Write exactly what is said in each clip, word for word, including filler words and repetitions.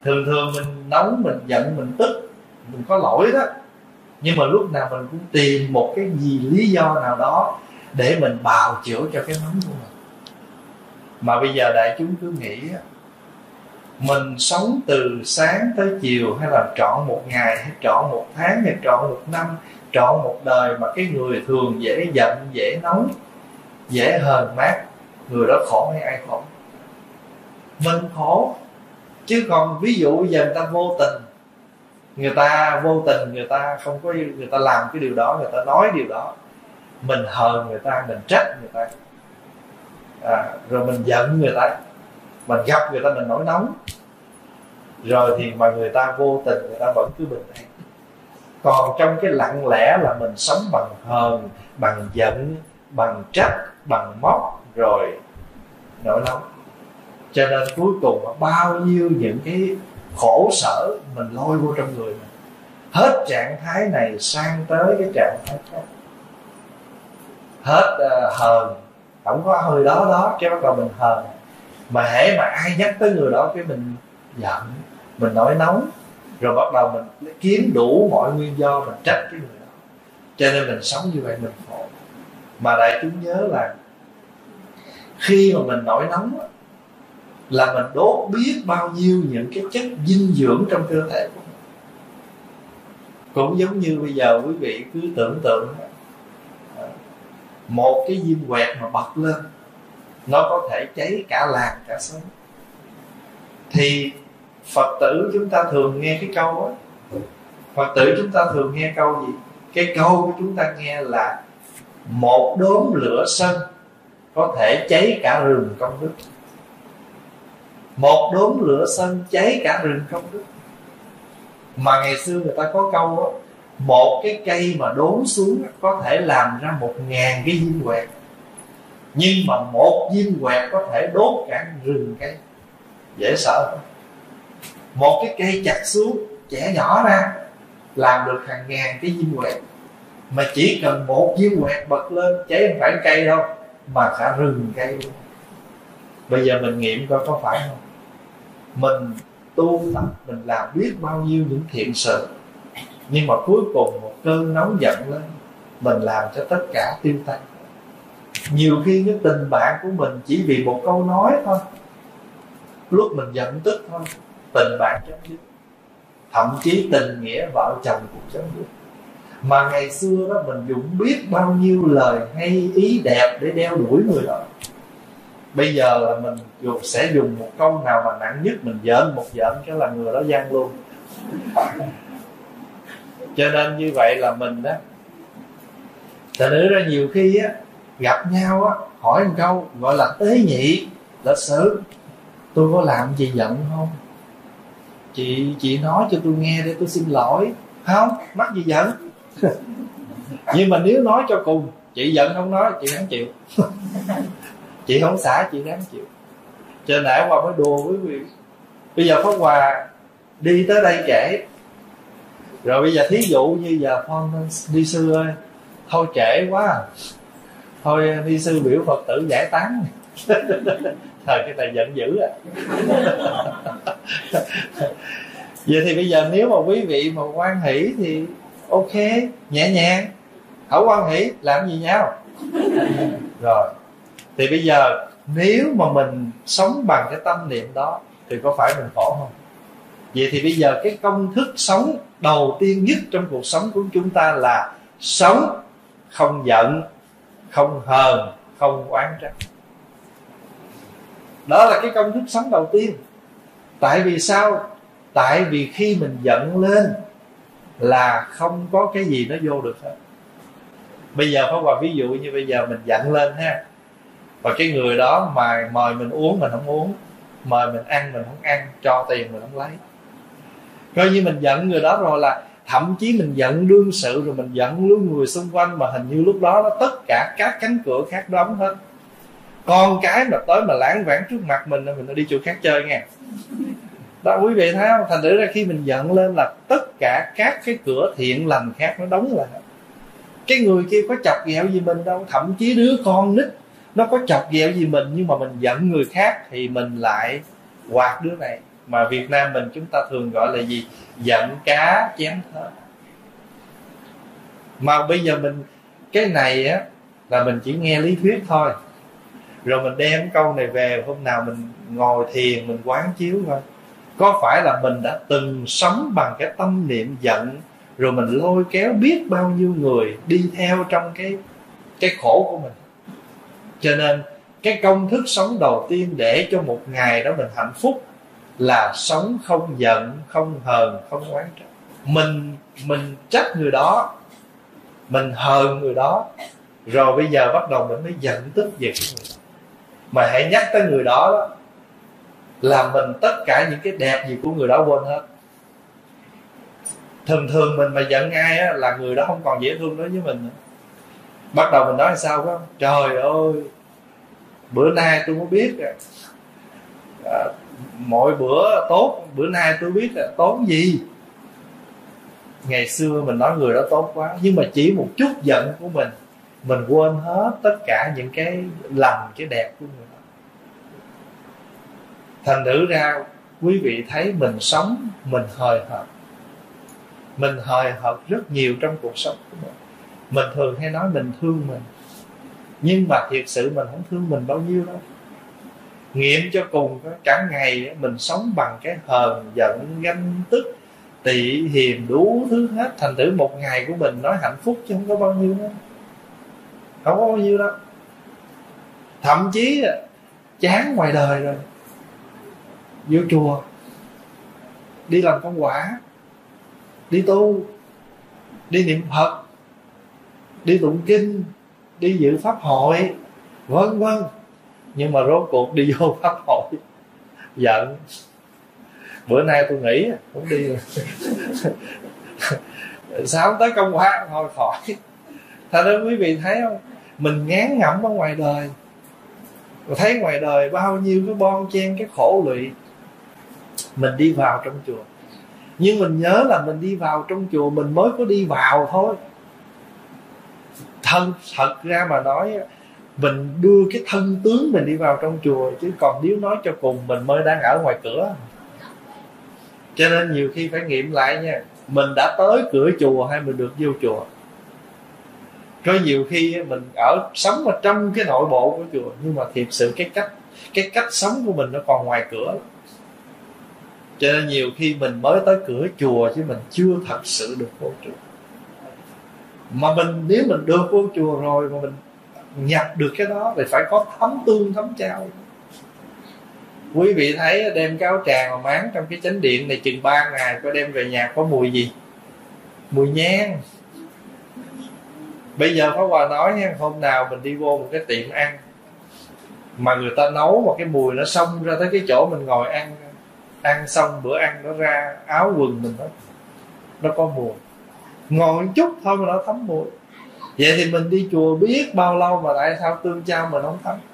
Thường thường mình nóng, mình giận, mình tức, mình có lỗi đó, nhưng mà lúc nào mình cũng tìm một cái gì lý do nào đó để mình bào chữa cho cái nóng của mình. Mà bây giờ đại chúng cứ nghĩ mình sống từ sáng tới chiều, hay là trọn một ngày, hay trọn một tháng, hay trọn một năm, trọn một đời, mà cái người thường dễ giận, dễ nóng, dễ hờn mát, người đó khổ hay ai khổ? Mình khổ. Chứ còn ví dụ bây giờ người ta vô tình, người ta vô tình, người ta không có, người ta làm cái điều đó, người ta nói điều đó, mình hờn người ta, mình trách người ta, à, rồi mình giận người ta, mình gặp người ta mình nổi nóng, rồi thì mà người ta vô tình, người ta vẫn cứ bình an. Còn trong cái lặng lẽ là mình sống bằng hờn, bằng giận, bằng trách, bằng móc, rồi nổi nóng. Cho nên cuối cùng bao nhiêu những cái khổ sở mình lôi vô trong người mình, hết trạng thái này sang tới cái trạng thái khác, hết uh, hờn, không có hơi đó đó, cái bắt đầu mình hờn. Mà hễ mà ai nhắc tới người đó cái mình giận, mình nổi nóng, rồi bắt đầu mình kiếm đủ mọi nguyên do mình trách cái người đó. Cho nên mình sống như vậy mình khổ. Mà đại chúng nhớ là khi mà mình nổi nóng là mình đốt biết bao nhiêu những cái chất dinh dưỡng trong cơ thể của mình. Cũng giống như bây giờ quý vị cứ tưởng tượng một cái diêm quẹt mà bật lên, nó có thể cháy cả làng cả xóm. Thì Phật tử chúng ta thường nghe cái câu đó, Phật tử chúng ta thường nghe câu gì? Cái câu của chúng ta nghe là một đốm lửa sân có thể cháy cả rừng công đức. Một đốm lửa sân cháy cả rừng công đức. Mà ngày xưa người ta có câu đó, một cái cây mà đốn xuống có thể làm ra một ngàn cái diêm quẹt, nhưng mà một diêm quẹt có thể đốt cả rừng cây. Dễ sợ không? Một cái cây chặt xuống, chẻ nhỏ ra, làm được hàng ngàn cái diêm quẹt. Mà chỉ cần một diêm quẹt bật lên, cháy không phải cây đâu, mà cả rừng cây luôn. Bây giờ mình nghiệm coi có phải không? Mình tu tập, mình làm biết bao nhiêu những thiện sự, nhưng mà cuối cùng một cơn nóng giận lên, mình làm cho tất cả tiêu tan. Nhiều khi cái tình bạn của mình chỉ vì một câu nói thôi, lúc mình giận tức thôi, tình bạn chấm dứt. Thậm chí tình nghĩa vợ chồng cũng chấm dứt. Mà ngày xưa đó mình dùng biết bao nhiêu lời hay ý đẹp để đeo đuổi người đó. Bây giờ là mình dùng, sẽ dùng một câu nào mà nặng nhất, mình giỡn một giỡn cái là người đó gian luôn. Cho nên như vậy là mình đó, thật nữ ra nhiều khi á, gặp nhau á, hỏi một câu gọi là tế nhị lịch sự: tôi có làm gì giận không? Chị chị nói cho tôi nghe để tôi xin lỗi. Không, mắc gì giận. Nhưng mà nếu nói cho cùng, chị giận không nói, chị đáng chịu. Chị không xả, chị đáng chịu. Cho nãy qua mới đùa với quý vị. Bây giờ Pháp Hòa đi tới đây trễ, rồi bây giờ thí dụ như giờ Phong đi sư ơi, thôi trễ quá, thôi đi sư biểu Phật tử giải tán. Thời cái này giận dữ à. Vậy thì bây giờ nếu mà quý vị mà hoan hỷ thì ok, nhẹ nhàng. Không hoan hỷ làm gì nhau. Rồi thì bây giờ nếu mà mình sống bằng cái tâm niệm đó thì có phải mình khổ không? Vậy thì bây giờ cái công thức sống đầu tiên nhất trong cuộc sống của chúng ta là sống không giận, không hờn, không oán trách. Đó là cái công thức sống đầu tiên. Tại vì sao? Tại vì khi mình giận lên là không có cái gì nó vô được hết. Bây giờ Pháp Hòa ví dụ như bây giờ mình giận lên ha, và cái người đó mà mời mình uống mình không uống, mời mình ăn mình không ăn, cho tiền mình không lấy, coi như mình giận người đó rồi. Là thậm chí mình giận đương sự, rồi mình giận luôn người xung quanh, mà hình như lúc đó, đó tất cả các cánh cửa khác đóng hết. Con cái mà tới mà lãng vãng trước mặt mình, mình đi chỗ khác chơi nghe. Đó quý vị thấy không? Thành thử ra khi mình giận lên là tất cả các cái cửa thiện lành khác nó đóng lại. Cái người kia có chọc ghẹo gì mình đâu. Thậm chí đứa con nít nó có chọc ghẹo gì mình, nhưng mà mình giận người khác thì mình lại quạt đứa này, mà Việt Nam mình chúng ta thường gọi là gì? Giận cá chém thớt. Mà bây giờ mình cái này á là mình chỉ nghe lý thuyết thôi, rồi mình đem câu này về hôm nào mình ngồi thiền mình quán chiếu thôi. Có phải là mình đã từng sống bằng cái tâm niệm giận, rồi mình lôi kéo biết bao nhiêu người đi theo trong cái cái khổ của mình. Cho nên cái công thức sống đầu tiên để cho một ngày đó mình hạnh phúc là sống không giận, không hờn, không oán trách. Mình mình trách người đó, mình hờn người đó, rồi bây giờ bắt đầu mình mới giận tức về cái người đó. Mà hãy nhắc tới người đó đó là mình tất cả những cái đẹp gì của người đó quên hết. Thường thường mình mà giận ai á là người đó không còn dễ thương đối với mình nữa. Bắt đầu mình nói sao đó, trời ơi bữa nay tôi mới biết à, mỗi bữa tốt, bữa nay tôi biết là tốt gì. Ngày xưa mình nói người đó tốt quá, nhưng mà chỉ một chút giận của mình, mình quên hết tất cả những cái lành, cái đẹp của người đó. Thành thử ra quý vị thấy mình sống, mình hời hợt. Mình hời hợt rất nhiều trong cuộc sống của mình. Mình thường hay nói mình thương mình, nhưng mà thiệt sự mình không thương mình bao nhiêu đâu. Nghiệm cho cùng cả ngày mình sống bằng cái hờn giận, ganh tức, tị hiềm đủ thứ hết. Thành thử một ngày của mình nói hạnh phúc chứ không có bao nhiêu đâu. Không có bao nhiêu đâu. Thậm chí chán ngoài đời rồi, vô chùa đi làm công quả, đi tu, đi niệm Phật, đi tụng kinh, đi dự pháp hội, vân vân. Nhưng mà rốt cuộc đi vô pháp hội giận, bữa nay tôi nghỉ không đi rồi. Sao không tới công quả thôi khỏi. Thật ra quý vị thấy không, mình ngán ngẩm ở ngoài đời, thấy ngoài đời bao nhiêu cái bon chen, cái khổ lụy. Mình đi vào trong chùa, nhưng mình nhớ là mình đi vào trong chùa mình mới có đi vào thôi. Thân thật ra mà nói, mình đưa cái thân tướng mình đi vào trong chùa, chứ còn nếu nói cho cùng mình mới đang ở ngoài cửa. Cho nên nhiều khi phải nghiệm lại nha, mình đã tới cửa chùa hay mình được vô chùa. Có nhiều khi mình ở sống ở trong cái nội bộ của chùa, nhưng mà thiệt sự cái cách cái cách sống của mình nó còn ngoài cửa. Cho nên nhiều khi mình mới tới cửa chùa chứ mình chưa thật sự được vô chùa. Mà mình nếu mình được vô chùa rồi mà mình nhập được cái đó thì phải có thấm tương thấm trao. Quý vị thấy đem cái áo tràng mà máng trong cái chánh điện này chừng ba ngày, có đem về nhà có mùi gì? Mùi nhang. Bây giờ Pháp Hòa nói nha, hôm nào mình đi vô một cái tiệm ăn mà người ta nấu một cái mùi nó xông ra tới cái chỗ mình ngồi ăn, ăn xong bữa ăn nó ra áo quần mình, nó nó có mùi, ngồi một chút thôi mà nó thấm mùi. Vậy thì mình đi chùa biết bao lâu mà tại sao tương chao mình không thấm?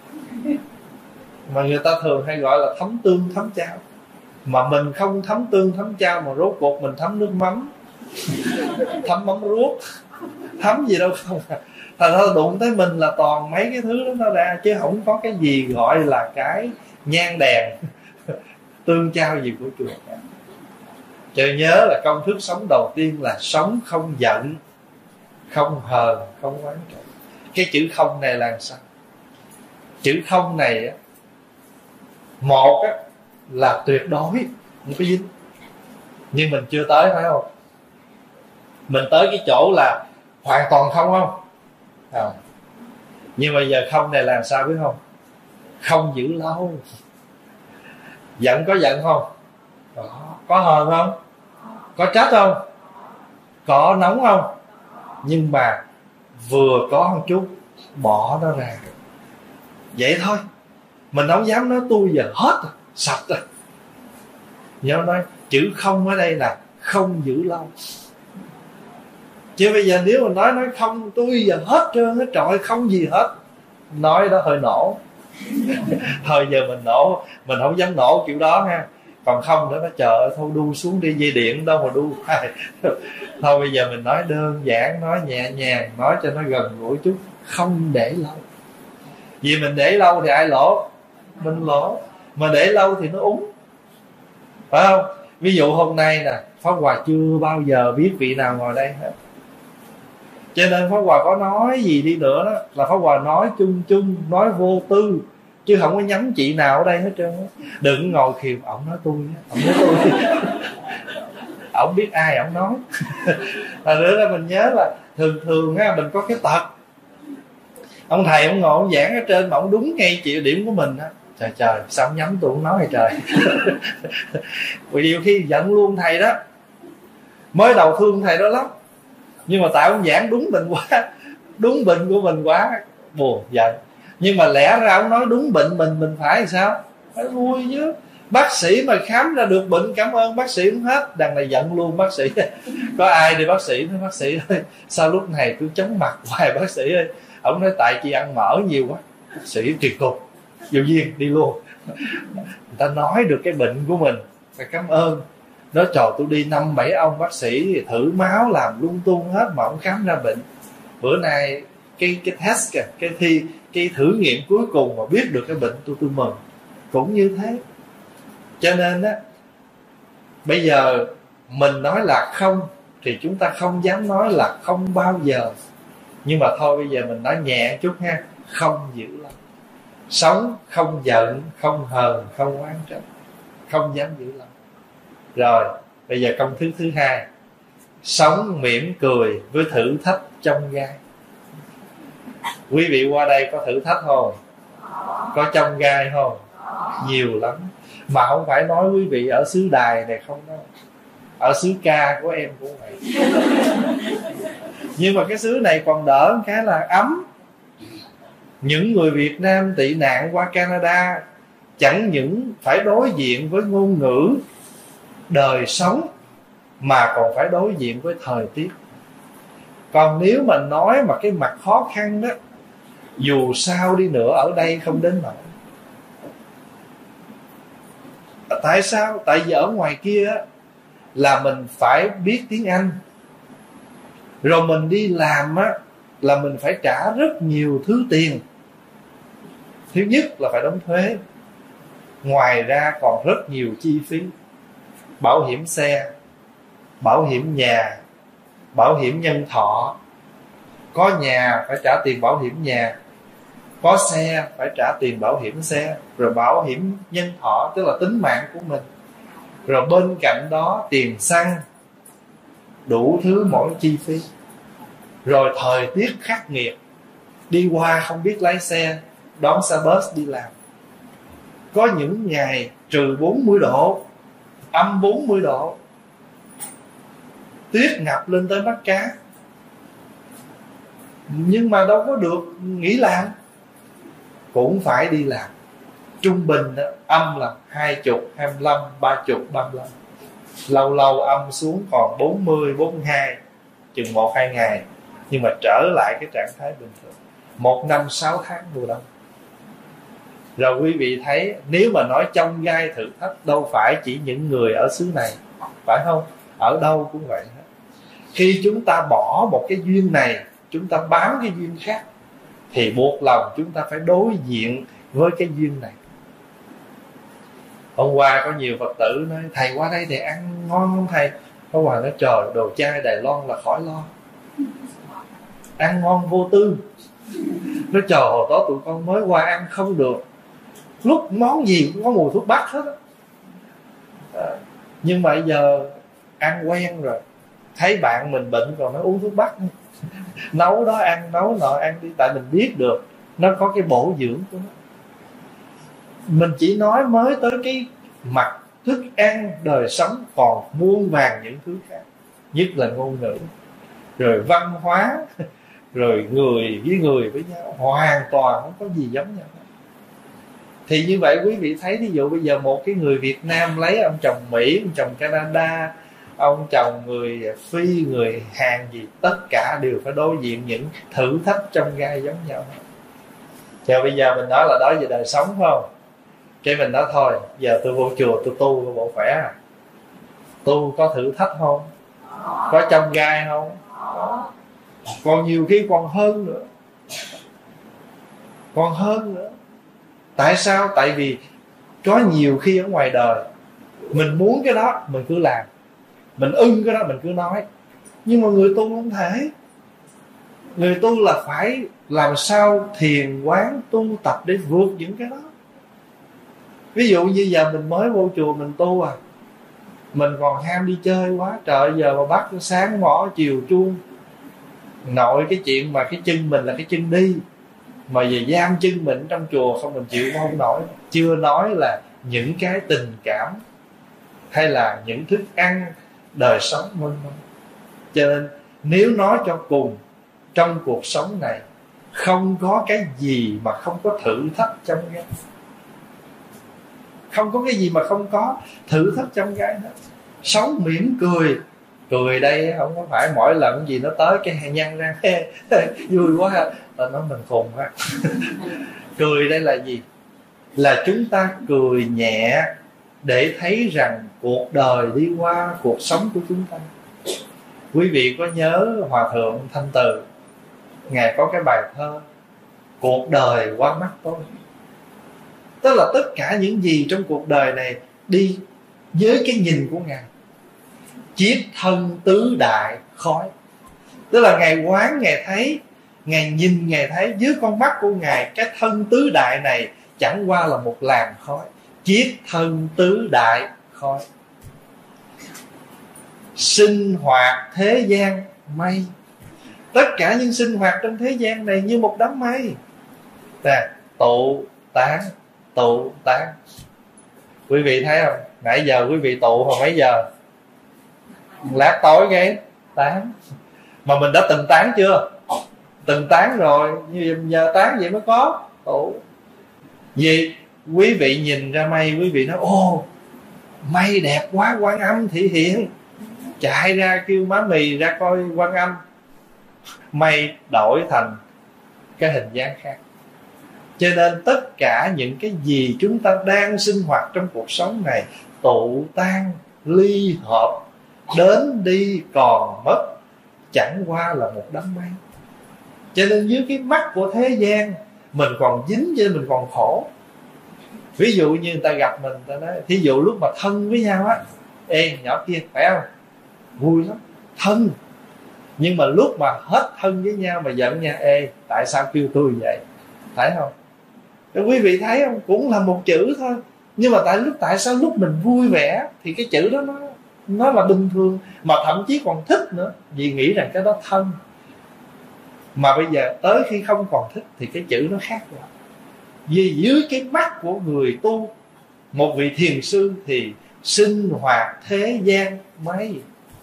Mà người ta thường hay gọi là thấm tương thấm chao. Mà mình không thấm tương thấm chao, mà rốt cuộc mình thấm nước mắm, thấm mắm ruốc, thấm gì đâu không. Thành ra đụng tới mình là toàn mấy cái thứ đó nó ra, chứ không có cái gì gọi là cái nhang đèn tương chao gì của chùa. Cho nhớ là công thức sống đầu tiên là sống không giận, không hờn, không oán trách. Cái chữ không này là sao? Chữ không này á, một á, là tuyệt đối không có dính. Nhưng mình chưa tới phải không? Mình tới cái chỗ là hoàn toàn không không? Không. Nhưng mà giờ không này là sao biết không? Không giữ lâu. Giận có giận không? Có. Có hờn không? Có trách không? Có nóng không? Nhưng mà vừa có một chút bỏ nó ra. Vậy thôi. Mình không dám nói tôi giờ hết rồi, sạch rồi. Nhớ nói chữ không ở đây là không giữ lâu. Chứ bây giờ nếu mà nói nói không tôi giờ hết trơn hết trọi, không gì hết, nói đó hơi nổ. Thôi giờ mình nổ, mình không dám nổ kiểu đó ha. Còn không nữa nó chờ thôi đu xuống đi, dây điện đâu mà đu. Thôi bây giờ mình nói đơn giản, nói nhẹ nhàng, nói cho nó gần gũi chút. Không để lâu. Vì mình để lâu thì ai lỗ? Mình lỗ. Mà để lâu thì nó úng. phải không? Ví dụ hôm nay nè, Pháp Hòa chưa bao giờ biết vị nào ngồi đây hết, cho nên Pháp Hòa có nói gì đi nữa đó là Pháp Hòa nói chung chung, nói vô tư, chứ không có nhắm chị nào ở đây hết trơn. Đừng ngồi khiều ổng nói tôi, ổng nói tôi ổng biết ai ổng nói. Và nữa là mình nhớ là thường thường á, mình có cái tật ông thầy ông ngồi ông giảng ở trên mà ông đúng ngay chịu điểm của mình á, trời trời sao ông nhắm tôi không nói hay trời. Vì nhiều khi giận luôn thầy đó, mới đầu thương thầy đó lắm, nhưng mà tại ông giảng đúng bệnh quá, đúng bệnh của mình quá, buồn giận. Nhưng mà lẽ ra ông nói đúng bệnh mình, mình phải làm sao? Phải vui chứ. Bác sĩ mà khám ra được bệnh cảm ơn bác sĩ cũng hết, đằng này giận luôn bác sĩ. Có ai đi bác sĩ nói bác sĩ ơi sao lúc này cứ chóng mặt hoài bác sĩ ơi. Ông nói tại chị ăn mỡ nhiều quá. Bác sĩ tuyệt cục vô duyên đi luôn. Người ta nói được cái bệnh của mình, phải cảm ơn. Nói trời tôi đi năm bảy ông bác sĩ thử máu làm lung tung hết mà ông khám ra bệnh. Bữa nay cái cái test kìa, cái thi cái thử nghiệm cuối cùng mà biết được cái bệnh tôi tôi mừng. Cũng như thế. Cho nên á, bây giờ mình nói là không thì chúng ta không dám nói là không bao giờ. Nhưng mà thôi bây giờ mình nói nhẹ chút ha, không dữ lắm. Sống không giận, không hờn, không oán trách, không dám dữ lắm. Rồi bây giờ công thức thứ hai, sống mỉm cười với thử thách trong gai. Quý vị qua đây có thử thách không? Có trong gai không? Nhiều lắm. Mà không phải nói quý vị ở xứ Đài này không đâu, ở xứ Ca của em cũng vậy. Nhưng mà cái xứ này còn đỡ cái là ấm. Những người Việt Nam tị nạn qua Canada chẳng những phải đối diện với ngôn ngữ, đời sống, mà còn phải đối diện với thời tiết. Còn nếu mà nói mà cái mặt khó khăn đó, dù sao đi nữa ở đây không đến nỗi. Tại sao? Tại vì ở ngoài kia là mình phải biết tiếng Anh, rồi mình đi làm á là mình phải trả rất nhiều thứ tiền. Thứ nhất là phải đóng thuế, ngoài ra còn rất nhiều chi phí. Bảo hiểm xe, bảo hiểm nhà, bảo hiểm nhân thọ. Có nhà phải trả tiền bảo hiểm nhà, có xe phải trả tiền bảo hiểm xe, rồi bảo hiểm nhân thọ tức là tính mạng của mình. Rồi bên cạnh đó tiền xăng, đủ thứ mỗi chi phí. Rồi thời tiết khắc nghiệt, đi qua không biết lái xe, đón xe bus đi làm. Có những ngày trừ bốn mươi độ, âm bốn mươi độ, tuyết ngập lên tới mắt cá. Nhưng mà đâu có được nghỉ làm, cũng phải đi làm. Trung bình đó, âm là hai chục, hai mươi lăm, ba chục, ba mươi lăm. Lâu lâu âm xuống còn bốn mươi, bốn mươi hai, chừng một hai ngày. Nhưng mà trở lại cái trạng thái bình thường. Một năm sáu tháng mùa đông. Rồi quý vị thấy, nếu mà nói trong gai thử thách, đâu phải chỉ những người ở xứ này, phải không? Ở đâu cũng vậy hết. Khi chúng ta bỏ một cái duyên này, chúng ta bám cái duyên khác, thì buộc lòng chúng ta phải đối diện với cái duyên này. Hôm qua có nhiều Phật tử nói, thầy qua đây thì ăn ngon không thầy? Có Hòa nói, trời, đồ chay Đài Loan là khỏi lo, ăn ngon vô tư. Nói trời, hồi đó tụi con mới qua ăn không được, lúc món gì cũng có mùi thuốc bắc hết á. Nhưng mà bây giờ ăn quen rồi, thấy bạn mình bệnh còn nói uống thuốc bắc, nấu đó ăn, nấu nọ ăn đi. Tại mình biết được nó có cái bổ dưỡng của nó. Mình chỉ nói mới tới cái mặt thức ăn, đời sống, còn muôn vàng những thứ khác. Nhất là ngôn ngữ, rồi văn hóa, rồi người với người với nhau, hoàn toàn không có gì giống nhau. Thì như vậy quý vị thấy, ví dụ bây giờ một cái người Việt Nam lấy ông chồng Mỹ, ông chồng Canada, ông chồng người Phi, người Hàn gì, tất cả đều phải đối diện những thử thách trong gai giống nhau. Giờ bây giờ mình nói là đó về đời sống, phải không? Cái mình nói thôi, giờ tôi vô chùa tôi tu bộ khỏe à? Tu có thử thách không? Có trong gai không? Có. Còn nhiều khi còn hơn nữa, còn hơn nữa. Tại sao? Tại vì có nhiều khi ở ngoài đời Mình muốn cái đó mình cứ làm, mình ưng cái đó mình cứ nói. Nhưng mà người tu không thể. Người tu là phải làm sao thiền quán tu tập để vượt những cái đó. Ví dụ như giờ mình mới vô chùa mình tu à, mình còn ham đi chơi quá. Trời, giờ mà bắt sáng mỏ chiều chuông, nội cái chuyện mà cái chân mình là cái chân đi, mà về giam chân mình trong chùa không, mình chịu không nổi. Chưa nói là những cái tình cảm hay là những thức ăn, đời sống vân vân. Cho nên nếu nói cho cùng, trong cuộc sống này không có cái gì mà không có thử thách trong cái, không có cái gì mà không có thử thách trong cái hết. Sống mỉm cười. Cười đây không có phải mỗi lần gì nó tới cái hàng nhăn ra vui quá ha, là nói mình khùng quá. Cười đây là gì? Là chúng ta cười nhẹ để thấy rằng cuộc đời đi qua, cuộc sống của chúng ta. Quý vị có nhớ Hòa Thượng Thanh Từ, Ngài có cái bài thơ Cuộc đời qua mắt tôi. Tức là tất cả những gì trong cuộc đời này đi với cái nhìn của Ngài. Chiết thân tứ đại khói. Tức là Ngài quán, Ngài thấy, Ngài nhìn, Ngài thấy dưới con mắt của Ngài, cái thân tứ đại này chẳng qua là một làn khói. Chiết thân tứ đại khói. Sinh hoạt thế gian mây. Tất cả những sinh hoạt trong thế gian này như một đám mây, nè, tụ tán, tụ tán. Quý vị thấy không? Nãy giờ quý vị tụ hồi mấy giờ? Lát tối cái tán. Mà mình đã từng tán chưa? Từng tán rồi, nhưng giờ tán vậy mới có tụ. Vì quý vị nhìn ra mây, quý vị nói ồ, mây đẹp quá, Quan Âm thị hiện. Chạy ra kêu má mì ra coi Quan Âm. Mây đổi thành cái hình dáng khác. Cho nên tất cả những cái gì chúng ta đang sinh hoạt trong cuộc sống này, tụ tan, ly hợp, đến đi còn mất, chẳng qua là một đám mây. Cho nên dưới cái mắt của thế gian mình còn dính, cho nên mình còn khổ. Ví dụ như người ta gặp mình, ta nói, thí dụ lúc mà thân với nhau á, ê nhỏ kia phải không, vui lắm, thân. Nhưng mà lúc mà hết thân với nhau mà giận nha, ê tại sao kêu tôi vậy, phải không? Để quý vị thấy không, cũng là một chữ thôi. Nhưng mà tại lúc tại sao lúc mình vui vẻ thì cái chữ đó nó nó là bình thường, mà thậm chí còn thích nữa, vì nghĩ rằng cái đó thân. Mà bây giờ tới khi không còn thích thì cái chữ nó khác rồi. Vì dưới cái mắt của người tu, một vị thiền sư thì sinh hoạt thế gian mấy.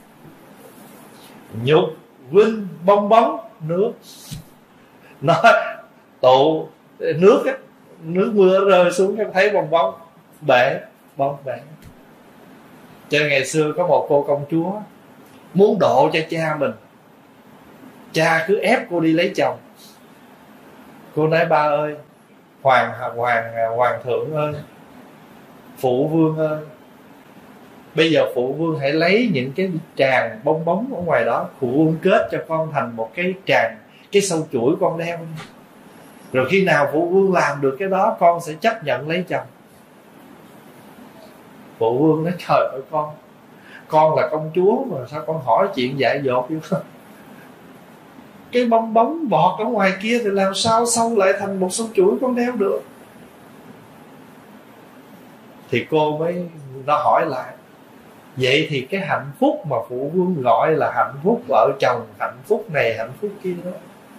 Nhục vinh bong bóng nước. Nó tụ nước á, nước mưa rơi xuống cái thấy bong bóng bể, bong bể. Cho nên ngày xưa có một cô công chúa muốn độ cho cha mình, cha cứ ép cô đi lấy chồng. Cô nói ba ơi, hoàng hoàng hoàng thượng ơi, phụ vương ơi, bây giờ phụ vương hãy lấy những cái tràng bong bóng ở ngoài đó, phụ vương kết cho con thành một cái tràng, cái sâu chuỗi con đeo. Rồi khi nào phụ vương làm được cái đó, con sẽ chấp nhận lấy chồng. Phụ vương nói trời ơi con, con là công chúa mà sao con hỏi chuyện dại dột vậy không? Cái bong bóng bọt ở ngoài kia thì làm sao sâu lại thành một sâu chuỗi con đeo được? Thì cô mới nó hỏi lại, vậy thì cái hạnh phúc mà phụ vương gọi là hạnh phúc vợ chồng, hạnh phúc này hạnh phúc kia đó,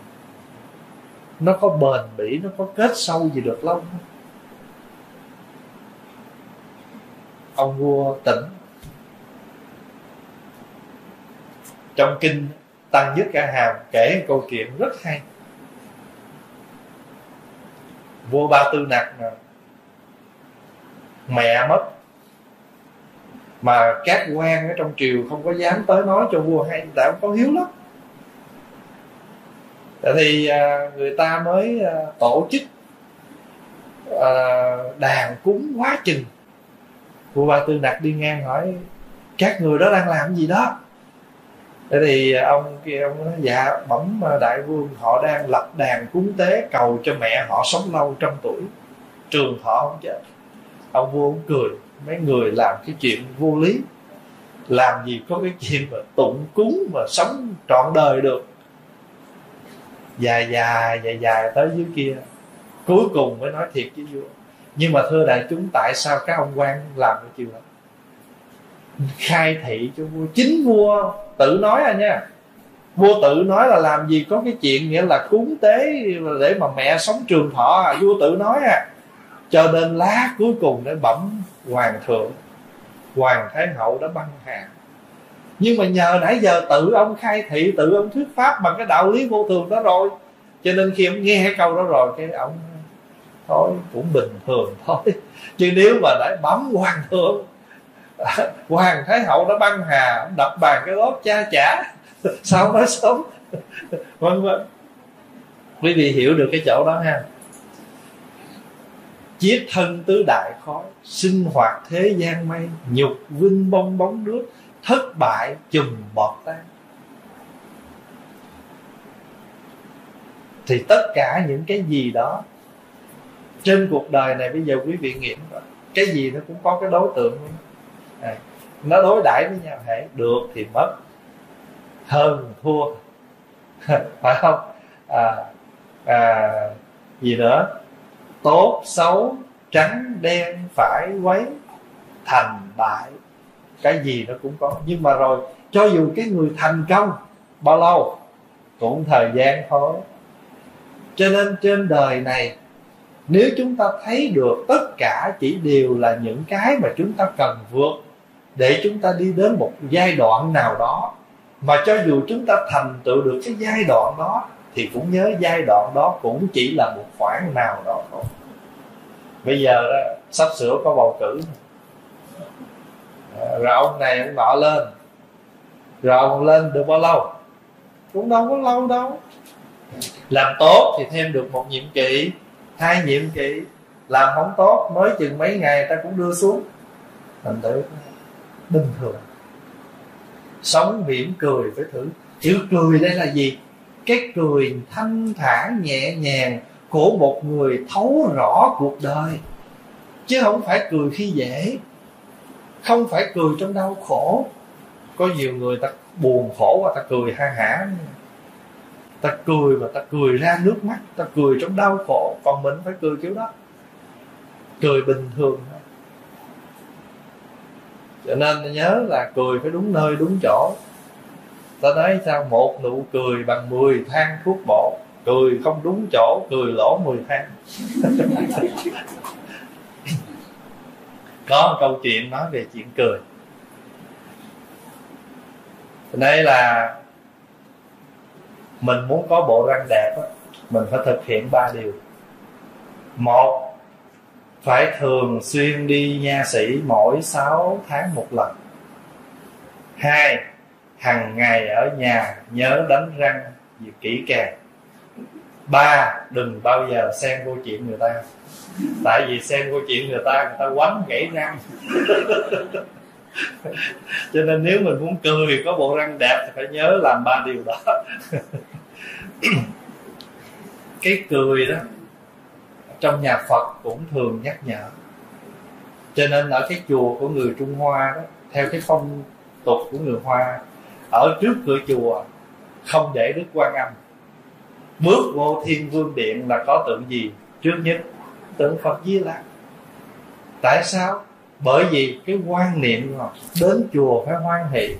nó có bền bỉ, nó có kết sâu gì được lâu không? Ông vua tỉnh. Trong kinh Tăng Nhất Cả Hàm kể một câu chuyện rất hay. Vua Ba Tư Nặc mà mẹ mất, mà các quan ở trong triều không có dám tới nói cho vua hay, tại ông có hiếu lắm. Thì người ta mới tổ chức đàn cúng quá chừng. Vua Ba Tư Nặc đi ngang hỏi các người đó đang làm gì đó. Thế thì ông kia ông nói dạ bẩm đại vương, họ đang lập đàn cúng tế cầu cho mẹ họ sống lâu trăm tuổi, trường thọ không chết. Ông vua cũng cười, mấy người làm cái chuyện vô lý. Làm gì có cái chuyện mà tụng cúng mà sống trọn đời được. Dài dài dài dài tới dưới kia, cuối cùng mới nói thiệt với vua. Nhưng mà thưa đại chúng, tại sao các ông quan làm cái chuyện đó? Khai thị cho vua. Chính vua tự nói à nha. Vua tự nói là làm gì có cái chuyện nghĩa là cúng tế để mà mẹ sống trường thọ à. Vua tự nói à. Cho nên lá cuối cùng để bẩm hoàng thượng, hoàng thái hậu đã băng hà. Nhưng mà nhờ nãy giờ tự ông khai thị, tự ông thuyết pháp bằng cái đạo lý vô thường đó rồi, cho nên khi ông nghe cái câu đó rồi, cái ông thôi cũng bình thường thôi. Chứ nếu mà đã bấm hoàng thượng, hoàng thái hậu đã băng hà, ông đập bàn cái lót cha chả, sao nói sống. Vân vân. Quý vị hiểu được cái chỗ đó ha. Chiết thân tứ đại khói, sinh hoạt thế gian mây, nhục vinh bong bóng nước, thất bại chùm bọt tan. Thì tất cả những cái gì đó trên cuộc đời này, bây giờ quý vị nghiệm rồi, cái gì nó cũng có cái đối tượng à, nó đối đãi với nhau. Hễ được thì mất, hơn thua, phải không? À, à, gì nữa, tốt xấu, trắng đen, phải quấy, thành bại, cái gì nó cũng có. Nhưng mà rồi cho dù cái người thành công bao lâu cũng thời gian thôi. Cho nên trên đời này, nếu chúng ta thấy được tất cả chỉ đều là những cái mà chúng ta cần vượt để chúng ta đi đến một giai đoạn nào đó, mà cho dù chúng ta thành tựu được cái giai đoạn đó, thì cũng nhớ giai đoạn đó cũng chỉ là một khoảng nào đó thôi. Bây giờ đó, sắp sửa có bầu cử, rồi ông này ông nọ lên, rồi ông lên được bao lâu? Cũng đâu có lâu đâu. Làm tốt thì thêm được một nhiệm kỳ, hai nhiệm kỳ. Làm không tốt mới chừng mấy ngày ta cũng đưa xuống. Thành tự bình thường. Sống mỉm cười với thử. Chữ cười đây là gì? Cái cười thanh thản nhẹ nhàng của một người thấu rõ cuộc đời, chứ không phải cười khi dễ, không phải cười trong đau khổ. Có nhiều người ta buồn khổ và ta cười ha hả, ta cười mà ta cười ra nước mắt, ta cười trong đau khổ. Còn mình phải cười kiểu đó, cười bình thường thôi. Cho nên nhớ là cười phải đúng nơi đúng chỗ. Ta nói sao, một nụ cười bằng mười thang thuốc bổ. Cười không đúng chỗ, cười lỗ mười thang. Có một câu chuyện nói về chuyện cười. Đây là mình muốn có bộ răng đẹp, mình phải thực hiện ba điều. Một, phải thường xuyên đi nha sĩ mỗi sáu tháng một lần. Hai, hàng ngày ở nhà nhớ đánh răng gì kỹ càng. Ba, đừng bao giờ xen vô chuyện người ta. Tại vì xen vô chuyện người ta, người ta quánh gãy răng. Cho nên nếu mình muốn cười có bộ răng đẹp thì phải nhớ làm ba điều đó. Cái cười đó trong nhà Phật cũng thường nhắc nhở. Cho nên ở cái chùa của người Trung Hoa đó, theo cái phong tục của người Hoa, ở trước cửa chùa không để Đức Quan Âm. Bước vô Thiên Vương Điện là có tượng gì? Trước nhất tượng Phật Di Lặc. Tại sao? Bởi vì cái quan niệm là đến chùa phải hoan hỷ,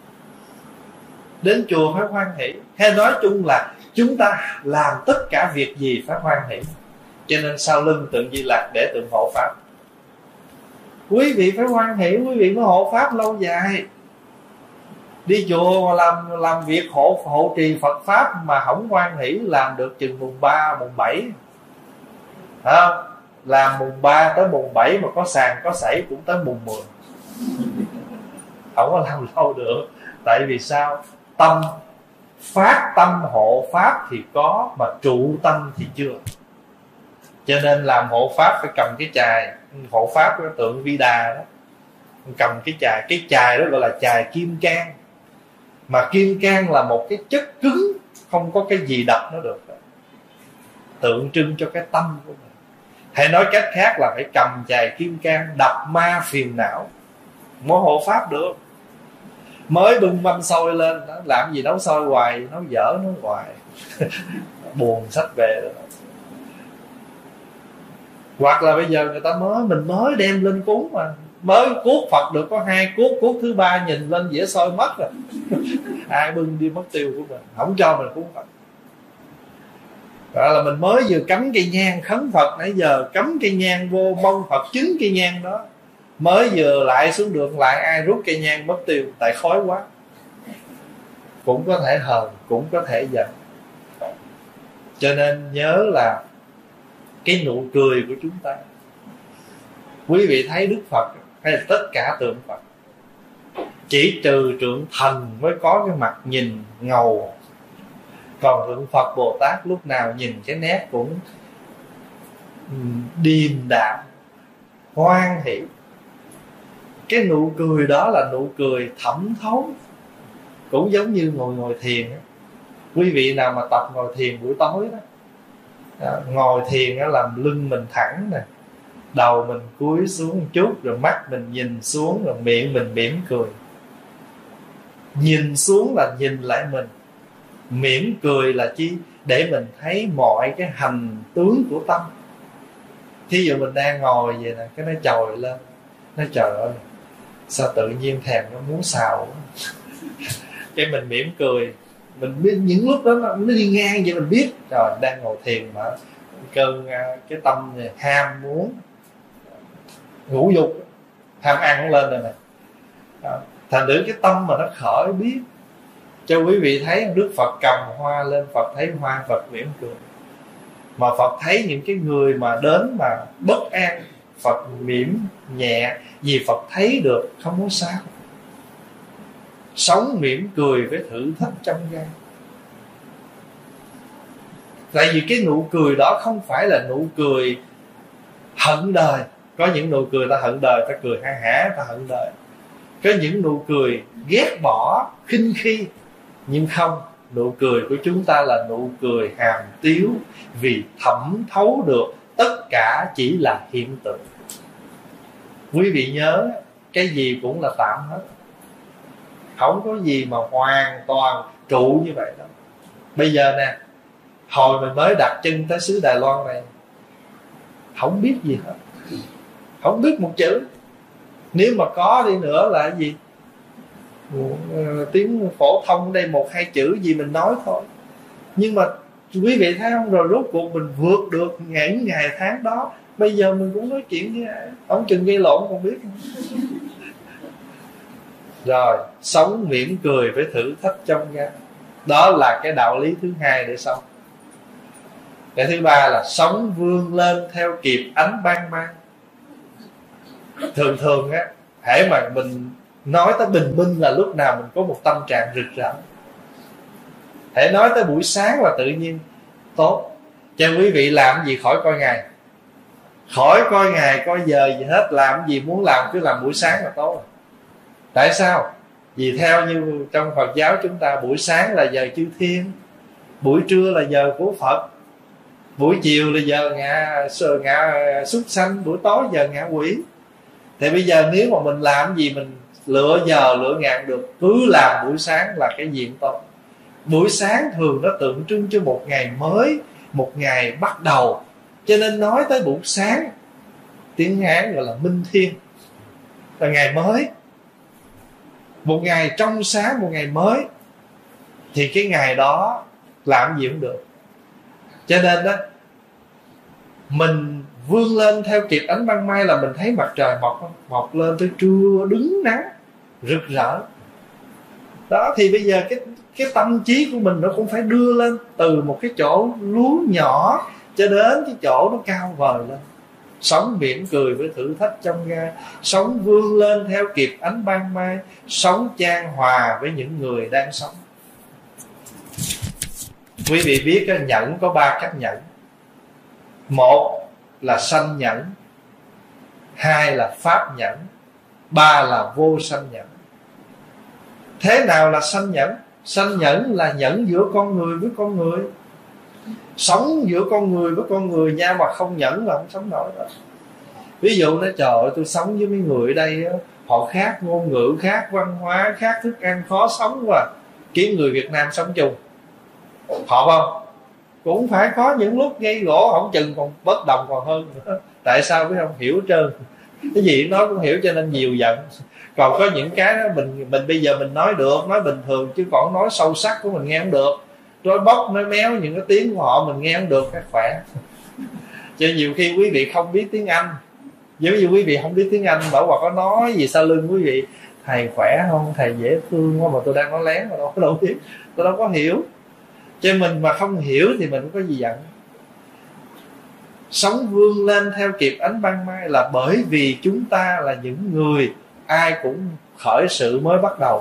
đến chùa phải hoan hỷ. Hay nói chung là chúng ta làm tất cả việc gì phải hoan hỷ. Cho nên sau lưng tượng Di Lặc để tượng hộ pháp. Quý vị phải hoan hỷ, quý vị mới hộ pháp lâu dài. Đi chùa mà làm làm việc hộ hộ trì Phật pháp mà không hoan hỷ, làm được chừng mùng ba, mùng bảy, không? Làm mùng ba tới mùng bảy mà có sàn có sảy cũng tới mùng mười. Không có làm lâu được. Tại vì sao? Tâm phát tâm hộ pháp thì có, mà trụ tâm thì chưa. Cho nên làm hộ pháp phải cầm cái chài. Hộ pháp cái tượng Vi Đà đó, cầm cái chài. Cái chài đó gọi là chài kim cang. Mà kim cang là một cái chất cứng, không có cái gì đập nó được. Tượng trưng cho cái tâm của mình. Hay nói cách khác là phải cầm chày kim cang đập ma phiền não mới hộ pháp được. Mới bưng mâm xôi lên, làm gì nấu xôi hoài, nấu dở nấu hoài buồn sách về rồi. Hoặc là bây giờ người ta mới mình mới đem lên cúng mà mới cuốc Phật được có hai cuốc, cuốc thứ ba nhìn lên dĩa xôi mất rồi ai bưng đi mất tiêu của mình, không cho mình cúng Phật. Gọi là mình mới vừa cắm cây nhang khấn Phật, nãy giờ cắm cây nhang vô mong Phật chứng cây nhang đó, mới vừa lại xuống đường lại ai rút cây nhang mất tiêu tại khói quá. Cũng có thể hờn, cũng có thể giận. Cho nên nhớ là cái nụ cười của chúng ta, quý vị thấy Đức Phật hay là tất cả tượng Phật, chỉ trừ Trượng Thành mới có cái mặt nhìn ngầu, còn Thượng Phật Bồ Tát lúc nào nhìn cái nét cũng điềm đạm hoan hỷ. Cái nụ cười đó là nụ cười thẩm thấu, cũng giống như ngồi ngồi thiền đó. Quý vị nào mà tập ngồi thiền buổi tối đó, đó ngồi thiền đó, làm lưng mình thẳng nè, đầu mình cúi xuống một chút, rồi mắt mình nhìn xuống, rồi miệng mình mỉm cười. Nhìn xuống là nhìn lại mình, mỉm cười là chi? Để mình thấy mọi cái hành tướng của tâm. Thí dụ mình đang ngồi vậy nè, cái nó trồi lên, nó trời ơi sao tự nhiên thèm nó muốn xào cái mình mỉm cười. Mình biết những lúc đó nó, nó đi ngang vậy mình biết rồi đang ngồi thiền mà cơn cái tâm này, ham muốn ngũ dục, ham ăn nó lên rồi nè. Thành thử cái tâm mà nó khởi biết. Cho quý vị thấy Đức Phật cầm hoa lên, Phật thấy hoa Phật mỉm cười. Mà Phật thấy những cái người mà đến mà bất an, Phật mỉm nhẹ, vì Phật thấy được không có sao. Sống mỉm cười với thử thách trong gai. Tại vì cái nụ cười đó không phải là nụ cười hận đời. Có những nụ cười ta hận đời, ta cười ha hả, ta hận đời. Có những nụ cười ghét bỏ, khinh khi. Nhưng không, nụ cười của chúng ta là nụ cười hàm tiếu, vì thẩm thấu được tất cả chỉ là hiện tượng. Quý vị nhớ, cái gì cũng là tạm hết, không có gì mà hoàn toàn trụ như vậy đâu. Bây giờ nè, hồi mình mới đặt chân tới xứ Đài Loan này, không biết gì hết, không biết một chữ. Nếu mà có đi nữa là cái gì, tiếng phổ thông đây một hai chữ gì mình nói thôi. Nhưng mà quý vị thấy không, rồi rốt cuộc mình vượt được những ngày tháng đó. Bây giờ mình cũng nói chuyện với ai, ông chừng gây lộn còn biết. Rồi sống mỉm cười với thử thách trong gai, đó là cái đạo lý thứ hai để sống. Cái thứ ba là sống vươn lên theo kịp ánh ban mai. Thường thường á, hễ mà mình nói tới bình minh là lúc nào mình có một tâm trạng rực rỡ. Hễ nói tới buổi sáng là tự nhiên tốt. Cho quý vị làm gì khỏi coi ngày, khỏi coi ngày coi giờ gì hết, làm gì muốn làm cứ làm buổi sáng là tốt. Tại sao? Vì theo như trong Phật giáo chúng ta, buổi sáng là giờ chư thiên, buổi trưa là giờ của Phật, buổi chiều là giờ ngạ, ngạ súc sanh, buổi tối giờ ngạ quỷ. Thì bây giờ nếu mà mình làm gì mình lựa giờ lựa ngạn được, cứ làm buổi sáng là cái diện tốt. Buổi sáng thường nó tượng trưng cho một ngày mới, một ngày bắt đầu. Cho nên nói tới buổi sáng, tiếng Hán gọi là minh thiên, là ngày mới, một ngày trong sáng, một ngày mới. Thì cái ngày đó làm gì cũng được. Cho nên đó, mình vươn lên theo kịp ánh ban mai là mình thấy mặt trời mọc không? Mọc lên tới trưa đứng nắng rực rỡ. Đó thì bây giờ cái cái tâm trí của mình nó cũng phải đưa lên từ một cái chỗ lú nhỏ cho đến cái chỗ nó cao vời lên. Sống mỉm cười với thử thách trong gai, sống vươn lên theo kịp ánh ban mai, sống chan hòa với những người đang sống. Quý vị biết nhẫn có ba cách nhẫn. Một là sanh nhẫn, hai là pháp nhẫn, ba là vô sanh nhẫn. Thế nào là sanh nhẫn? Sanh nhẫn là nhẫn giữa con người với con người. Sống giữa con người với con người nha, mà không nhẫn là không sống nổi đâu. Ví dụ nói trời ơi, tôi sống với mấy người ở đây á, họ khác ngôn ngữ, khác văn hóa, khác thức ăn, khó sống quá. Kiếm người Việt Nam sống chung hợp không? Cũng phải có những lúc gây gỗ, không chừng còn bất đồng còn hơn nữa. Tại sao biết không? Hiểu trơn, cái gì nó cũng hiểu cho nên nhiều giận. Còn có những cái đó mình mình bây giờ mình nói được, nói bình thường, chứ còn nói sâu sắc của mình nghe không được. Nói bốc, nói méo, những cái tiếng của họ mình nghe không được, các khỏe. Cho nhiều khi quý vị không biết tiếng Anh, giống như quý vị không biết tiếng Anh, Bảo Hòa có nói gì sau lưng quý vị, thầy khỏe không, thầy dễ thương quá, mà tôi đang nói lén mà đâu có đâu biết, tôi đâu có hiểu. Cho mình mà không hiểu thì mình không có gì giận. Sống vươn lên theo kịp ánh ban mai là bởi vì chúng ta là những người ai cũng khởi sự mới bắt đầu.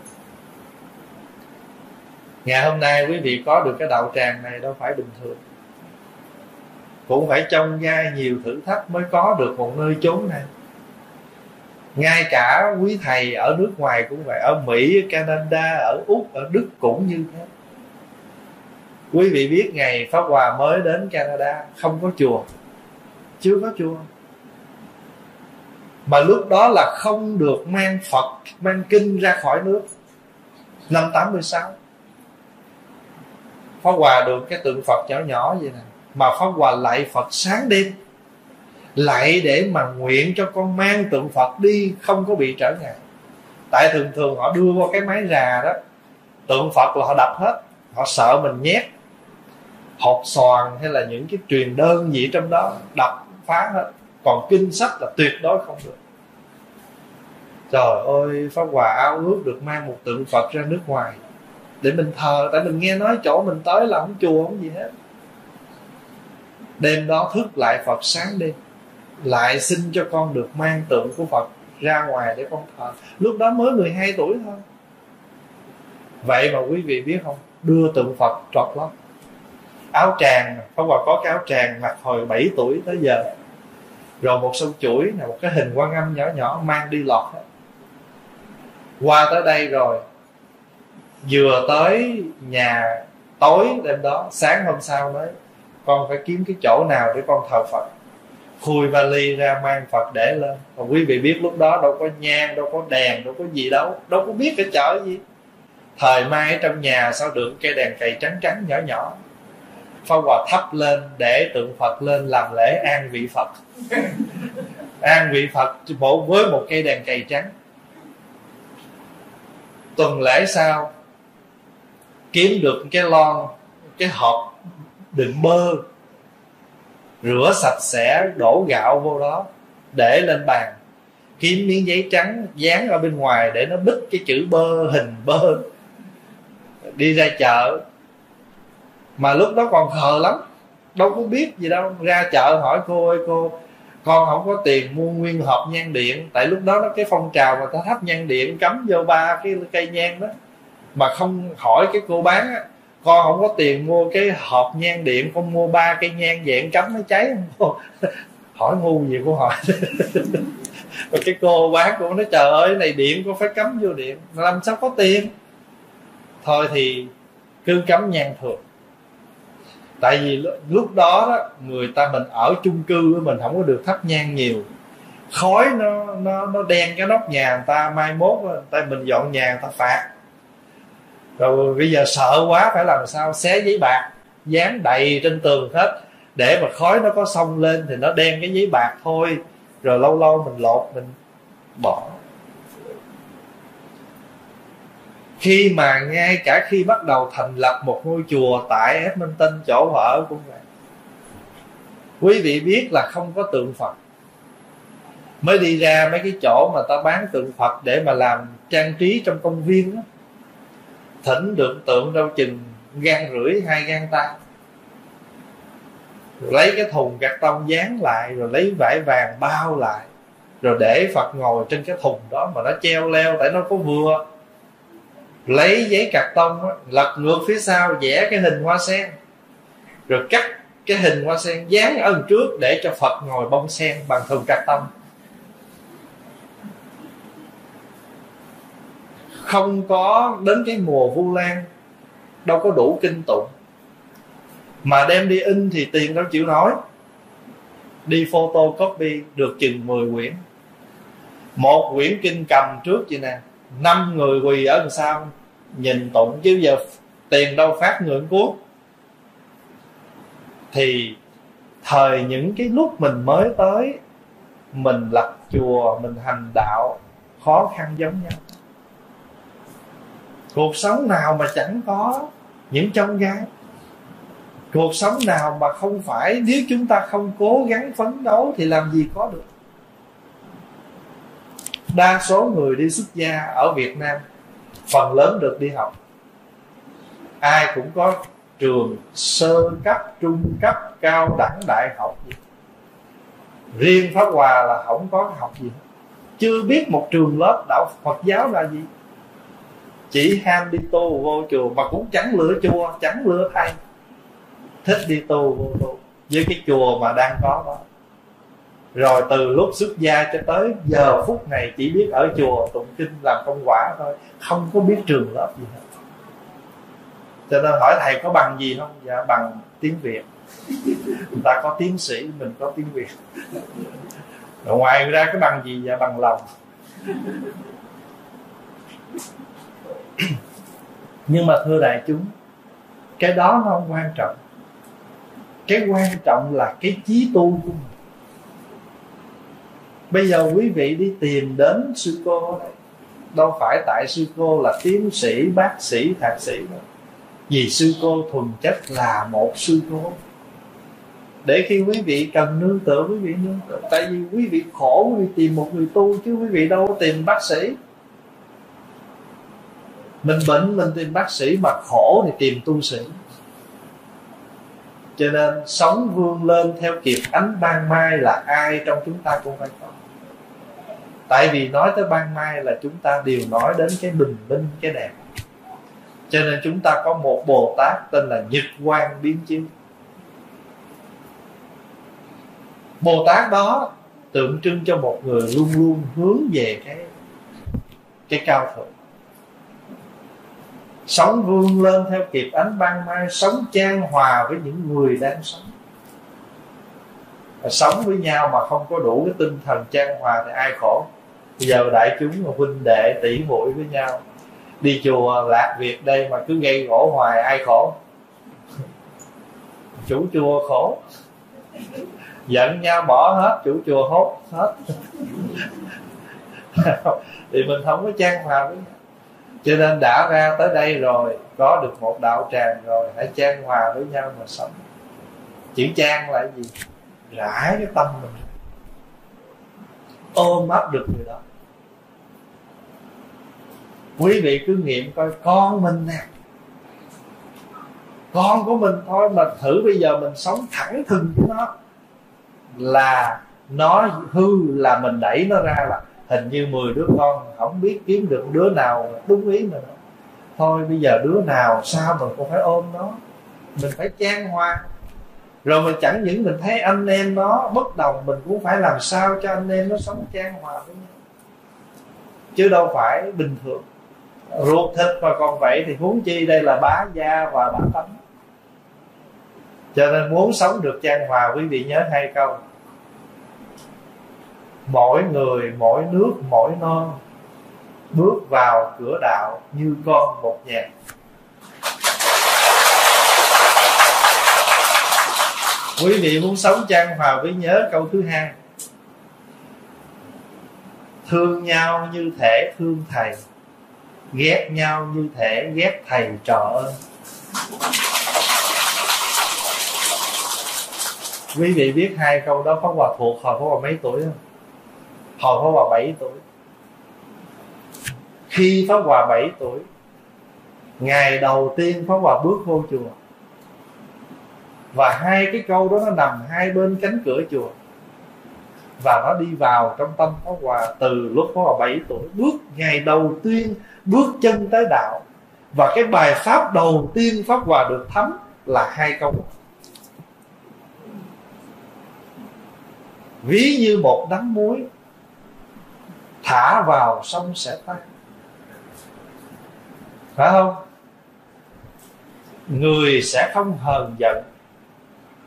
Ngày hôm nay quý vị có được cái đạo tràng này đâu phải bình thường, cũng phải trong gai nhiều thử thách mới có được một nơi chốn này. Ngay cả quý thầy ở nước ngoài cũng vậy, ở Mỹ, ở Canada, ở Úc, ở Đức cũng như thế. Quý vị biết ngày Pháp Hòa mới đến Canada không có chùa, chưa có chùa, mà lúc đó là không được mang Phật, mang kinh ra khỏi nước. Năm tám mươi sáu Pháp Hòa được cái tượng Phật nhỏ nhỏ vậy nè, mà Pháp Hòa lạy Phật sáng đêm, lạy để mà nguyện cho con mang tượng Phật đi không có bị trở ngại. Tại thường thường họ đưa qua cái máy rà đó, tượng Phật là họ đập hết, họ sợ mình nhét hột xoàn hay là những cái truyền đơn gì trong đó, đập phá hết. Còn kinh sách là tuyệt đối không được. Trời ơi, Pháp Hòa ao ước được mang một tượng Phật ra nước ngoài để mình thờ. Tại mình nghe nói chỗ mình tới là không chùa không gì hết. Đêm đó thức lại Phật sáng đêm, lại xin cho con được mang tượng của Phật ra ngoài để con thờ. Lúc đó mới mười hai tuổi thôi. Vậy mà quý vị biết không, đưa tượng Phật trọt lắm. Áo tràng, Pháp Hòa có cái áo tràng mặc hồi bảy tuổi tới giờ. Rồi một sâu chuỗi, một cái hình Quan Âm nhỏ nhỏ mang đi lọt hết. Qua tới đây rồi, vừa tới nhà tối đêm đó, sáng hôm sau nói con phải kiếm cái chỗ nào để con thờ Phật. Khui vali ra mang Phật để lên. Còn quý vị biết lúc đó đâu có nhang, đâu có đèn, đâu có gì đâu, đâu có biết cái chợ gì. Thời mai ở trong nhà sao được cây đèn cầy trắng trắng nhỏ nhỏ. Pháp Hòa thắp lên để tượng Phật lên làm lễ an vị Phật. An vị Phật bộ với một cây đèn cầy trắng. Tuần lễ sau kiếm được cái lon, cái hộp đựng bơ, rửa sạch sẽ, đổ gạo vô đó, để lên bàn. Kiếm miếng giấy trắng dán ở bên ngoài để nó bít cái chữ bơ, hình bơ. Đi ra chợ, mà lúc đó còn khờ lắm, đâu có biết gì đâu. Ra chợ hỏi cô ơi cô, con không có tiền mua nguyên hộp nhang điện. Tại lúc đó nó cái phong trào mà ta thắp nhang điện cắm vô ba cái cây nhang đó. Mà không hỏi cái cô bán á, con không có tiền mua cái hộp nhang điện, con mua ba cây nhang dạng cắm nó cháy không cô? Hỏi ngu gì cô hỏi. Rồi cái cô bán cô nói trời ơi, này điện con phải cắm vô điện, làm sao có tiền. Thôi thì cứ cắm nhang thường. Tại vì lúc đó, đó người ta mình ở chung cư mình không có được thắp nhang nhiều, khói nó nó nó đen cái nóc nhà người ta, mai mốt người ta mình dọn nhà người ta phạt. Rồi bây giờ sợ quá phải làm sao, xé giấy bạc dán đầy trên tường hết, để mà khói nó có xông lên thì nó đen cái giấy bạc thôi. Rồi lâu lâu mình lột mình bỏ. Khi mà ngay cả khi bắt đầu thành lập một ngôi chùa tại Edmonton, chỗ ở cũng vậy, quý vị biết là không có tượng Phật. Mới đi ra mấy cái chỗ mà ta bán tượng Phật để mà làm trang trí trong công viên đó, thỉnh được tượng đâu chừng gan rưỡi hai gan tay. Rồi lấy cái thùng cạc tông dán lại, rồi lấy vải vàng bao lại, rồi để Phật ngồi trên cái thùng đó mà nó treo leo, tại nó có vừa. Lấy giấy cạc tông á, lật ngược phía sau vẽ cái hình hoa sen, rồi cắt cái hình hoa sen dán ở đằng trước để cho Phật ngồi bông sen bằng thùng cạc tông. Không có đến cái mùa Vu Lan đâu có đủ kinh tụng. Mà đem đi in thì tiền đâu chịu nổi. Đi photocopy được chừng mười quyển. Một quyển kinh cầm trước vậy nè, năm người quỳ ở đằng sau nhìn tụng, chứ giờ tiền đâu phát người cuốn. Thì thời những cái lúc mình mới tới, mình lập chùa, mình hành đạo, khó khăn giống nhau. Cuộc sống nào mà chẳng có những chông gai. Cuộc sống nào mà không phải, nếu chúng ta không cố gắng phấn đấu thì làm gì có được. Đa số người đi xuất gia ở Việt Nam phần lớn được đi học. Ai cũng có trường sơ cấp, trung cấp, cao đẳng, đại học gì. Riêng Pháp Hòa là không có học gì, chưa biết một trường lớp đạo Phật giáo là gì. Chỉ ham đi tu vô chùa, mà cũng chẳng lựa chùa, chẳng lựa thầy. Thích đi tu vô tu với cái chùa mà đang có đó. Rồi từ lúc xuất gia cho tới giờ phút này chỉ biết ở chùa tụng kinh làm công quả thôi, không có biết trường lớp gì hết. Cho nên hỏi thầy có bằng gì không? Dạ bằng tiếng Việt. Người ta có tiến sĩ, mình có tiếng Việt. Rồi ngoài ra cái bằng gì? Dạ bằng lòng. Nhưng mà thưa đại chúng, cái đó nó không quan trọng. Cái quan trọng là cái chí tu của mình. Bây giờ quý vị đi tìm đến sư cô này, đâu phải tại sư cô là tiến sĩ, bác sĩ, thạc sĩ đâu. Vì sư cô thuần chất là một sư cô. Để khi quý vị cần nương tựa, quý vị nương tựa. Tại vì quý vị khổ, quý vị tìm một người tu, chứ quý vị đâu tìm bác sĩ. Mình bệnh mình tìm bác sĩ, mà khổ thì tìm tu sĩ. Cho nên sống vươn lên theo kịp ánh ban mai là ai trong chúng ta cũng phải có. Tại vì nói tới ban mai là chúng ta đều nói đến cái bình minh, cái đẹp. Cho nên chúng ta có một Bồ Tát tên là Nhật Quang Biến Chiếu. Bồ Tát đó tượng trưng cho một người luôn luôn hướng về cái cái cao thượng, sống vươn lên theo kịp ánh ban mai, sống chan hòa với những người đang sống. Và sống với nhau mà không có đủ cái tinh thần chan hòa thì ai khổ. Bây giờ đại chúng mà huynh đệ tỷ muội với nhau, đi chùa Lạc Việt đây mà cứ gây gỗ hoài, ai khổ? Chủ chùa khổ. Giận nhau bỏ hết, chủ chùa hốt hết. Thì mình không có chan hòa với nhau. Cho nên đã ra tới đây rồi, có được một đạo tràng rồi, hãy chan hòa với nhau mà sống. Chữ chan là gì? Rải cái tâm mình, ôm ấp được người đó. Quý vị cứ nghiệm coi con mình nè, con của mình thôi, mà thử bây giờ mình sống thẳng thừng với nó, là nó hư là mình đẩy nó ra, là hình như mười đứa con không biết kiếm được đứa nào đúng ý mình. Thôi bây giờ đứa nào sao mình cũng phải ôm nó, mình phải chan hòa. Rồi mình chẳng những mình thấy anh em nó bất đồng, mình cũng phải làm sao cho anh em nó sống chan hòa với nhau, chứ đâu phải bình thường. Ruột thịt mà còn vậy thì huống chi đây là bá gia và bá tánh. Cho nên muốn sống được chan hòa, quý vị nhớ hai câu: mỗi người mỗi nước mỗi non, bước vào cửa đạo như con một nhà. Quý vị muốn sống chan hòa với, nhớ câu thứ hai: thương nhau như thể thương thầy, ghét nhau như thể ghét thầy trò ơn. Quý vị biết hai câu đó Pháp Hòa thuộc hồi Pháp Hòa mấy tuổi không? Hồi Pháp Hòa bảy tuổi. Khi Pháp Hòa bảy tuổi, ngày đầu tiên Pháp Hòa bước vô chùa, và hai cái câu đó nó nằm hai bên cánh cửa chùa, và nó đi vào trong tâm Pháp Hòa từ lúc Pháp Hòa bảy tuổi. Bước ngày đầu tiên bước chân tới đạo, và cái bài pháp đầu tiên Pháp Hòa được thấm là hai câu đó. Ví như một đám muối thả vào sông sẽ tan, phải không? Người sẽ không hờn giận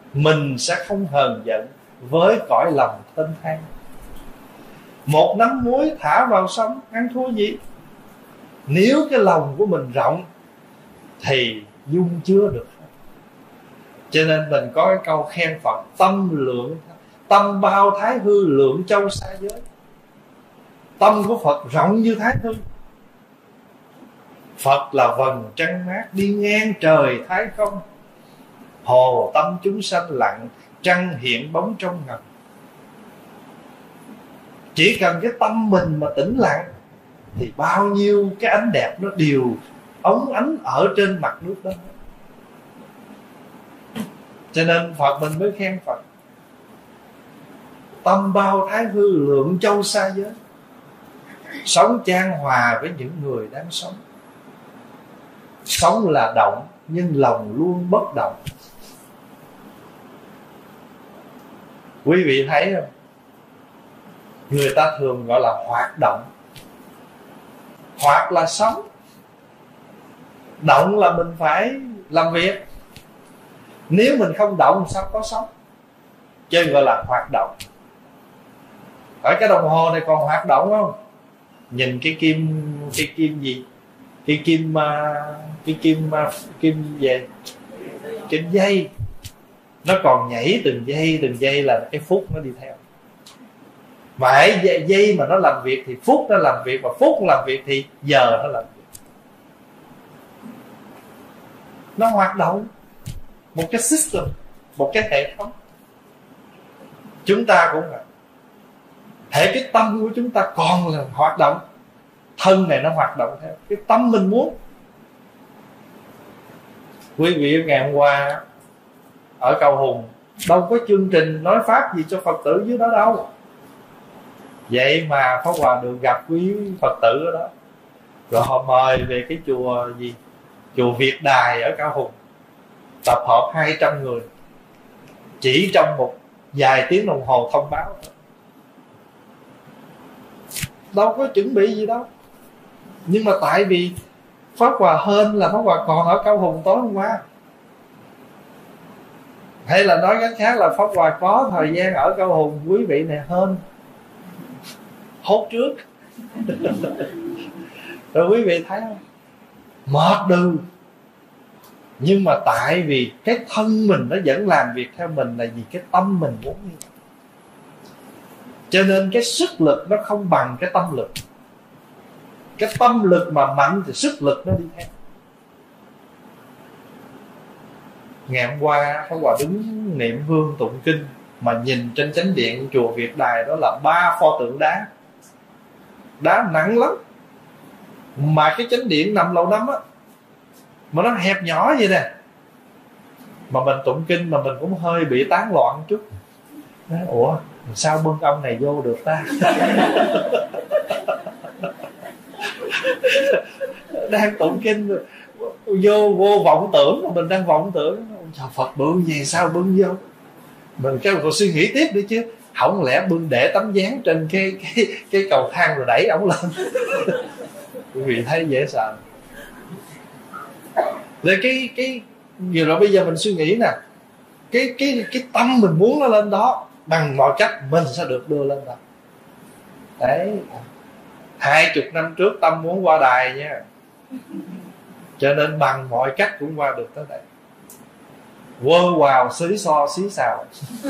mình sẽ không hờn giận với cõi lòng thênh thang. Một nắm muối thả vào sông ăn thua gì? Nếu cái lòng của mình rộng thì dung chứa được. Cho nên mình có cái câu khen Phật: tâm lượng, tâm bao thái hư, lượng châu xa giới. Tâm của Phật rộng như thái hư. Phật là vầng trăng mát đi ngang trời thái không. Hồ tâm chúng sanh lặng, trăng hiện bóng trong ngầm. Chỉ cần cái tâm mình mà tĩnh lặng thì bao nhiêu cái ánh đẹp nó đều óng ánh ở trên mặt nước đó. Cho nên Phật mình mới khen Phật: tâm bao thái hư, lượng châu xa giới. Sống chan hòa với những người đang sống. Sống là động, nhưng lòng luôn bất động. Quý vị thấy không? Người ta thường gọi là hoạt động. Hoạt là sống, động là mình phải làm việc. Nếu mình không động sao có sống? Chứ gọi là hoạt động. Ở cái đồng hồ này còn hoạt động không? Nhìn cái kim, cái kim gì? Cái kim, cái kim, kim về cái dây, nó còn nhảy từng giây từng giây là cái phút nó đi theo. Mà hãy giây mà nó làm việc thì phút nó làm việc, và phút làm việc thì giờ nó làm việc. Nó hoạt động một cái system, một cái hệ thống. Chúng ta cũng vậy. Hệ cái tâm của chúng ta còn là hoạt động, thân này nó hoạt động theo cái tâm mình muốn. Quý vị ngày hôm qua ở Cầu Hùng đâu có chương trình nói pháp gì cho Phật tử dưới đó đâu. Vậy mà Pháp Hòa được gặp quý Phật tử ở đó. Rồi họ mời về cái chùa gì? Chùa Việt Đài ở Cao Hùng. Tập hợp hai trăm người. Chỉ trong một vài tiếng đồng hồ thông báo. Đâu có chuẩn bị gì đâu. Nhưng mà tại vì Pháp Hòa hên là Pháp Hòa còn ở Cao Hùng tối hôm qua. Hay là nói cách khác là Pháp Hòa có thời gian ở Cao Hùng, quý vị này hên hốt trước. Rồi quý vị thấy không? Mệt đừ. Nhưng mà tại vì cái thân mình nó vẫn làm việc theo mình, là vì cái tâm mình muốn như vậy. Cho nên cái sức lực nó không bằng cái tâm lực. Cái tâm lực mà mạnh thì sức lực nó đi theo. Ngày hôm qua Pháp Hòa đứng niệm hương tụng kinh, mà nhìn trên chánh điện chùa Việt Đài đó là ba pho tượng đá. Đá nặng lắm. Mà cái chánh điện nằm lầu năm á, mà nó hẹp nhỏ vậy nè. Mà mình tụng kinh mà mình cũng hơi bị tán loạn chút. Nói, ủa sao bưng ông này vô được ta? Đang tụng kinh vô vô vọng tưởng, mà mình đang vọng tưởng trời Phật bưng gì sao bưng vô. Mình cái còn suy nghĩ tiếp nữa chứ, không lẽ bưng để tấm dáng trên cái cái cái cầu thang rồi đẩy ổng lên. Quý vị thấy dễ sợ. Rồi cái cái vừa rồi bây giờ mình suy nghĩ nè, cái cái cái tâm mình muốn nó lên đó, bằng mọi cách mình sẽ được đưa lên đó. Đấy. Hai chục năm trước tâm muốn qua đài nha, cho nên bằng mọi cách cũng qua được tới đây. Quơ quào xí so xí xào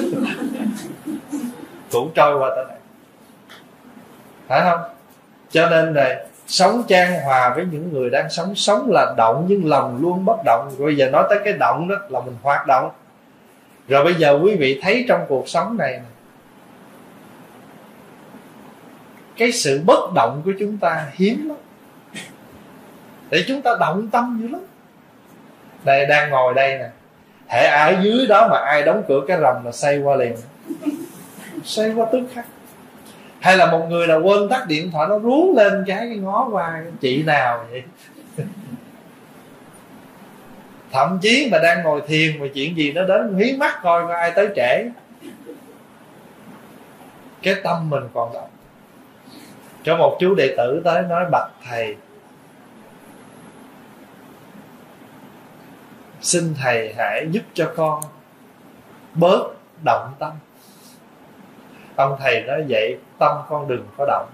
cũng trôi qua tới đây. Phải không? Cho nên này, sống chan hòa với những người đang sống. Sống là động nhưng lòng luôn bất động. Rồi bây giờ nói tới cái động đó là mình hoạt động. Rồi bây giờ quý vị thấy trong cuộc sống này, cái sự bất động của chúng ta hiếm lắm. Để chúng ta động tâm dữ lắm. Đây đang ngồi đây nè, hễ ở dưới đó mà ai đóng cửa cái rầm là xoay qua liền, xoay qua tức khắc. Hay là một người là quên tắt điện thoại, nó rú lên cái cái ngó qua chị nào vậy. Thậm chí mà đang ngồi thiền mà chuyện gì nó đến hí mắt coi coi ai tới trễ, cái tâm mình còn động. Cho một chú đệ tử tới nói: bạch thầy, xin thầy hãy giúp cho con bớt động tâm. Ông thầy nói vậy, tâm con đừng có động.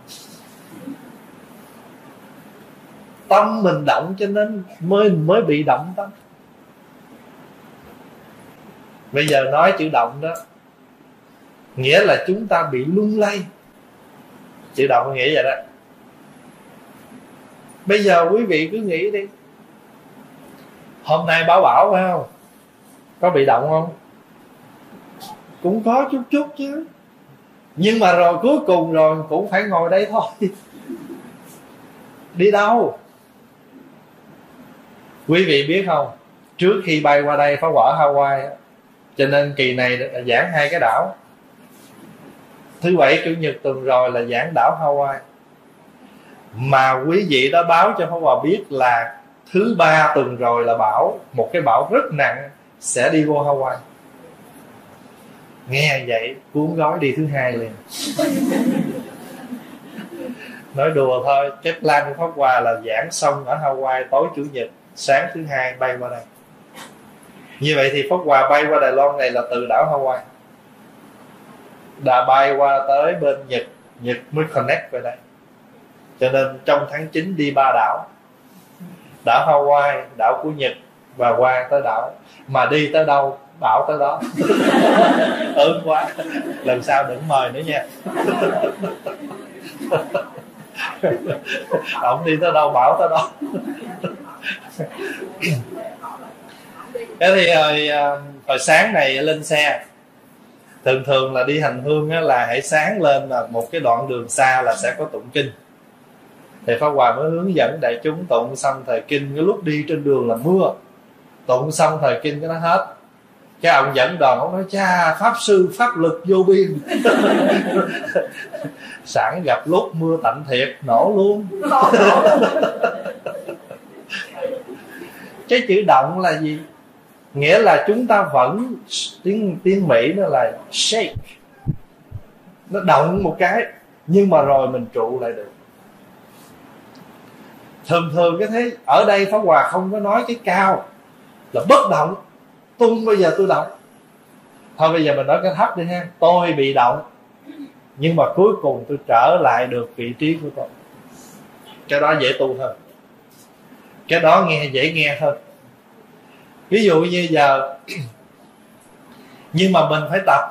Tâm mình động cho nên mới mới bị động tâm. Bây giờ nói chữ động đó, nghĩa là chúng ta bị lung lay. Chữ động nghĩa vậy đó. Bây giờ quý vị cứ nghĩ đi, hôm nay báo bão phải không? Có bị động không? Cũng có chút chút chứ. Nhưng mà rồi cuối cùng rồi cũng phải ngồi đây thôi. Đi đâu? Quý vị biết không, trước khi bay qua đây Pháp Hòa ở Hawaii, cho nên kỳ này giảng hai cái đảo. Thứ bảy chủ nhật tuần rồi là giảng đảo Hawaii. Mà quý vị đã báo cho Pháp Hòa biết là thứ ba tuần rồi là bão, một cái bão rất nặng sẽ đi vô Hawaii. Nghe vậy cuốn gói đi thứ hai liền. Nói đùa thôi, cái plan của Pháp Hòa là giảng xong ở Hawaii tối chủ nhật, sáng thứ hai bay qua đây. Như vậy thì Pháp Hòa bay qua Đài Loan này là từ đảo Hawaii, đã bay qua tới bên Nhật, Nhật mới connect về đây. Cho nên trong tháng chín đi ba đảo, đảo Hawaii, đảo của Nhật và qua tới đảo. Mà đi tới đâu bảo tới đó. Ớn quá, lần sau đừng mời nữa nha. Ông đi tới đâu bảo tới đó. Thế thì hồi, hồi sáng này lên xe, thường thường là đi hành hương á, là hãy sáng lên là một cái đoạn đường xa là sẽ có tụng kinh. Thì Pháp Hòa mới hướng dẫn đại chúng tụng xong thời kinh. Cái lúc đi trên đường là mưa, tụng xong thời kinh cái nó hết. Cái ông dẫn đoàn, ông nói cha pháp sư pháp lực vô biên. Sẵn gặp lúc mưa tạnh thiệt nổ luôn. Cái chữ động là gì? Nghĩa là chúng ta vẫn, tiếng, tiếng Mỹ nó là shake, nó động một cái nhưng mà rồi mình trụ lại được. Thường thường cái thế ở đây Pháp Hòa không có nói cái cao là bất động, tôi bây giờ tôi động. Thôi bây giờ mình nói cái thấp đi ha, tôi bị động nhưng mà cuối cùng tôi trở lại được vị trí của tôi. Cái đó dễ tu hơn, cái đó nghe dễ nghe hơn. Ví dụ như giờ, nhưng mà mình phải tập,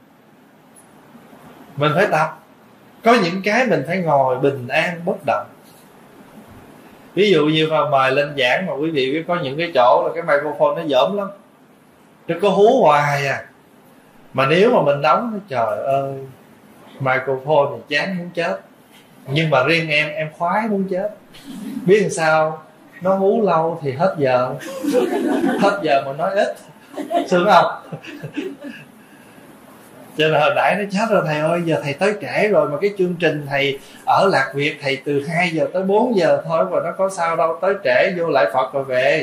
mình phải tập. Có những cái mình phải ngồi bình an bất động. Ví dụ như mà mời lên giảng mà quý vị biết có những cái chỗ là cái microphone nó dởm lắm, nó có hú hoài à. Mà nếu mà mình đóng, trời ơi, microphone thì chán muốn chết. Nhưng mà riêng em, em khoái muốn chết. Biết làm sao? Nó hú lâu thì hết giờ. Hết giờ mà nói ít, sướng không? Cho nên hồi nãy nó chết rồi thầy ơi, giờ thầy tới trễ rồi. Mà cái chương trình thầy ở Lạc Việt thầy từ hai giờ tới bốn giờ thôi, và nó có sao đâu, tới trễ vô lại Phật rồi về.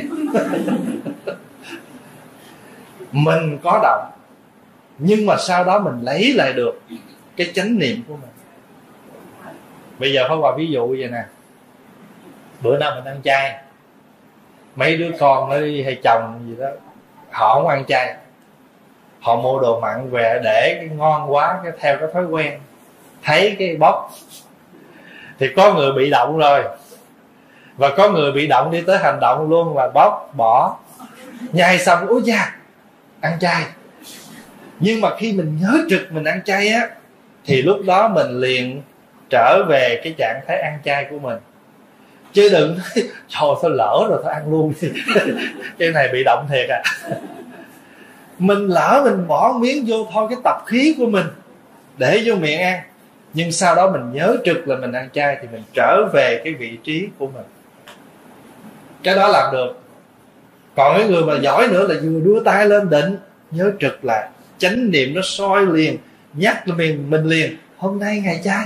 Mình có động, nhưng mà sau đó mình lấy lại được cái chánh niệm của mình. Bây giờ Pháp Hòa ví dụ vậy nè, bữa nào mình ăn chay, mấy đứa con nó đi hay chồng gì đó, họ không ăn chay, họ mua đồ mặn về để cái ngon quá, cái theo cái thói quen, thấy cái bóc. Thì có người bị động rồi, và có người bị động đi tới hành động luôn, và bóc bỏ, nhai xong ôi da ăn chay. Nhưng mà khi mình nhớ trực mình ăn chay á, thì lúc đó mình liền trở về cái trạng thái ăn chay của mình. Chứ đừng nói trời thôi lỡ rồi thôi ăn luôn. Cái này bị động thiệt à. Mình lỡ mình bỏ miếng vô thôi, cái tập khí của mình để vô miệng ăn, nhưng sau đó mình nhớ trực là mình ăn chay, thì mình trở về cái vị trí của mình. Cái đó làm được. Còn cái người mà giỏi nữa là vừa đưa tay lên định, nhớ trực lại, chánh niệm nó soi liền, nhắc mình mình liền, hôm nay ngày chay.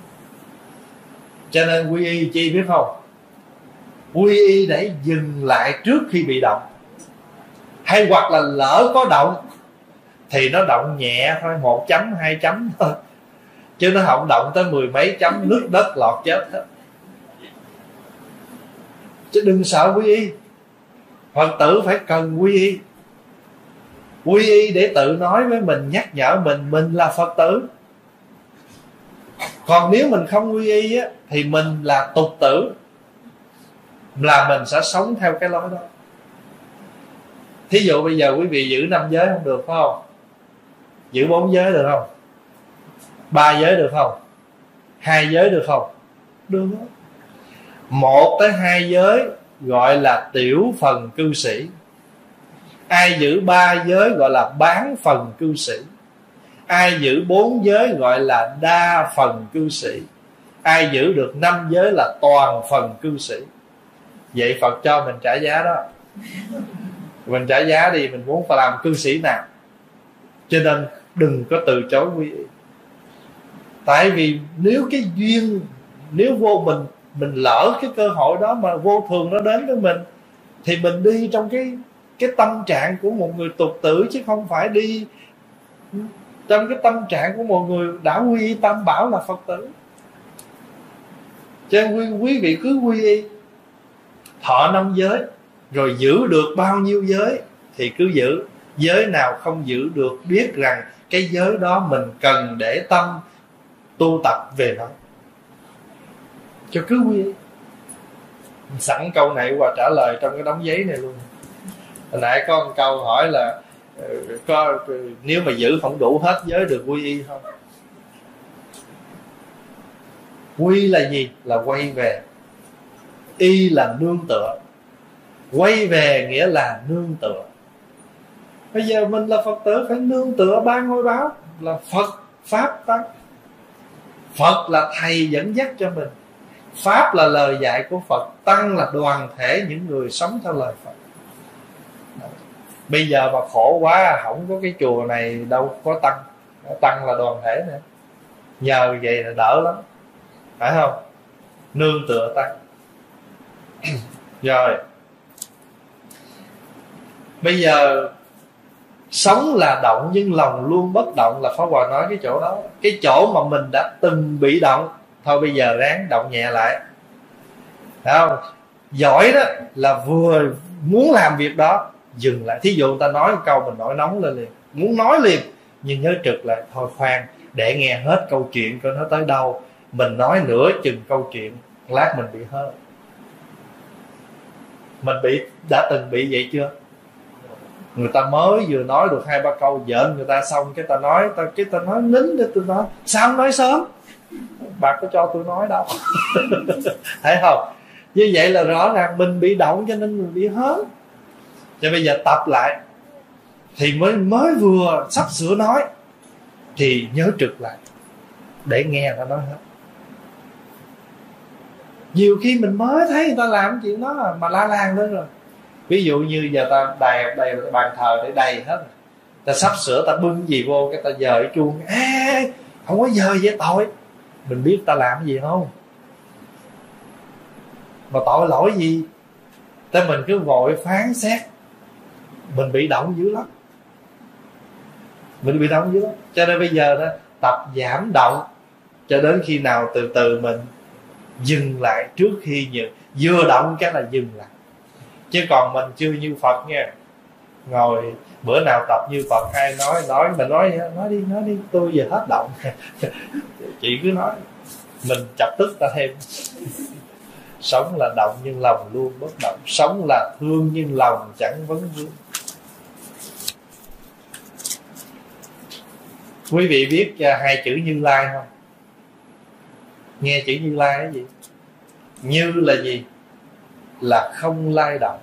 Cho nên quy y chi biết không? Quy y để dừng lại trước khi bị động. Hay hoặc là lỡ có động thì nó động nhẹ thôi, một chấm hai chấm thôi, chứ nó không động tới mười mấy chấm, nước đất lọt chết hết. Chứ đừng sợ quy y. Phật tử phải cần quy y. Quy y để tự nói với mình, nhắc nhở mình mình là Phật tử. Còn nếu mình không quy y á, thì mình là tục tử, là mình sẽ sống theo cái lối đó. Thí dụ bây giờ quý vị giữ năm giới không được phải không? Giữ bốn giới được không? Ba giới được không? Hai giới được không? Được. Một tới hai giới gọi là tiểu phần cư sĩ. Ai giữ ba giới gọi là bán phần cư sĩ. Ai giữ bốn giới gọi là đa phần cư sĩ. Ai giữ được năm giới là toàn phần cư sĩ. Vậy Phật cho mình trả giá đó. Mình trả giá đi, mình muốn phải làm cư sĩ nào. Cho nên đừng có từ chối quy y. Tại vì nếu cái duyên, nếu vô mình mình lỡ cái cơ hội đó mà vô thường nó đến với mình, thì mình đi trong cái cái tâm trạng của một người tục tử, chứ không phải đi trong cái tâm trạng của một người đã quy y tam bảo là Phật tử. Cho nên quý, quý vị cứ quy y, thọ năm giới, rồi giữ được bao nhiêu giới thì cứ giữ. Giới nào không giữ được, biết rằng cái giới đó mình cần để tâm tu tập về nó, cho cứ quy y. Sẵn câu này qua trả lời trong cái đống giấy này luôn. Hồi nãy có một câu hỏi là có, nếu mà giữ không đủ hết giới được quy y không? Quy là gì? Là quay về. Y là nương tựa. Quay về nghĩa là nương tựa. Bây giờ mình là Phật tử phải nương tựa ba ngôi báo là Phật, Pháp, Tăng. Phật là thầy dẫn dắt cho mình, Pháp là lời dạy của Phật, Tăng là đoàn thể những người sống theo lời Phật. Bây giờ mà khổ quá, không có cái chùa này đâu có Tăng. Tăng là đoàn thể nữa, nhờ vậy là đỡ lắm, phải không? Nương tựa Tăng. Rồi bây giờ sống là động nhưng lòng luôn bất động là Pháp Hòa nói cái chỗ đó. Cái chỗ mà mình đã từng bị động, thôi bây giờ ráng động nhẹ lại, phải không? Giỏi đó là vừa muốn làm việc đó dừng lại. Thí dụ người ta nói một câu mình nổi nóng lên liền, muốn nói liền, nhưng nhớ trực lại, thôi khoan, để nghe hết câu chuyện coi nó tới đâu. Mình nói nửa chừng câu chuyện, lát mình bị hết. Mình bị đã từng bị vậy chưa? Người ta mới vừa nói được hai ba câu giỡn người ta, xong cái ta nói ta cái ta nói nín để tôi nói sao không nói sớm, bà có cho tôi nói đâu. Thấy không? Như vậy là rõ ràng mình bị động cho nên mình bị hớn. Cho bây giờ tập lại thì mới mới vừa sắp sửa nói thì nhớ trực lại để nghe ta nói hết. Nhiều khi mình mới thấy người ta làm chuyện đó mà la làng lên rồi. Ví dụ như giờ ta đầy đầy bàn thờ để đầy hết, ta sắp sửa ta bưng gì vô cái ta dời cái chuông, à, không có dời vậy tội. Mình biết ta làm cái gì không, mà tội lỗi gì ta mình cứ vội phán xét, mình bị động dữ lắm, mình bị động dữ lắm. Cho nên bây giờ đó tập giảm động cho đến khi nào từ từ mình dừng lại, trước khi như vừa động cái là dừng lại. Chứ còn mình chưa như Phật nha, ngồi bữa nào tập như Phật hay nói nói mình nói nói đi nói đi tôi giờ hết động. Chị cứ nói, mình chập tức ta thêm. Sống là động nhưng lòng luôn bất động, sống là thương nhưng lòng chẳng vấn vương. Quý vị biết uh, hai chữ Như Lai không? Nghe chữ Như Lai là gì? Như là gì? Là không lay động.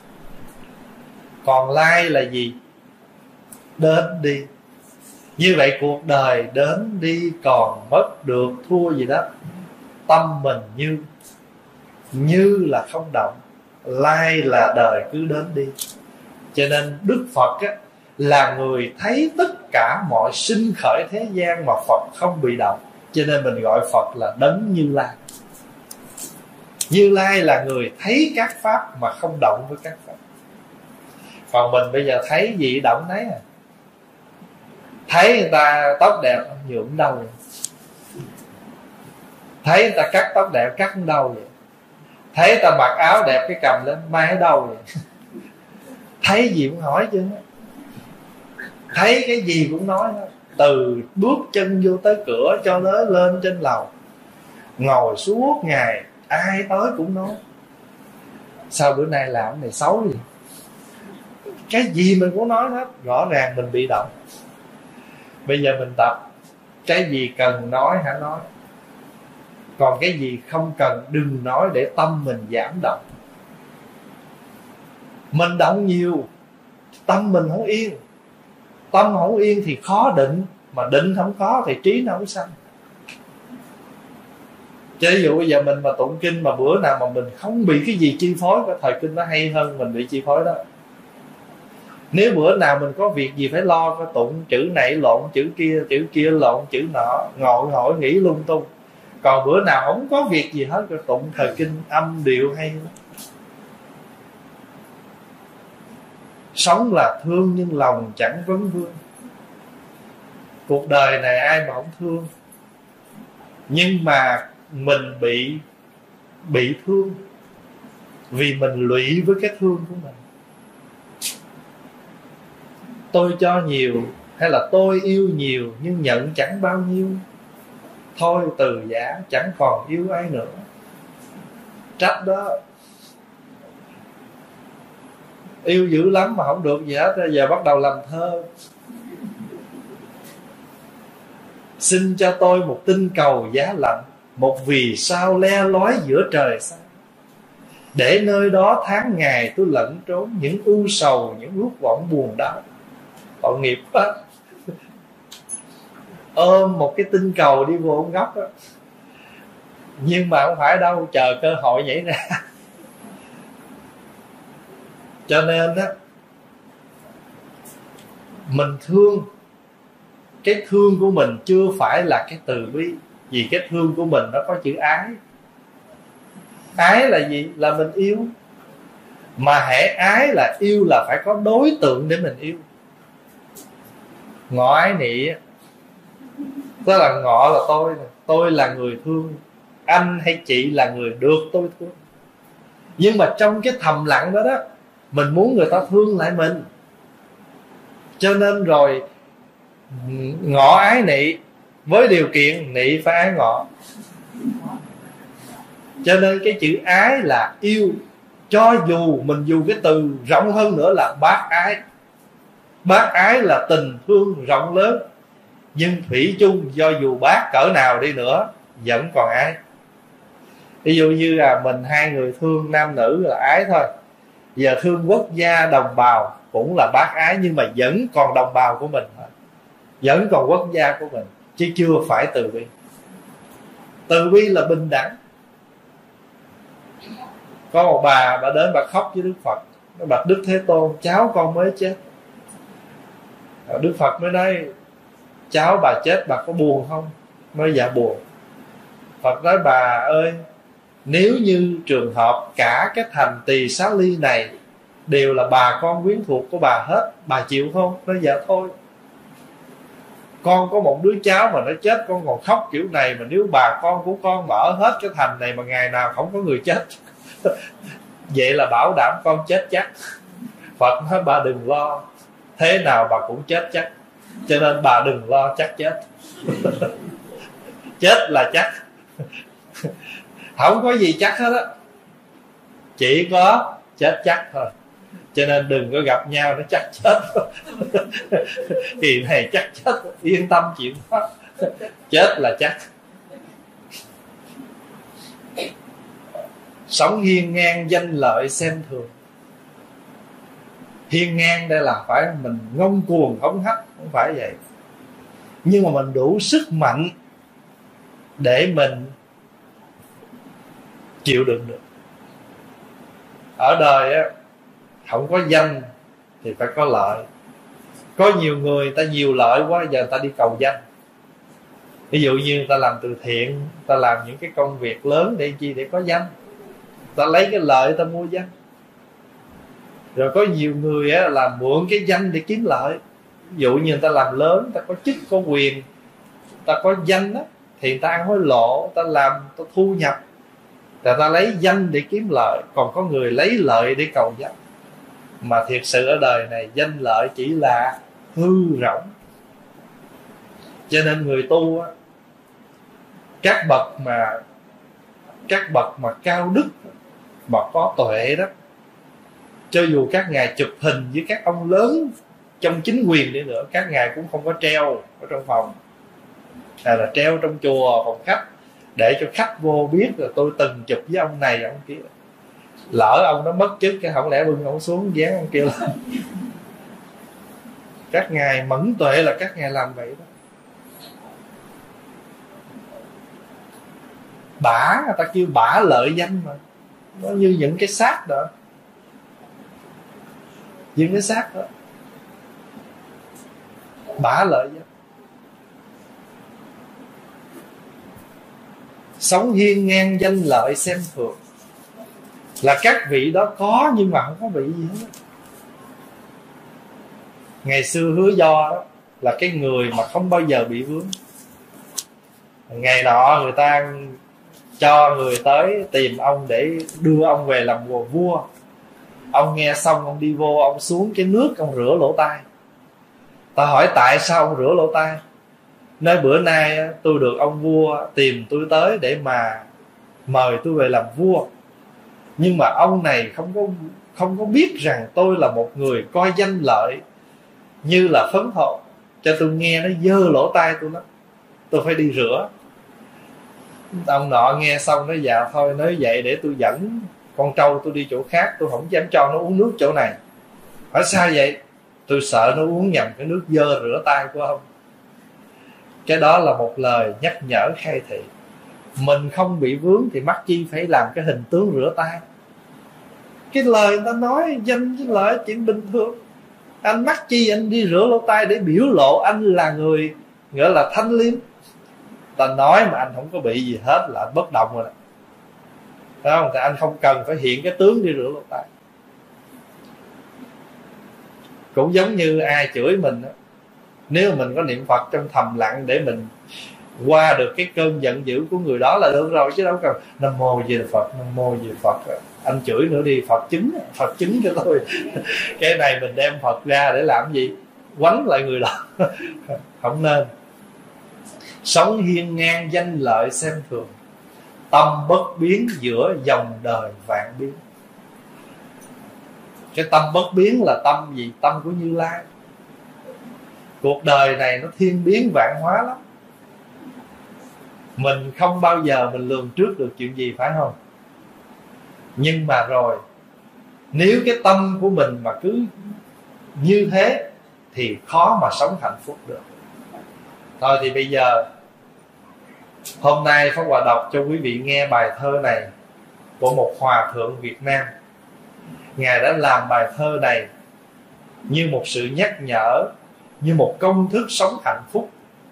Còn lai là gì? Đến đi. Như vậy cuộc đời đến đi còn mất được thua gì đó. Tâm mình như. Như là không động, lai là đời cứ đến đi. Cho nên Đức Phật á, là người thấy tất cả mọi sinh khởi thế gian mà Phật không bị động. Cho nên mình gọi Phật là Đấng Như Lai. Như Lai là người thấy các pháp mà không động với các pháp. Còn mình bây giờ thấy gì động đấy à. Thấy người ta tóc đẹp nhuộm đâu vậy? Thấy người ta cắt tóc đẹp cắt đâu vậy? Thấy người ta mặc áo đẹp cái cầm lên mai ở đâu vậy? Thấy gì cũng hỏi chứ. thấy cái gì cũng nói hết. Từ bước chân vô tới cửa cho tới lên trên lầu, ngồi suốt ngày ai tới cũng nói. Sao bữa nay làm cái này xấu gì? Cái gì mình cũng nói hết. Rõ ràng mình bị động. Bây giờ mình tập, cái gì cần nói hãy nói, còn cái gì không cần đừng nói, để tâm mình giảm động. Mình động nhiều, tâm mình không yên. Tâm không yên thì khó định, mà định không có thì trí nó không sanh. Chứ ví dụ bây giờ mình mà tụng kinh mà bữa nào mà mình không bị cái gì chi phối, cái thời kinh nó hay hơn mình bị chi phối đó. Nếu bữa nào mình có việc gì phải lo, phải tụng chữ này lộn chữ kia, chữ kia lộn chữ nọ, ngồi hỏi nghĩ lung tung. Còn bữa nào không có việc gì hết, cái tụng thời kinh âm điệu hay lắm. Sống là thương nhưng lòng chẳng vấn vương. Cuộc đời này ai mà không thương, nhưng mà mình bị bị thương vì mình lụy với cái thương của mình. Tôi cho nhiều hay là tôi yêu nhiều nhưng nhận chẳng bao nhiêu, thôi từ giả chẳng còn yêu ai nữa. Trách đó. Yêu dữ lắm mà không được gì hết, giờ bắt đầu làm thơ. Xin cho tôi một tinh cầu giá lạnh, một vì sao le lói giữa trời xanh, để nơi đó tháng ngày tôi lẫn trốn những ưu sầu, những ước vọng buồn đau. Tội nghiệp quá. Ôm một cái tinh cầu đi vô góc đó. Nhưng mà không phải đâu, chờ cơ hội nhảy ra. Cho nên á, mình thương, cái thương của mình chưa phải là cái từ bi. Vì cái thương của mình nó có chữ ái. Ái là gì? Là mình yêu. Mà hễ ái là yêu là phải có đối tượng để mình yêu. Ngọ ái nị, tức là ngọ là tôi, tôi là người thương, anh hay chị là người được tôi thương. Nhưng mà trong cái thầm lặng đó đó, mình muốn người ta thương lại mình. Cho nên rồi ngọ ái nị, với điều kiện nị phải ái ngọ. Cho nên cái chữ ái là yêu. Cho dù mình dùng cái từ rộng hơn nữa là bác ái. Bác ái là tình thương rộng lớn, nhưng thủy chung do dù bác cỡ nào đi nữa vẫn còn ái. Ví dụ như là mình hai người thương nam nữ là ái thôi. Giờ thương quốc gia đồng bào cũng là bác ái, nhưng mà vẫn còn đồng bào của mình, vẫn còn quốc gia của mình, chứ chưa phải từ bi. Từ bi là bình đẳng. Có một bà, bà đến bà khóc với Đức Phật. Nó bạch Đức Thế Tôn, cháu con mới chết. Đức Phật mới nói, cháu bà chết bà có buồn không? Nói dạ buồn. Phật nói, bà ơi, nếu như trường hợp cả cái thành Tỳ Xá Ly này đều là bà con quyến thuộc của bà hết, bà chịu không? Nói dạ thôi. Con có một đứa cháu mà nó chết, con còn khóc kiểu này, mà nếu bà con của con mà ở hết cái thành này mà ngày nào không có người chết, vậy là bảo đảm con chết chắc. Phật nói bà đừng lo, thế nào bà cũng chết chắc, cho nên bà đừng lo chắc chết. Chết là chắc. Không có gì chắc hết á, chỉ có chết chắc thôi. Cho nên đừng có gặp nhau nó chắc chết. Kỳ này chắc chết, yên tâm chuyện đó. Chết là chắc. Sống hiên ngang danh lợi xem thường. Hiên ngang đây là phải mình ngông cuồng hống hách, không phải vậy. Nhưng mà mình đủ sức mạnh để mình chịu đựng được. Ở đời á, không có danh thì phải có lợi. Có nhiều người ta nhiều lợi quá, giờ người ta đi cầu danh. Ví dụ như người ta làm từ thiện, người ta làm những cái công việc lớn để chi? Để có danh. Người ta lấy cái lợi người ta mua danh. Rồi có nhiều người á, là mượn cái danh để kiếm lợi. Ví dụ như người ta làm lớn, người ta có chức, có quyền, người ta có danh á, thì người ta ăn hối lộ, người ta làm, người ta thu nhập, người ta lấy danh để kiếm lợi. Còn có người lấy lợi để cầu danh. Mà thiệt sự ở đời này danh lợi chỉ là hư rỗng. Cho nên người tu á, các bậc mà các bậc mà cao đức mà có tuệ đó, cho dù các ngài chụp hình với các ông lớn trong chính quyền đi nữa, các ngài cũng không có treo ở trong phòng, hay là treo trong chùa phòng khách để cho khách vô biết là tôi từng chụp với ông này ông kia. Lỡ ông nó mất chức cái không lẽ bưng ông xuống dán ông kia lên. Các ngài mẫn tuệ là các ngài làm vậy đó. Bả, người ta kêu bả lợi danh mà, nó như những cái xác đó, những cái xác đó bả lợi danh. Sống hiên ngang danh lợi xem thường, là các vị đó có nhưng mà không có bị gì hết. Ngày xưa Hứa Do đó là cái người mà không bao giờ bị vướng. Ngày nọ người ta cho người tới tìm ông để đưa ông về làm vua. Ông nghe xong ông đi vô, ông xuống cái nước ông rửa lỗ tai. Ta hỏi tại sao ông rửa lỗ tai? Nói bữa nay tôi được ông vua tìm tôi tới để mà mời tôi về làm vua, nhưng mà ông này không có không có biết rằng tôi là một người coi danh lợi như là phấn thọ, cho tôi nghe nó dơ lỗ tai tôi lắm, tôi phải đi rửa. Ông nọ nghe xong nói dạ thôi, nói vậy để tôi dẫn con trâu tôi đi chỗ khác, tôi không dám cho nó uống nước chỗ này. Hỏi sao vậy? Tôi sợ nó uống nhầm cái nước dơ rửa tay của ông. Cái đó là một lời nhắc nhở khai thị. Mình không bị vướng thì mắc chi phải làm cái hình tướng rửa tay. Cái lời người ta nói danh với lợi chuyện bình thường. Anh mắc chi anh đi rửa lỗ tai để biểu lộ anh là người gọi là thanh liêm. Ta nói mà anh không có bị gì hết là anh bất động rồi đó, phải không? Thì anh không cần phải hiện cái tướng đi rửa lỗ tai. Cũng giống như ai chửi mình đó, nếu mình có niệm Phật trong thầm lặng để mình qua được cái cơn giận dữ của người đó là được rồi, chứ đâu cần Nam Mô Di Đà Phật, Nam Mô Di Đà Phật. Anh chửi nữa đi, Phật chứng, Phật chứng cho tôi. Cái này mình đem Phật ra để làm gì? Quánh lại người đó. Không nên. Sống hiên ngang danh lợi xem thường, tâm bất biến giữa dòng đời vạn biến. Cái tâm bất biến là tâm gì? Tâm của Như Lai. Cuộc đời này nó thiên biến vạn hóa lắm, mình không bao giờ mình lường trước được chuyện gì, phải không? Nhưng mà rồi, nếu cái tâm của mình mà cứ như thế thì khó mà sống hạnh phúc được. Thôi thì bây giờ hôm nay Pháp Hòa đọc cho quý vị nghe bài thơ này của một hòa thượng Việt Nam. Ngài đã làm bài thơ này như một sự nhắc nhở, như một công thức sống hạnh phúc.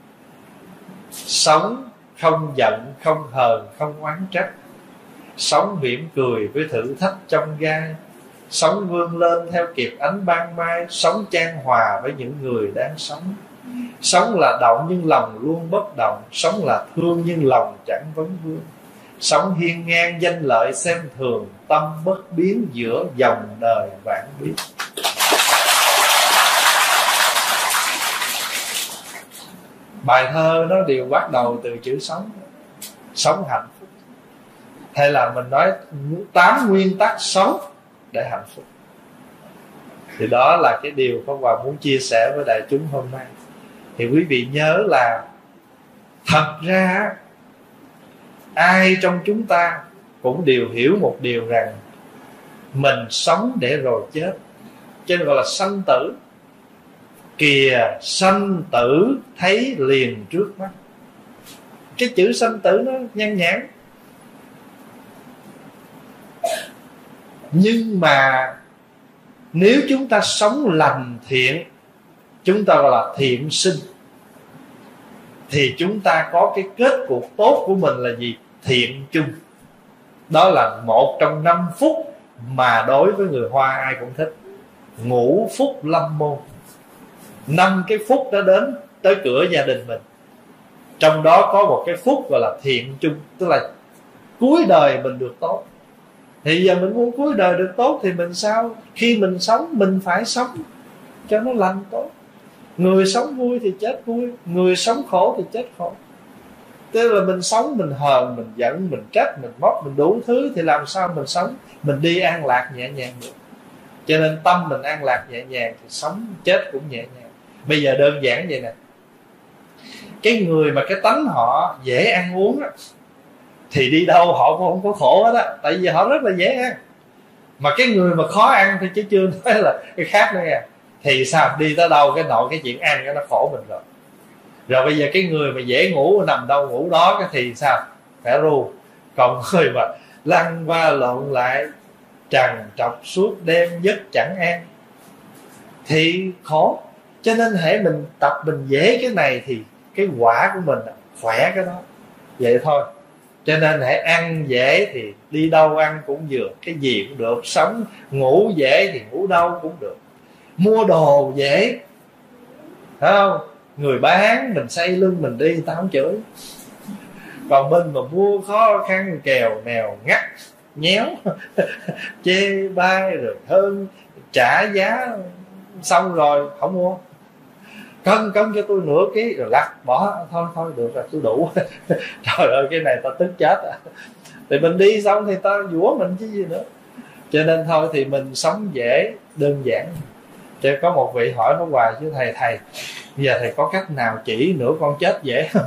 Sống không giận, không hờn, không oán trách. Sống mỉm cười với thử thách trong gai. Sống vươn lên theo kịp ánh ban mai. Sống chan hòa với những người đang sống. Sống là động nhưng lòng luôn bất động. Sống là thương nhưng lòng chẳng vấn vương. Sống hiên ngang danh lợi xem thường, tâm bất biến giữa dòng đời vạn biến. Bài thơ nó đều bắt đầu từ chữ sống. Sống hạnh phúc, hay là mình nói tám nguyên tắc sống để hạnh phúc. Thì đó là cái điều Pháp Hòa muốn chia sẻ với đại chúng hôm nay. Thì quý vị nhớ là thật ra ai trong chúng ta cũng đều hiểu một điều rằng mình sống để rồi chết, cho nên gọi là sanh tử. Kìa sanh tử thấy liền trước mắt. Cái chữ sanh tử nó nhan nhản, nhưng mà nếu chúng ta sống lành thiện, chúng ta gọi là thiện sinh, thì chúng ta có cái kết cục tốt của mình là gì? Thiện chung. Đó là một trong năm phúc mà đối với người Hoa ai cũng thích. Ngũ phúc lâm môn. Năm cái phúc đó đến tới cửa gia đình mình. Trong đó có một cái phúc gọi là thiện chung, tức là cuối đời mình được tốt. Thì giờ mình muốn cuối đời được tốt thì mình sao? Khi mình sống mình phải sống cho nó lành tốt. Người sống vui thì chết vui, người sống khổ thì chết khổ. Tức là mình sống mình hờn, mình giận, mình trách, mình móc, mình đủ thứ, thì làm sao mình sống mình đi an lạc nhẹ nhàng được. Cho nên tâm mình an lạc nhẹ nhàng thì sống chết cũng nhẹ nhàng. Bây giờ đơn giản vậy nè, cái người mà cái tánh họ dễ ăn uống á, thì đi đâu họ cũng không có khổ hết á, tại vì họ rất là dễ ăn. Mà cái người mà khó ăn thì chứ chưa nói là cái khác nữa nha, thì sao đi tới đâu cái nội cái chuyện ăn cái nó khổ mình rồi. Rồi bây giờ cái người mà dễ ngủ nằm đâu ngủ đó cái thì sao, phải ru. Còn người mà lăn qua lộn lại trằn trọc suốt đêm giấc chẳng an thì khổ. Cho nên hễ mình tập mình dễ cái này thì cái quả của mình khỏe cái đó. Vậy thôi. Cho nên hãy ăn dễ thì đi đâu ăn cũng vừa, cái gì cũng được. Sống ngủ dễ thì ngủ đâu cũng được. Mua đồ dễ, phải không? Người bán mình xây lưng mình đi tao không chửi. Còn bên mà mua khó khăn kèo nèo ngắt nhéo chê bai rồi hơn trả giá xong rồi không mua, cân cân cho tôi nửa ký rồi lắc bỏ, thôi thôi được rồi tôi đủ. Trời ơi cái này tao tức chết à. Thì mình đi xong thì tao dũa mình chứ gì nữa. Cho nên thôi thì mình sống dễ đơn giản. Cho có một vị hỏi nó hoài chứ thầy thầy bây giờ thầy có cách nào chỉ nữa con chết dễ không?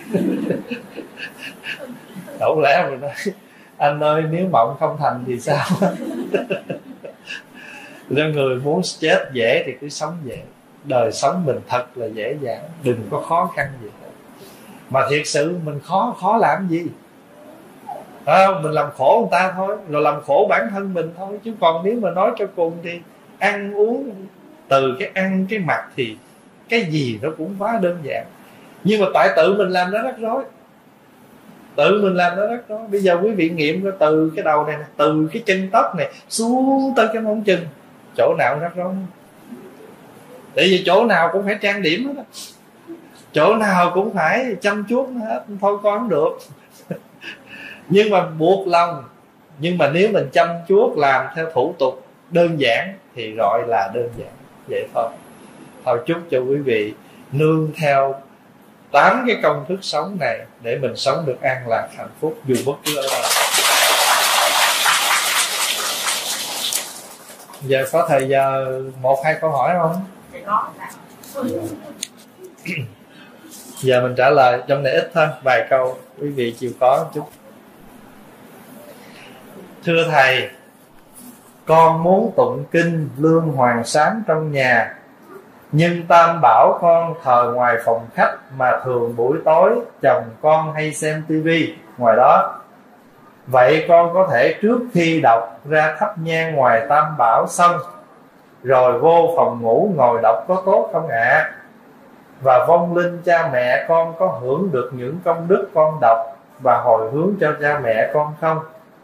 Đâu lẽ mình nói anh ơi nếu mộng không thành thì sao? Nếu người muốn chết dễ thì cứ sống dễ. Đời sống mình thật là dễ dàng, đừng có khó khăn gì hết. Mà thiệt sự mình khó khó làm gì, phải không? Mình làm khổ người ta thôi, rồi làm khổ bản thân mình thôi. Chứ còn nếu mà nói cho cùng thì ăn uống, từ cái ăn cái mặc thì cái gì nó cũng quá đơn giản. Nhưng mà tại tự mình làm nó rắc rối, tự mình làm nó rắc rối. Bây giờ quý vị nghiệm coi, từ cái đầu này, từ cái chân tóc này xuống tới cái móng chân, chỗ nào rắc rối? Tại vì chỗ nào cũng phải trang điểm hết á, chỗ nào cũng phải chăm chút hết. Thôi con không được. Nhưng mà buộc lòng. Nhưng mà nếu mình chăm chút làm theo thủ tục đơn giản thì gọi là đơn giản. Vậy thôi. Thôi chúc cho quý vị nương theo tám cái công thức sống này để mình sống được an lạc hạnh phúc dù bất cứ ở đâu. Giờ có thời giờ một hai câu hỏi không? Giờ mình trả lời trong này ít thôi, vài câu quý vị chịu có chút. Thưa thầy, con muốn tụng kinh Lương Hoàng Sám trong nhà, nhưng Tam Bảo con thờ ngoài phòng khách, mà thường buổi tối chồng con hay xem tivi ngoài đó. Vậy con có thể trước khi đọc ra thắp nhang ngoài Tam Bảo xong rồi vô phòng ngủ ngồi đọc có tốt không ạ? À? Và vong linh cha mẹ con có hưởng được những công đức con đọc và hồi hướng cho cha mẹ con không?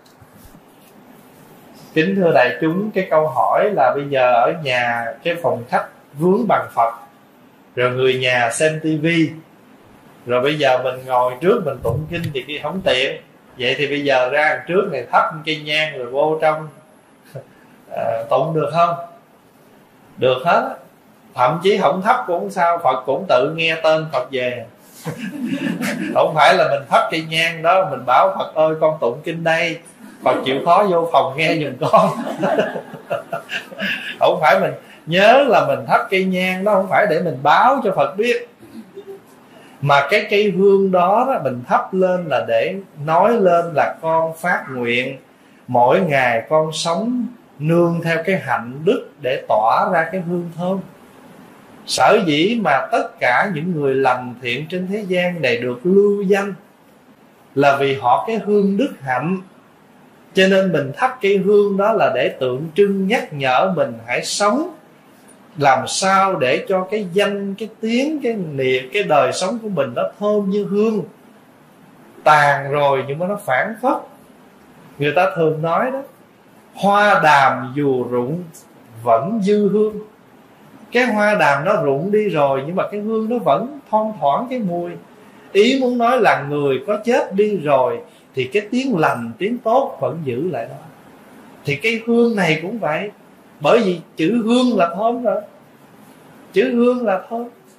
Kính thưa đại chúng, cái câu hỏi là bây giờ ở nhà cái phòng khách vướng bằng Phật, rồi người nhà xem tivi, rồi bây giờ mình ngồi trước mình tụng kinh thì kia không tiện. Vậy thì bây giờ ra trước này thắp cây nhang rồi vô trong à, tụng được không? Được hết. Thậm chí không thắp cũng không sao, Phật cũng tự nghe tên Phật về. Không phải là mình thắp cây nhang đó mình bảo Phật ơi con tụng kinh đây, Phật chịu khó vô phòng nghe giùm con. Không phải, mình nhớ là mình thắp cây nhang đó không phải để mình báo cho Phật biết, mà cái cây hương đó, đó mình thắp lên là để nói lên là con phát nguyện mỗi ngày con sống nương theo cái hạnh đức để tỏa ra cái hương thơm. Sở dĩ mà tất cả những người lành thiện trên thế gian này được lưu danh là vì họ cái hương đức hạnh. Cho nên mình thắp cây hương đó là để tượng trưng nhắc nhở mình hãy sống làm sao để cho cái danh, cái tiếng, cái niệm, cái đời sống của mình nó thơm như hương. Tàn rồi nhưng mà nó phản phất. Người ta thường nói đó, hoa đàm dù rụng vẫn dư hương. Cái hoa đàm nó rụng đi rồi nhưng mà cái hương nó vẫn thoang thoảng cái mùi. Ý muốn nói là người có chết đi rồi thì cái tiếng lành, tiếng tốt vẫn giữ lại đó. Thì cái hương này cũng vậy. Bởi vì chữ hương là thơm rồi, chữ hương là thơm.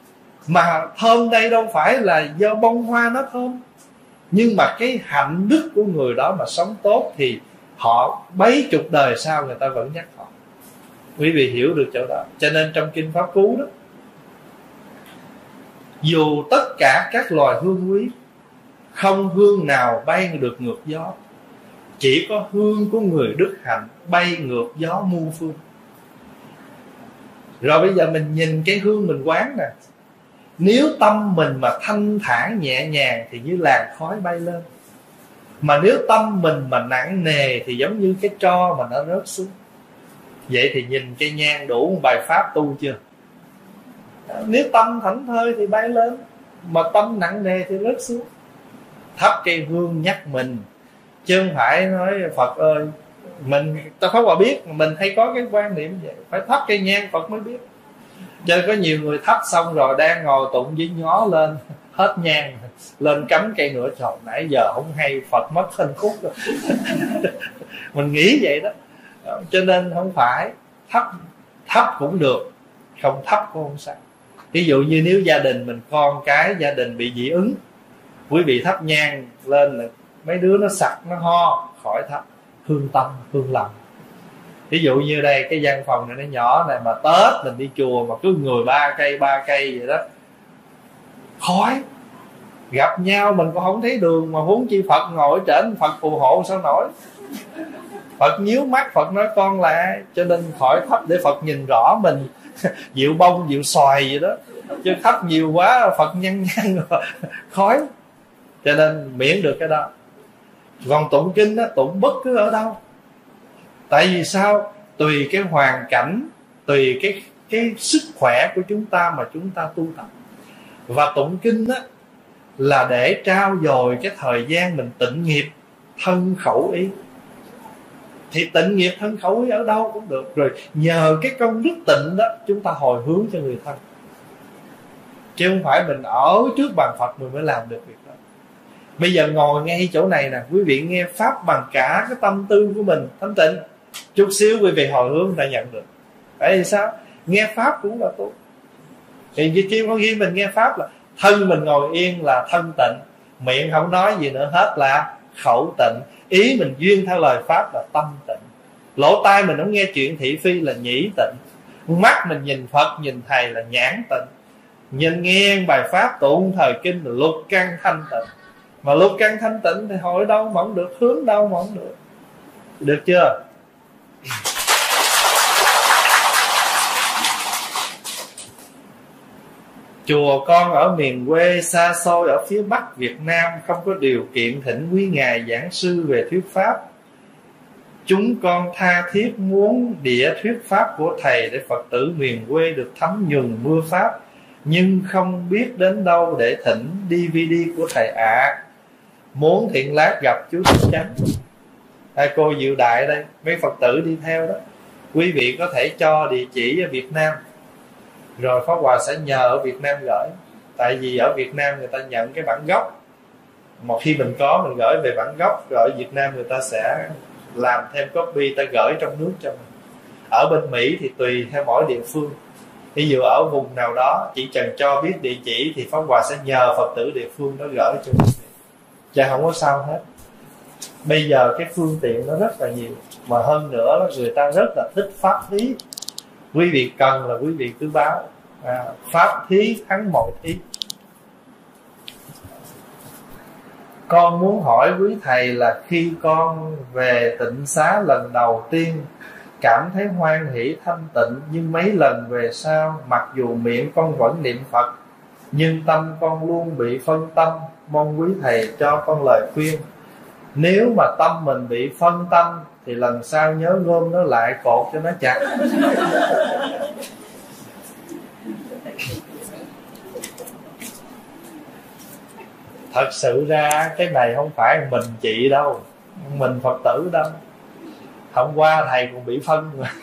Mà thơm đây đâu phải là do bông hoa nó thơm, nhưng mà cái hạnh đức của người đó mà sống tốt thì họ mấy chục đời sau người ta vẫn nhắc họ. Quý vị hiểu được chỗ đó. Cho nên trong Kinh Pháp Cú đó, dù tất cả các loài hương quý, không hương nào bay được ngược gió, chỉ có hương của người đức hạnh bay ngược gió muôn phương. Rồi bây giờ mình nhìn cái hương mình quán nè, nếu tâm mình mà thanh thản nhẹ nhàng thì như làn khói bay lên. Mà nếu tâm mình mà nặng nề thì giống như cái tro mà nó rớt xuống. Vậy thì nhìn cây nhang đủ một bài pháp tu chưa? Nếu tâm thảnh thơi thì bay lên, mà tâm nặng nề thì rớt xuống. Thắp cây hương nhắc mình, chứ không phải nói Phật ơi, mình ta Pháp Hòa biết, mình hay có cái quan niệm vậy, phải thắp cây nhang Phật mới biết. Cho nên có nhiều người thắp xong rồi đang ngồi tụng với ngó lên hết nhang, lên cắm cây nữa, trời nãy giờ không hay, Phật mất hình khúc rồi. Mình nghĩ vậy đó. Cho nên không phải, thắp thắp cũng được, không thắp cũng không sao. Ví dụ như nếu gia đình mình con cái gia đình bị dị ứng, quý vị thắp nhang lên là mấy đứa nó sặc nó ho, khỏi thắp. Hương tâm, hương lòng. Ví dụ như đây cái văn phòng này nó nhỏ này, mà Tết mình đi chùa mà cứ người ba cây ba cây vậy đó, khói. Gặp nhau mình cũng không thấy đường, mà huống chi Phật ngồi ở trển, Phật phù hộ sao nổi. Phật nhíu mắt, Phật nói con là ai. Cho nên khỏi thắp để Phật nhìn rõ mình. Dịu bông, dịu xoài vậy đó. Chứ thắp nhiều quá Phật nhăn nhăn rồi khói. Cho nên miễn được cái đó. Còn tụng kinh đó, tụng bất cứ ở đâu. Tại vì sao? Tùy cái hoàn cảnh, tùy cái, cái sức khỏe của chúng ta mà chúng ta tu tập. Và tụng kinh đó là để trao dồi cái thời gian mình tịnh nghiệp thân khẩu ý. Thì tịnh nghiệp thân khẩu ý ở đâu cũng được. Rồi nhờ cái công đức tịnh đó chúng ta hồi hướng cho người thân. Chứ không phải mình ở trước bàn Phật mình mới làm được việc đó. Bây giờ ngồi ngay chỗ này nè, quý vị nghe Pháp bằng cả cái tâm tư của mình thanh tịnh, chút xíu quý vị hồi hướng ta nhận được. Tại vì sao? Nghe Pháp cũng là tốt. Thì như kia có ghi mình nghe Pháp là thân mình ngồi yên là thân tịnh, miệng không nói gì nữa hết là khẩu tịnh, ý mình duyên theo lời Pháp là tâm tịnh, lỗ tai mình không nghe chuyện thị phi là nhĩ tịnh, mắt mình nhìn Phật nhìn Thầy là nhãn tịnh, nhìn nghe bài Pháp tụng thời kinh là lục căn thanh tịnh. Mà lục căn thanh tịnh thì hồi đâu mà không được, hướng đâu mà không được. Được chưa? Chùa con ở miền quê xa xôi ở phía Bắc Việt Nam, không có điều kiện thỉnh quý ngài giảng sư về thuyết Pháp. Chúng con tha thiết muốn đĩa thuyết Pháp của Thầy để Phật tử miền quê được thấm nhuần mưa Pháp, nhưng không biết đến đâu để thỉnh đê vê đê của Thầy ạ. À. Muốn thiện lát gặp chú Thích Chánh. À, cô Diệu Đại đây, mấy Phật tử đi theo đó, quý vị có thể cho địa chỉ ở Việt Nam, rồi Pháp Hòa sẽ nhờ ở Việt Nam gửi. Tại vì ở Việt Nam người ta nhận cái bản gốc, một khi mình có mình gửi về bản gốc, rồi ở Việt Nam người ta sẽ làm thêm copy, ta gửi trong nước cho mình. Ở bên Mỹ thì tùy theo mỗi địa phương. Ví dụ ở vùng nào đó chỉ cần cho biết địa chỉ thì Pháp Hòa sẽ nhờ Phật tử địa phương đó gửi cho mình, chứ không có sao hết. Bây giờ cái phương tiện nó rất là nhiều, mà hơn nữa là người ta rất là thích pháp thí. Quý vị cần là quý vị cứ báo, à, pháp thí thắng mọi thí. Con muốn hỏi quý Thầy là khi con về tịnh xá lần đầu tiên cảm thấy hoan hỷ thanh tịnh, nhưng mấy lần về sau mặc dù miệng con vẫn niệm Phật nhưng tâm con luôn bị phân tâm. Mong quý Thầy cho con lời khuyên. Nếu mà tâm mình bị phân tâm thì lần sau nhớ gom nó lại, cột cho nó chặt. Thật sự ra cái này không phải mình chị đâu, mình Phật tử đâu. Hôm qua Thầy còn bị phân mà.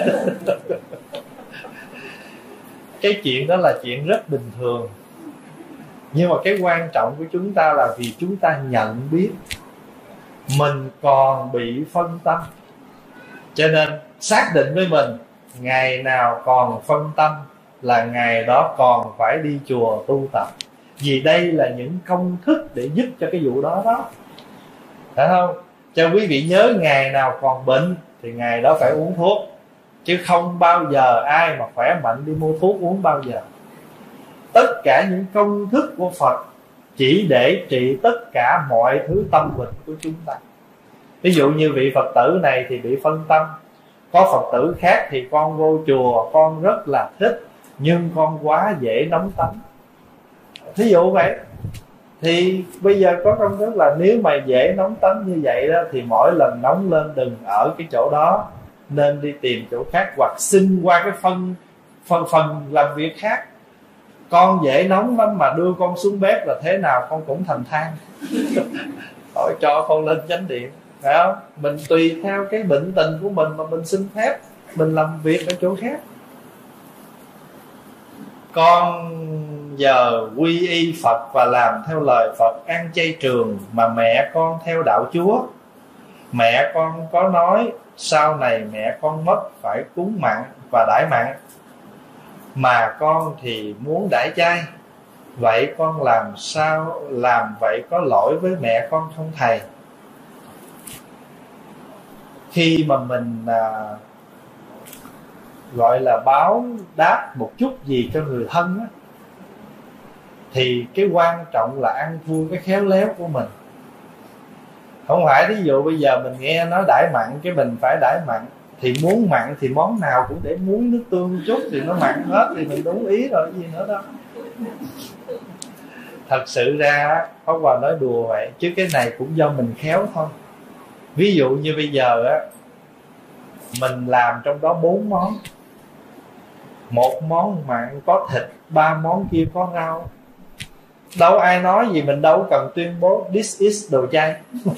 Cái chuyện đó là chuyện rất bình thường. Nhưng mà cái quan trọng của chúng ta là vì chúng ta nhận biết mình còn bị phân tâm, cho nên xác định với mình ngày nào còn phân tâm là ngày đó còn phải đi chùa tu tập, vì đây là những công thức để giúp cho cái vụ đó đó, phải không? Cho quý vị nhớ, ngày nào còn bệnh thì ngày đó phải uống thuốc, chứ không bao giờ ai mà khỏe mạnh đi mua thuốc uống bao giờ. Tất cả những công thức của Phật chỉ để trị tất cả mọi thứ tâm bệnh của chúng ta. Ví dụ như vị Phật tử này thì bị phân tâm, có Phật tử khác thì con vô chùa con rất là thích, nhưng con quá dễ nóng tánh. Thí dụ vậy, thì bây giờ có công thức là nếu mà dễ nóng tánh như vậy đó, thì mỗi lần nóng lên đừng ở cái chỗ đó, nên đi tìm chỗ khác, hoặc xin qua cái phân phần phần làm việc khác. Con dễ nóng lắm mà đưa con xuống bếp là thế nào con cũng thành than. Hỏi cho con lên chánh điện, phải không? Mình tùy theo cái bệnh tình của mình mà mình xin phép mình làm việc ở chỗ khác. Con giờ quy y Phật và làm theo lời Phật, ăn chay trường, mà mẹ con theo đạo Chúa. Mẹ con có nói sau này mẹ con mất phải cúng mặn và đãi mặn, mà con thì muốn đãi chay. Vậy con làm sao làm vậy có lỗi với mẹ con không thầy? Khi mà mình à, gọi là báo đáp một chút gì cho người thân á, thì cái quan trọng là ăn thua cái khéo léo của mình. Không phải ví dụ bây giờ mình nghe nói đãi mặn cái mình phải đãi mặn, thì muốn mặn thì món nào cũng để muối nước tương chút thì nó mặn hết, thì mình đúng ý rồi, gì nữa đâu. Thật sự ra Pháp Hòa nói đùa vậy, chứ cái này cũng do mình khéo thôi. Ví dụ như bây giờ á, mình làm trong đó bốn món, một món mặn có thịt, ba món kia có rau, đâu ai nói gì, mình đâu cần tuyên bố this is đồ chay.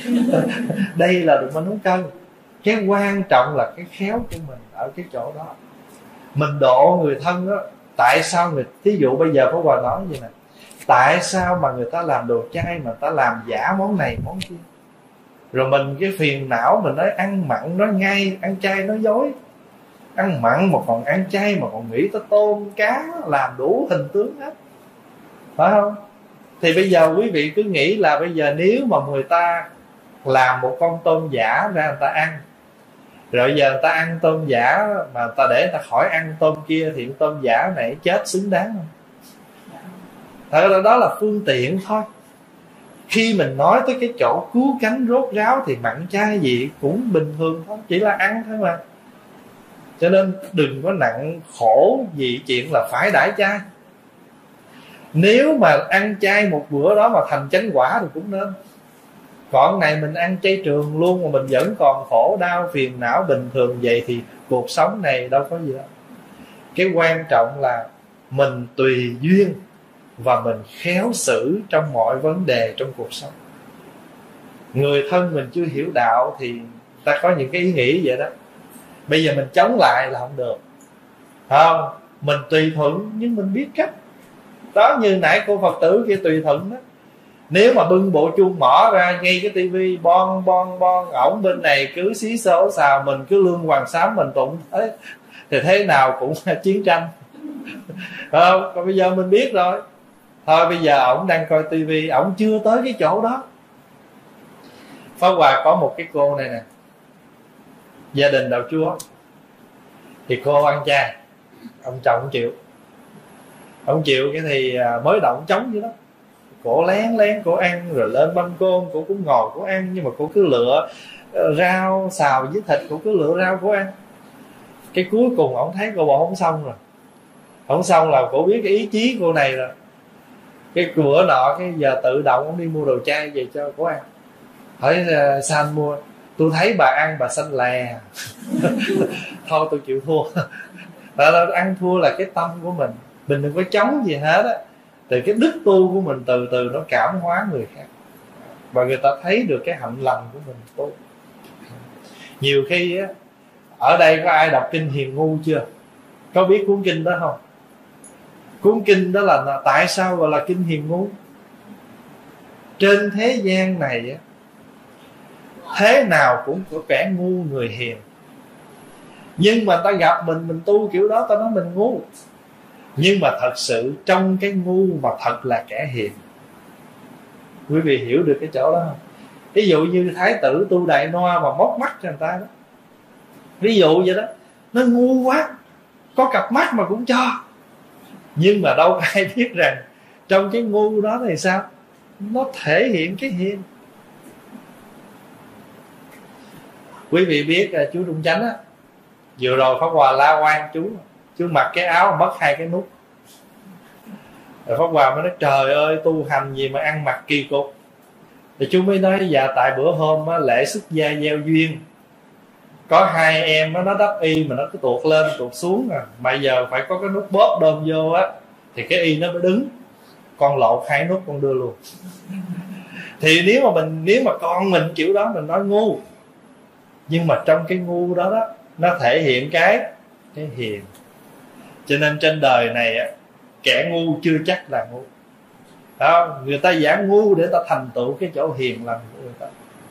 Đây là đồ mình nấu cơm. Cái quan trọng là cái khéo của mình ở cái chỗ đó. Mình độ người thân đó. Tại sao người, thí dụ bây giờ Pháp Hòa nói vậy nè, tại sao mà người ta làm đồ chay mà người ta làm giả món này món kia, rồi mình cái phiền não mình nói ăn mặn nó ngay, ăn chay nó dối. Ăn mặn mà còn ăn chay mà còn nghĩ tới tôm cá, làm đủ hình tướng hết, phải không? Thì bây giờ quý vị cứ nghĩ là bây giờ nếu mà người ta làm một con tôm giả ra người ta ăn, rồi giờ người ta ăn tôm giả mà người ta để người ta khỏi ăn tôm kia, thì tôm giả này chết xứng đáng không? Thật ra đó là phương tiện thôi. Khi mình nói tới cái chỗ cứu cánh rốt ráo thì mặn chay gì cũng bình thường thôi, chỉ là ăn thôi mà. Cho nên đừng có nặng khổ vì chuyện là phải đãi chay. Nếu mà ăn chay một bữa đó mà thành chánh quả thì cũng nên. Còn này mình ăn chay trường luôn mà mình vẫn còn khổ đau phiền não bình thường vậy thì cuộc sống này đâu có gì đâu. Cái quan trọng là mình tùy duyên và mình khéo xử trong mọi vấn đề trong cuộc sống. Người thân mình chưa hiểu đạo thì ta có những cái ý nghĩ vậy đó. Bây giờ mình chống lại là không được, không? Mình tùy thuận nhưng mình biết cách. Đó, như nãy cô Phật tử kia tùy thuận đó. Nếu mà bưng bộ chuông mỏ ra ngay cái tivi bon bon bon, ổng bên này cứ xí xố xào, mình cứ lương hoàng sám mình tụng thế, thì thế nào cũng chiến tranh. Không? Còn bây giờ mình biết rồi. Thôi bây giờ ổng đang coi tivi, ổng chưa tới cái chỗ đó. Pháp Hòa có một cái cô này nè, gia đình đạo Chúa, thì cô ăn chay, ông chồng không chịu. Ông chịu cái thì mới động trống vậy đó, cổ lén lén cổ ăn, rồi lên ban công cổ cũng ngồi cổ ăn, nhưng mà cổ cứ lựa rau xào với thịt, cổ cứ lựa rau cổ ăn. Cái cuối cùng ông thấy cô bộ không xong rồi, không xong là cổ biết cái ý chí cô này rồi. Cái bữa nọ cái giờ tự động ông đi mua đồ chay về cho cổ ăn. Hỏi sao anh mua? Tôi thấy bà ăn bà xanh lè. Thôi tôi chịu thua. Đó, ăn thua là cái tâm của mình, mình đừng có chống gì hết á. Từ cái đức tu của mình từ từ nó cảm hóa người khác, và người ta thấy được cái hạnh lành của mình tốt. Nhiều khi á, ở đây có ai đọc kinh Hiền Ngu chưa? Có biết cuốn kinh đó không? Cuốn kinh đó là tại sao gọi là kinh Hiền Ngu? Trên thế gian này á, thế nào cũng có kẻ ngu người hiền, nhưng mà ta gặp mình mình tu kiểu đó ta nói mình ngu. Nhưng mà thật sự trong cái ngu mà thật là kẻ hiền. Quý vị hiểu được cái chỗ đó không? Ví dụ như thái tử Tu Đại Noa mà móc mắt cho người ta đó, ví dụ vậy đó, nó ngu quá, có cặp mắt mà cũng cho. Nhưng mà đâu ai biết rằng trong cái ngu đó thì sao, nó thể hiện cái hiền. Quý vị biết là chú Trung Chánh á, vừa rồi Pháp Hòa la oan chú, chú mặc cái áo mất hai cái nút. Rồi Pháp Hòa mới nói trời ơi tu hành gì mà ăn mặc kỳ cục. Thì chú mới nói dạ tại bữa hôm á, lễ xuất gia gieo duyên, có hai em á, nó đắp y mà nó cứ tuột lên tuột xuống à, mà giờ phải có cái nút bóp đơm vô á thì cái y nó mới đứng. Con lột hai nút con đưa luôn. Thì nếu mà mình nếu mà con mình kiểu đó mình nói ngu, nhưng mà trong cái ngu đó đó nó thể hiện cái cái hiền. Cho nên trên đời này á, kẻ ngu chưa chắc là ngu đó, người ta giả ngu để ta thành tựu cái chỗ hiền lành của người ta.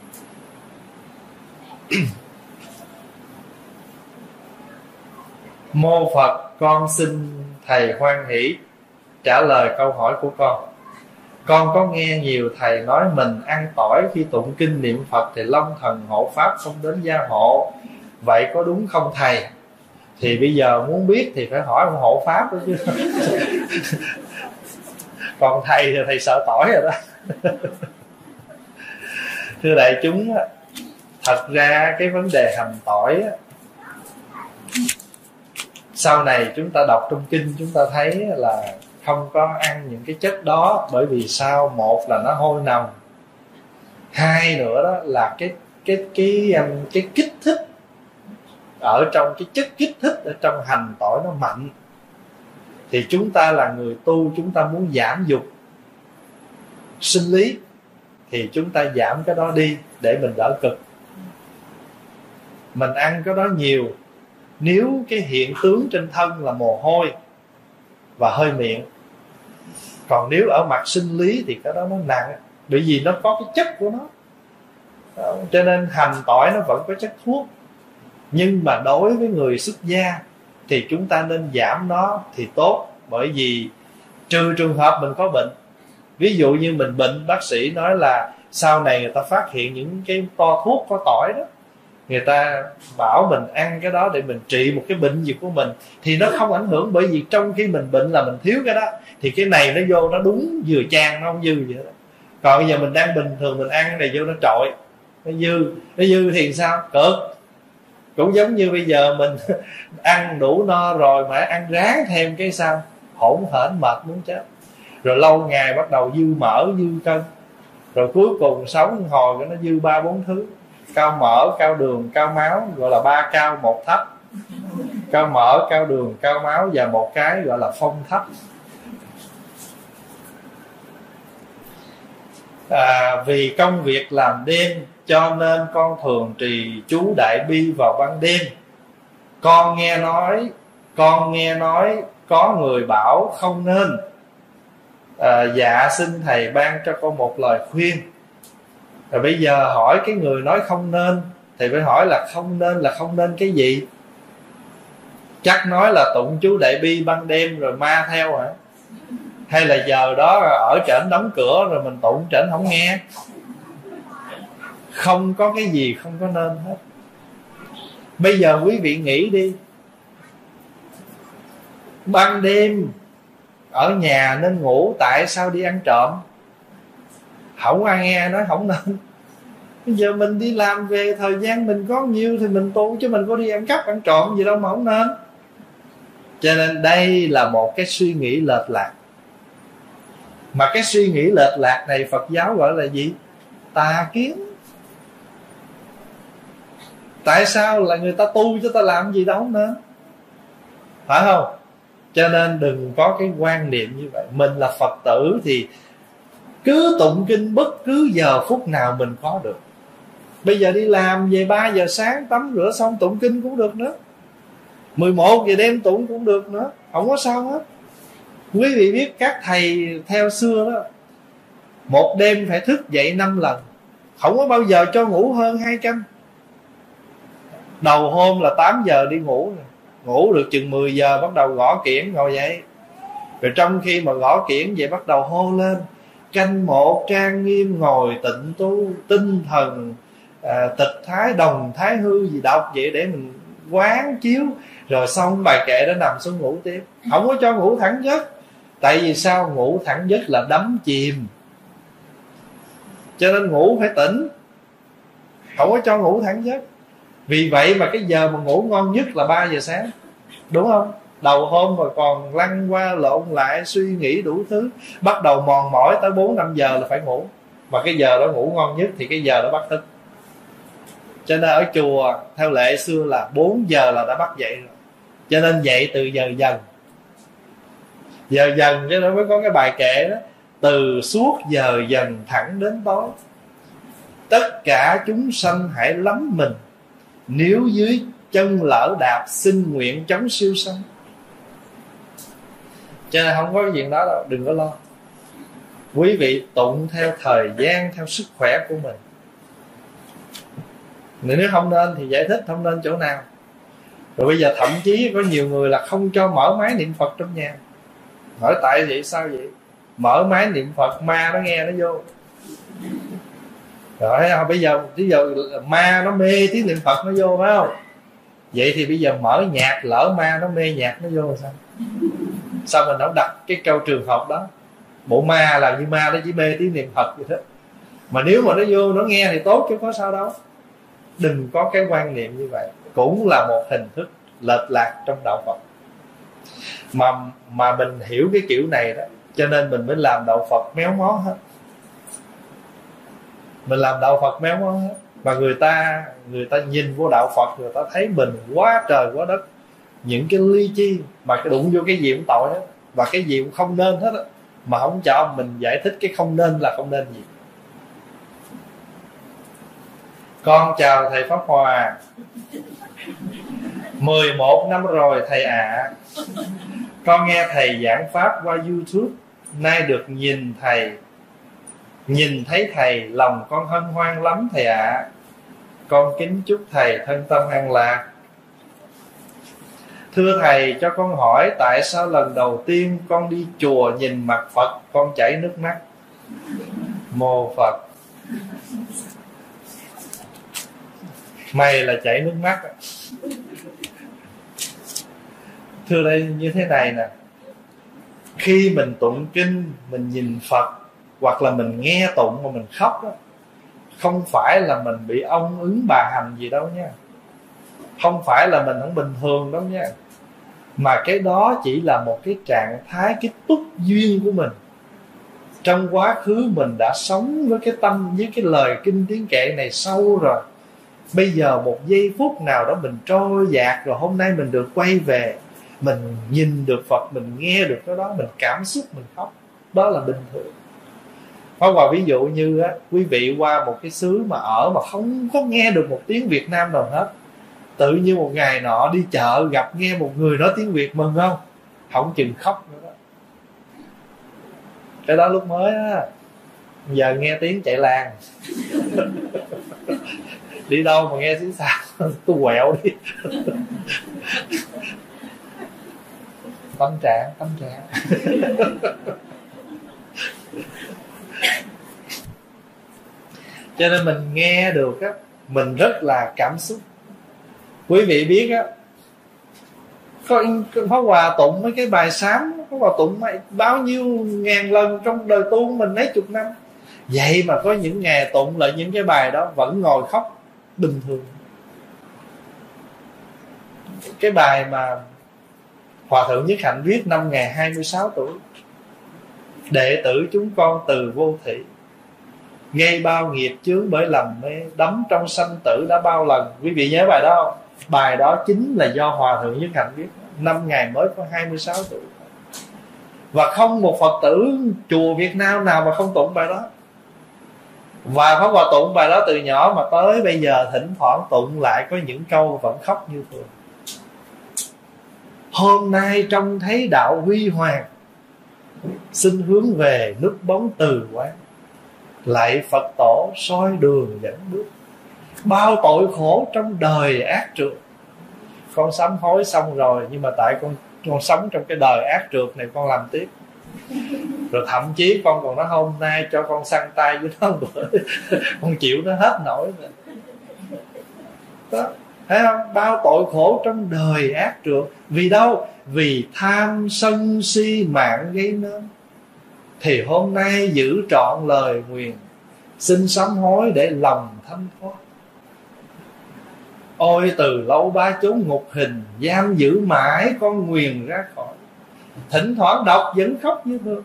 Mô Phật, con xin thầy hoan hỷ trả lời câu hỏi của con. Con có nghe nhiều thầy nói mình ăn tỏi khi tụng kinh niệm Phật thì long thần hộ pháp không đến gia hộ. Vậy có đúng không thầy? Thì bây giờ muốn biết thì phải hỏi ông hộ pháp đó chứ. Còn thầy thì thầy sợ tỏi rồi đó. Thưa đại chúng, thật ra cái vấn đề hành tỏi á, sau này chúng ta đọc trong kinh chúng ta thấy là không có ăn những cái chất đó. Bởi vì sao? Một là nó hôi nồng, hai nữa đó là cái cái cái cái, cái kích thích ở trong cái chất kích thích ở trong hành tỏi nó mạnh. Thì chúng ta là người tu, chúng ta muốn giảm dục sinh lý thì chúng ta giảm cái đó đi để mình đỡ cực. Mình ăn cái đó nhiều, nếu cái hiện tướng trên thân là mồ hôi và hơi miệng, còn nếu ở mặt sinh lý thì cái đó nó nặng, bởi vì nó có cái chất của nó. Đó, cho nên hành tỏi nó vẫn có chất thuốc. Nhưng mà đối với người xuất gia thì chúng ta nên giảm nó thì tốt. Bởi vì trừ trường hợp mình có bệnh, ví dụ như mình bệnh, bác sĩ nói là sau này người ta phát hiện những cái to thuốc có tỏi đó, người ta bảo mình ăn cái đó để mình trị một cái bệnh gì của mình, thì nó không ảnh hưởng. Bởi vì trong khi mình bệnh là mình thiếu cái đó, thì cái này nó vô nó đúng vừa chan, nó không dư vậy đó. Còn bây giờ mình đang bình thường, mình ăn này vô nó trội, nó dư. Nó dư thì sao? Cực. Cũng giống như bây giờ mình ăn đủ no rồi mà ăn ráng thêm cái sao, hổn hển mệt muốn chết. Rồi lâu ngày bắt đầu dư mỡ, dư cân, rồi cuối cùng sống hồi cái nó dư ba bốn thứ: cao mỡ, cao đường, cao máu, gọi là ba cao một thấp. Cao mỡ, cao đường, cao máu và một cái gọi là phong thấp. À, vì công việc làm đêm cho nên con thường trì chú Đại Bi vào ban đêm. Con nghe nói Con nghe nói có người bảo không nên. à, Dạ xin thầy ban cho con một lời khuyên. Rồi bây giờ hỏi cái người nói không nên thì phải hỏi là không nên là không nên cái gì? Chắc nói là tụng chú Đại Bi ban đêm rồi ma theo hả? Hay là giờ đó ở trển đóng cửa rồi mình tụng trển không nghe? Không có cái gì không có nên hết. Bây giờ quý vị nghĩ đi, ban đêm ở nhà nên ngủ, tại sao đi ăn trộm? Không ai nghe nói không nên. Bây giờ mình đi làm về, thời gian mình có nhiêu thì mình tu, chứ mình có đi ăn cắp ăn trộm gì đâu mà không nên. Cho nên đây là một cái suy nghĩ lệch lạc. Mà cái suy nghĩ lệch lạc này Phật giáo gọi là gì? Tà kiến. Tại sao là người ta tu cho ta làm gì đâu không nên, phải không? Cho nên đừng có cái quan niệm như vậy. Mình là Phật tử thì cứ tụng kinh bất cứ giờ phút nào mình có được. Bây giờ đi làm về ba giờ sáng tắm rửa xong tụng kinh cũng được nữa, mười một giờ đêm tụng cũng được nữa, không có sao hết. Quý vị biết các thầy theo xưa đó, một đêm phải thức dậy năm lần, không có bao giờ cho ngủ hơn hai canh. Đầu hôm là tám giờ đi ngủ, ngủ được chừng mười giờ bắt đầu gõ kiển ngồi dậy, Rồi trong khi mà gõ kiển vậy bắt đầu hô lên: canh một trang nghiêm ngồi tịnh tu, tinh thần à, tịch thái đồng thái hư gì đọc vậy để mình quán chiếu. Rồi xong bài kệ đó nằm xuống ngủ tiếp. Không có cho ngủ thẳng giấc. Tại vì sao? Ngủ thẳng giấc là đắm chìm, cho nên ngủ phải tỉnh, không có cho ngủ thẳng giấc. Vì vậy mà cái giờ mà ngủ ngon nhất là ba giờ sáng, đúng không? Đầu hôm mà còn lăn qua lộn lại suy nghĩ đủ thứ, bắt đầu mòn mỏi tới bốn năm giờ là phải ngủ. Mà cái giờ đó ngủ ngon nhất thì cái giờ đó bắt thức. Cho nên ở chùa theo lệ xưa là bốn giờ là đã bắt dậy rồi. Cho nên dậy từ giờ dần. Giờ dần cho nên mới có cái bài kệ đó: từ suốt giờ dần thẳng đến tối, tất cả chúng sanh hãy lắm mình, nếu dưới chân lỡ đạp xin nguyện chống siêu sanh. Cho nên không có cái chuyện đó đâu, đừng có lo. Quý vị tụng theo thời gian, theo sức khỏe của mình. Nếu không nên thì giải thích không nên chỗ nào. Rồi bây giờ thậm chí có nhiều người là không cho mở máy niệm Phật trong nhà. Hỏi tại vậy sao vậy? Mở máy niệm Phật ma nó nghe nó vô. Rồi bây giờ bây giờ ma nó mê tiếng niệm Phật nó vô, phải không? Vậy thì bây giờ mở nhạc, lỡ ma nó mê nhạc nó vô rồi sao? Sao mình không đặt cái câu trường hợp đó? Bộ ma là như ma nó chỉ mê tiếng niệm Phật vậy đó. Mà nếu mà nó vô nó nghe thì tốt chứ có sao đâu. Đừng có cái quan niệm như vậy. Cũng là một hình thức lệch lạc trong đạo Phật. Mà mà mình hiểu cái kiểu này đó, cho nên mình mới làm đạo Phật méo mó hết. Mình làm đạo Phật méo mó hết. Mà người ta người ta nhìn vô đạo Phật, người ta thấy mình quá trời quá đất, những cái ly chi mà cái đụng vô cái gì cũng tội hết, và cái gì cũng không nên hết á, mà không cho mình giải thích cái không nên là không nên gì. Con chào thầy Pháp Hòa. mười một năm rồi thầy ạ. À. Con nghe thầy giảng pháp qua YouTube, nay được nhìn thầy, nhìn thấy thầy, lòng con hân hoan lắm thầy ạ. À. Con kính chúc thầy thân tâm an lạc. Thưa thầy, cho con hỏi tại sao lần đầu tiên con đi chùa nhìn mặt Phật con chảy nước mắt? Mô Phật. Mày là chảy nước mắt. Thưa đây như thế này nè, khi mình tụng kinh, mình nhìn Phật, hoặc là mình nghe tụng mà mình khóc đó, không phải là mình bị ông ứng bà hành gì đâu nha, không phải là mình không bình thường đâu nha, mà cái đó chỉ là một cái trạng thái, cái túc duyên của mình. Trong quá khứ mình đã sống với cái tâm, với cái lời kinh tiếng kệ này sâu rồi. Bây giờ một giây phút nào đó mình trôi dạt rồi, hôm nay mình được quay về, mình nhìn được Phật, mình nghe được cái đó, mình cảm xúc, mình khóc. Đó là bình thường. Hoặc là ví dụ như á, quý vị qua một cái xứ mà ở mà không có nghe được một tiếng Việt Nam nào hết, tự nhiên một ngày nọ đi chợ gặp nghe một người nói tiếng Việt, mừng không? Không chừng khóc nữa đó. Cái đó lúc mới á. Giờ nghe tiếng chạy làng. Đi đâu mà nghe xíu sao tôi quẹo đi. Tâm trạng, tâm trạng. Cho nên mình nghe được á, mình rất là cảm xúc. Quý vị biết á, có Pháp Hòa tụng mấy cái bài sám, Pháp Hòa tụng bao nhiêu ngàn lần trong đời tu của mình mấy chục năm. Vậy mà có những ngày tụng lại những cái bài đó vẫn ngồi khóc bình thường. Cái bài mà Hòa Thượng Nhất Hạnh viết năm ngày hai mươi sáu tuổi: đệ tử chúng con từ vô thị, gây bao nghiệp chướng bởi lầm mê, đắm trong sanh tử đã bao lần. Quý vị nhớ bài đó không? Bài đó chính là do Hòa Thượng Nhất Hạnh viết. Năm ngày mới có hai mươi sáu tuổi. Và không một Phật tử chùa Việt Nam nào mà không tụng bài đó. Và Pháp Hòa tụng bài đó từ nhỏ mà tới bây giờ thỉnh thoảng tụng lại có những câu vẫn khóc như thường. Hôm nay trông thấy đạo huy hoàng, xin hướng về núp bóng từ quán, lạy Phật tổ soi đường dẫn bước, bao tội khổ trong đời ác trượt. Con sám hối xong rồi, nhưng mà tại con con sống trong cái đời ác trượt này con làm tiếp. Rồi thậm chí con còn nói hôm nay cho con săn tay với nó bữa con chịu nó hết nổi rồi. Đó, thấy không? Bao tội khổ trong đời ác trượt. Vì đâu? Vì tham sân si mạng gây nên. Thì hôm nay giữ trọn lời nguyền, xin sám hối để lòng thanh thoát. Ôi từ lâu ba chốn ngục hình, giam giữ mãi con nguyền ra khỏi. Thỉnh thoảng đọc vẫn khóc như thường.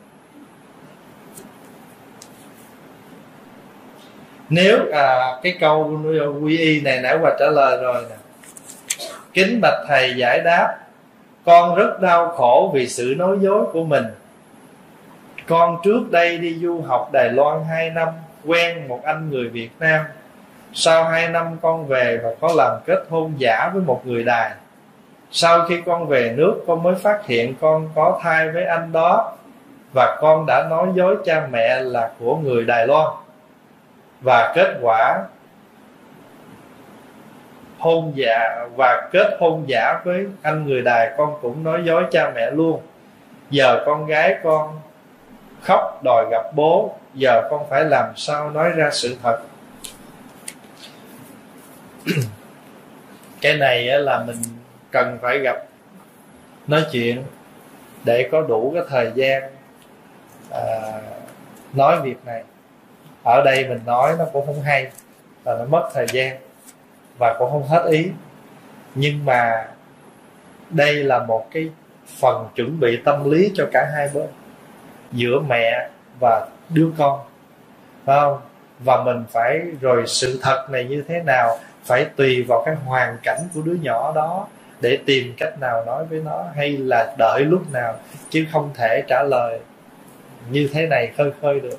Nếu à, cái câu quy y này nãy qua trả lời rồi nè. Kính bạch thầy giải đáp, con rất đau khổ vì sự nói dối của mình. Con trước đây đi du học Đài Loan hai năm, quen một anh người Việt Nam. Sau hai năm con về và có làm kết hôn giả với một người Đài. Sau khi con về nước, con mới phát hiện con có thai với anh đó. Và con đã nói dối cha mẹ là của người Đài Loan. Và kết quả hôn giả và kết hôn giả với anh người Đài, con cũng nói dối cha mẹ luôn. Giờ con gái con khóc đòi gặp bố, giờ con phải làm sao nói ra sự thật? Cái này là mình cần phải gặp, nói chuyện để có đủ cái thời gian à, nói việc này. Ở đây mình nói nó cũng không hay, và nó mất thời gian và cũng không hết ý. Nhưng mà đây là một cái phần chuẩn bị tâm lý cho cả hai bên, giữa mẹ và đứa con, phải không? Và mình phải, rồi sự thật này như thế nào phải tùy vào cái hoàn cảnh của đứa nhỏ đó để tìm cách nào nói với nó, hay là đợi lúc nào, chứ không thể trả lời như thế này khơi khơi được.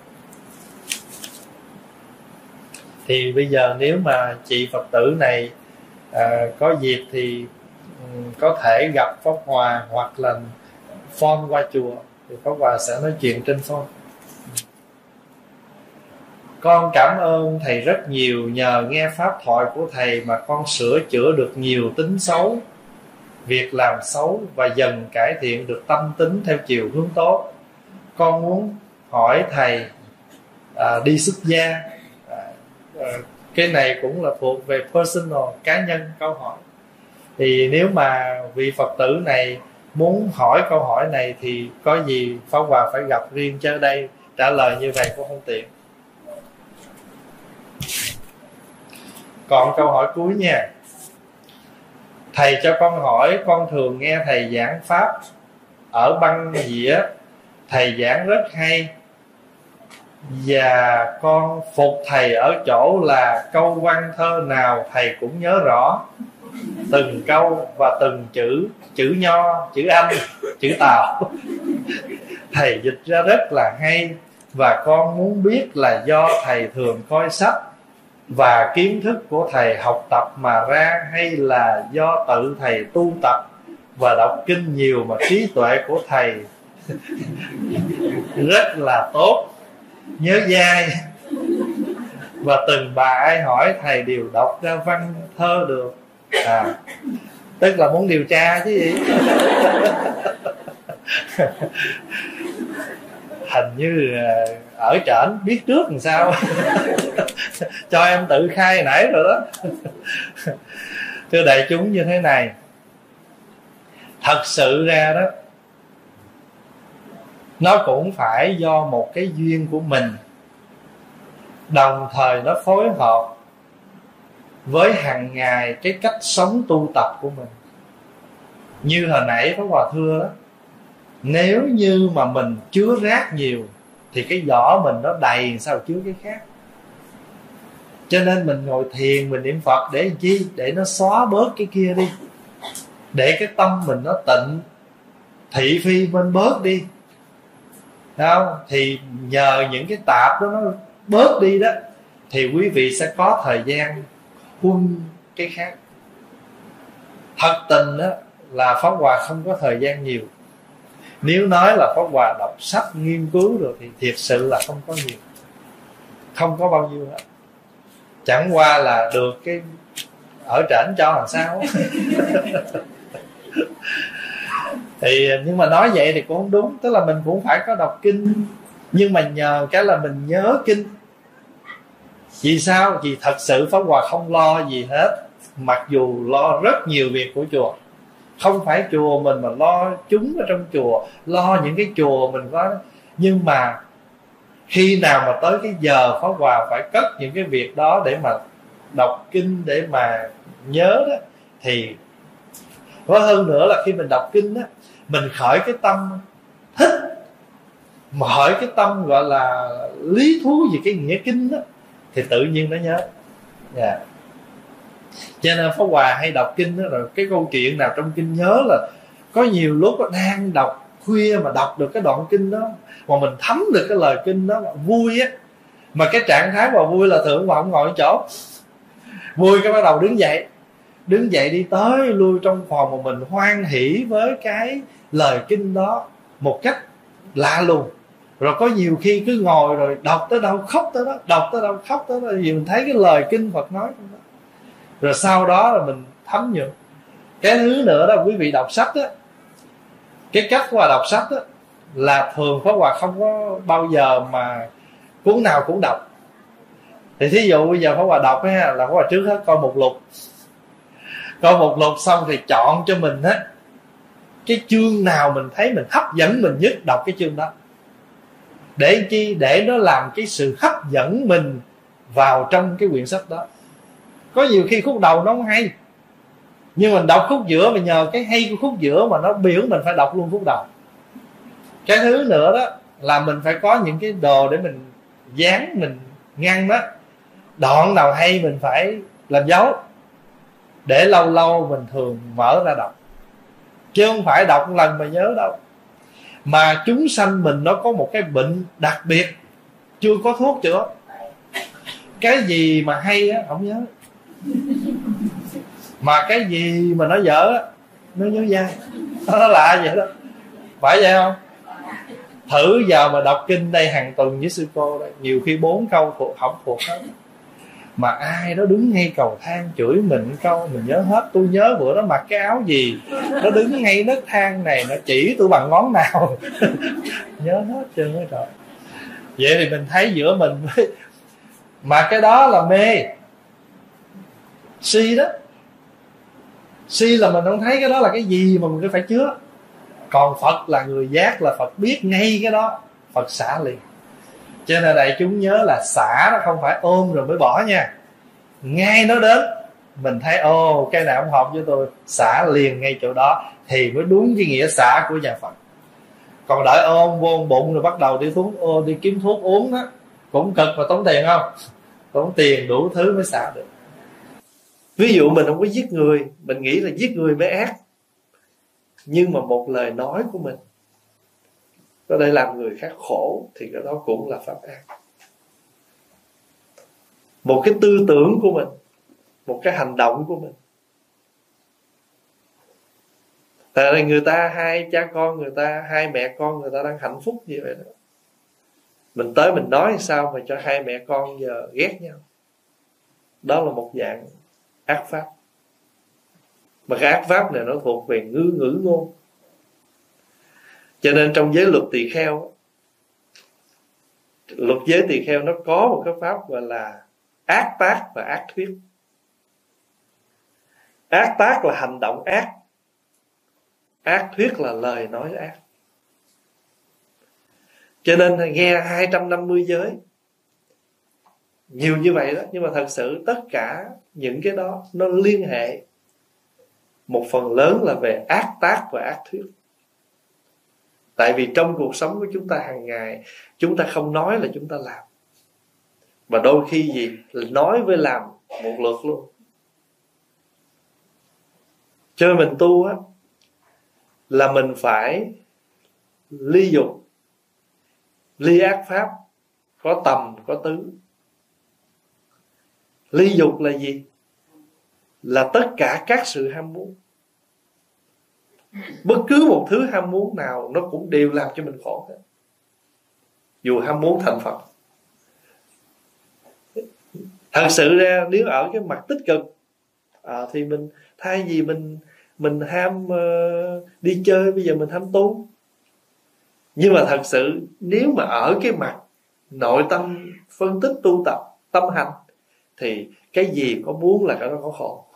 Thì bây giờ nếu mà chị Phật tử này à, có dịp thì um, có thể gặp Pháp Hòa, hoặc là phone qua chùa, thì Pháp Hòa sẽ nói chuyện trên phone. Con cảm ơn thầy rất nhiều, nhờ nghe pháp thoại của thầy mà con sửa chữa được nhiều tính xấu, việc làm xấu, và dần cải thiện được tâm tính theo chiều hướng tốt. Con muốn hỏi thầy à, đi xuất gia. à, à, Cái này cũng là thuộc về personal, cá nhân câu hỏi. Thì nếu mà vị Phật tử này muốn hỏi câu hỏi này thì có gì Pháp Hòa phải gặp riêng, chứ ở đây trả lời như vậy cũng không tiện. Còn câu hỏi cuối nha. Thầy cho con hỏi, con thường nghe thầy giảng pháp ở băng dĩa, thầy giảng rất hay, và con phục thầy ở chỗ là câu văn thơ nào thầy cũng nhớ rõ từng câu và từng chữ, chữ Nho, chữ Anh, chữ Tàu. Thầy dịch ra rất là hay, và con muốn biết là do thầy thường coi sách và kiến thức của thầy học tập mà ra, hay là do tự thầy tu tập và đọc kinh nhiều mà trí tuệ của thầy rất là tốt, nhớ dai, và từng bà ai hỏi thầy đều đọc ra văn thơ được. À, tức là muốn điều tra chứ gì. Hình như ở trển biết trước làm sao. Cho em tự khai nãy rồi đó. Thưa đại chúng, như thế này, thật sự ra đó, nó cũng phải do một cái duyên của mình, đồng thời nó phối hợp với hàng ngày cái cách sống tu tập của mình. Như hồi nãy Pháp Hòa thưa đó, nếu như mà mình chứa rác nhiều thì cái vỏ mình nó đầy, sao chứa cái khác. Cho nên mình ngồi thiền, mình niệm Phật để làm chi? Để nó xóa bớt cái kia đi, để cái tâm mình nó tịnh, thị phi bên bớt đi. Thấy không? Thì nhờ những cái tạp đó nó bớt đi đó, thì quý vị sẽ có thời gian huân cái khác. Thật tình đó là Pháp Hòa không có thời gian nhiều. Nếu nói là Pháp Hòa đọc sách nghiên cứu rồi thì thiệt sự là không có nhiều, không có bao nhiêu hết. Chẳng qua là được cái ở trển cho làm sao. Thì nhưng mà nói vậy thì cũng không đúng, tức là mình cũng phải có đọc kinh, nhưng mà nhờ cái là mình nhớ kinh. Vì sao? Vì thật sự Pháp Hòa không lo gì hết, mặc dù lo rất nhiều việc của chùa. Không phải chùa mình mà lo chúng ở trong chùa, lo những cái chùa mình có. Nhưng mà khi nào mà tới cái giờ Pháp Hòa phải cất những cái việc đó để mà đọc kinh, để mà nhớ đó, thì có hơn nữa là khi mình đọc kinh đó, mình khởi cái tâm thích, mà khởi cái tâm gọi là lý thú về cái nghĩa kinh đó, thì tự nhiên nó nhớ. Yeah. Cho nên Pháp Hòa hay đọc kinh đó, rồi cái câu chuyện nào trong kinh nhớ là có nhiều lúc đang đọc khuya mà đọc được cái đoạn kinh đó, mà mình thấm được cái lời kinh đó, vui á. Mà cái trạng thái mà vui là thường mà không ngồi ở chỗ, vui cái bắt đầu đứng dậy, đứng dậy đi tới lui trong phòng mà mình hoan hỉ với cái lời kinh đó một cách lạ lùng. Rồi có nhiều khi cứ ngồi rồi đọc tới đâu khóc tới đó, đọc tới đâu khóc tới đó, vì mình thấy cái lời kinh Phật nói trong đó. Rồi sau đó là mình thấm nhuận. Cái thứ nữa đó, quý vị đọc sách đó, cái cách của Hòa đọc sách đó là thường Pháp Hòa không có bao giờ mà cuốn nào cũng đọc. Thì thí dụ bây giờ Pháp Hòa đọc á, là Pháp Hòa trước hết coi mục lục, coi mục lục xong thì chọn cho mình á cái chương nào mình thấy mình hấp dẫn mình nhất, đọc cái chương đó. Để chi? Để nó làm cái sự hấp dẫn mình vào trong cái quyển sách đó. Có nhiều khi khúc đầu nó không hay, nhưng mình đọc khúc giữa, mình nhờ cái hay của khúc giữa mà nó biểu mình phải đọc luôn khúc đầu. Cái thứ nữa đó là mình phải có những cái đồ để mình dán, mình ngăn đó. Đoạn nào hay mình phải làm dấu, để lâu lâu mình thường mở ra đọc, chứ không phải đọc một lần mà nhớ đâu. Mà chúng sanh mình nó có một cái bệnh đặc biệt, chưa có thuốc chữa. Cái gì mà hay á không nhớ, mà cái gì mà nó dở á nó nhớ dai. Nó lạ vậy đó, phải vậy không? Thử giờ mà đọc kinh đây hàng tuần với sư cô đây, nhiều khi bốn câu thuộc không thuộc hết, mà ai đó đứng ngay cầu thang chửi mình câu mình nhớ hết. Tôi nhớ bữa đó mặc cái áo gì, nó đứng ngay nấc thang này, nó chỉ tôi bằng ngón nào. Nhớ hết trơn á trời. Vậy thì mình thấy giữa mình với... mà cái đó là mê si đó. Si là mình không thấy cái đó là cái gì mà mình cứ phải chứa. Còn Phật là người giác, là Phật biết ngay cái đó, Phật xả liền. Cho nên đại chúng nhớ là xả đó không phải ôm rồi mới bỏ nha. Ngay nó đến mình thấy ô cái nào không hợp với tôi, xả liền ngay chỗ đó, thì mới đúng cái nghĩa xả của nhà Phật. Còn đợi ôm vô bụng rồi bắt đầu đi thuốc ô, đi kiếm thuốc uống đó, cũng cực mà tốn tiền không? Tốn tiền đủ thứ mới xả được. Ví dụ mình không có giết người, mình nghĩ là giết người mới ác, nhưng mà một lời nói của mình có thể làm người khác khổ, thì cái đó cũng là pháp ác. Một cái tư tưởng của mình, một cái hành động của mình. Tại là người ta, hai cha con người ta, hai mẹ con người ta đang hạnh phúc như vậy đó, mình tới mình nói sao mà cho hai mẹ con giờ ghét nhau. Đó là một dạng ác pháp. Mà cái ác pháp này nó thuộc về ngữ ngữ ngôn. Cho nên trong giới luật tỳ kheo, luật giới tỳ kheo nó có một cái pháp gọi là ác tác và ác thuyết. Ác tác là hành động ác, ác thuyết là lời nói ác. Cho nên nghe hai trăm năm mươi giới nhiều như vậy đó, nhưng mà thật sự tất cả những cái đó nó liên hệ một phần lớn là về ác tác và ác thuyết. Tại vì trong cuộc sống của chúng ta hàng ngày, chúng ta không nói là chúng ta làm. Và đôi khi gì nói với làm một lượt luôn. Cho nên mình tu á, là mình phải ly dục, ly ác pháp, có tầm, có tứ. Ly dục là gì? Là tất cả các sự ham muốn. Bất cứ một thứ ham muốn nào nó cũng đều làm cho mình khổ hết. Dù ham muốn thành Phật. Thật sự ra nếu ở cái mặt tích cực à, thì mình thay vì mình mình ham uh, đi chơi, bây giờ mình ham tu. Nhưng mà thật sự nếu mà ở cái mặt nội tâm phân tích tu tập tâm hành thì cái gì có muốn là cái đó có khổ.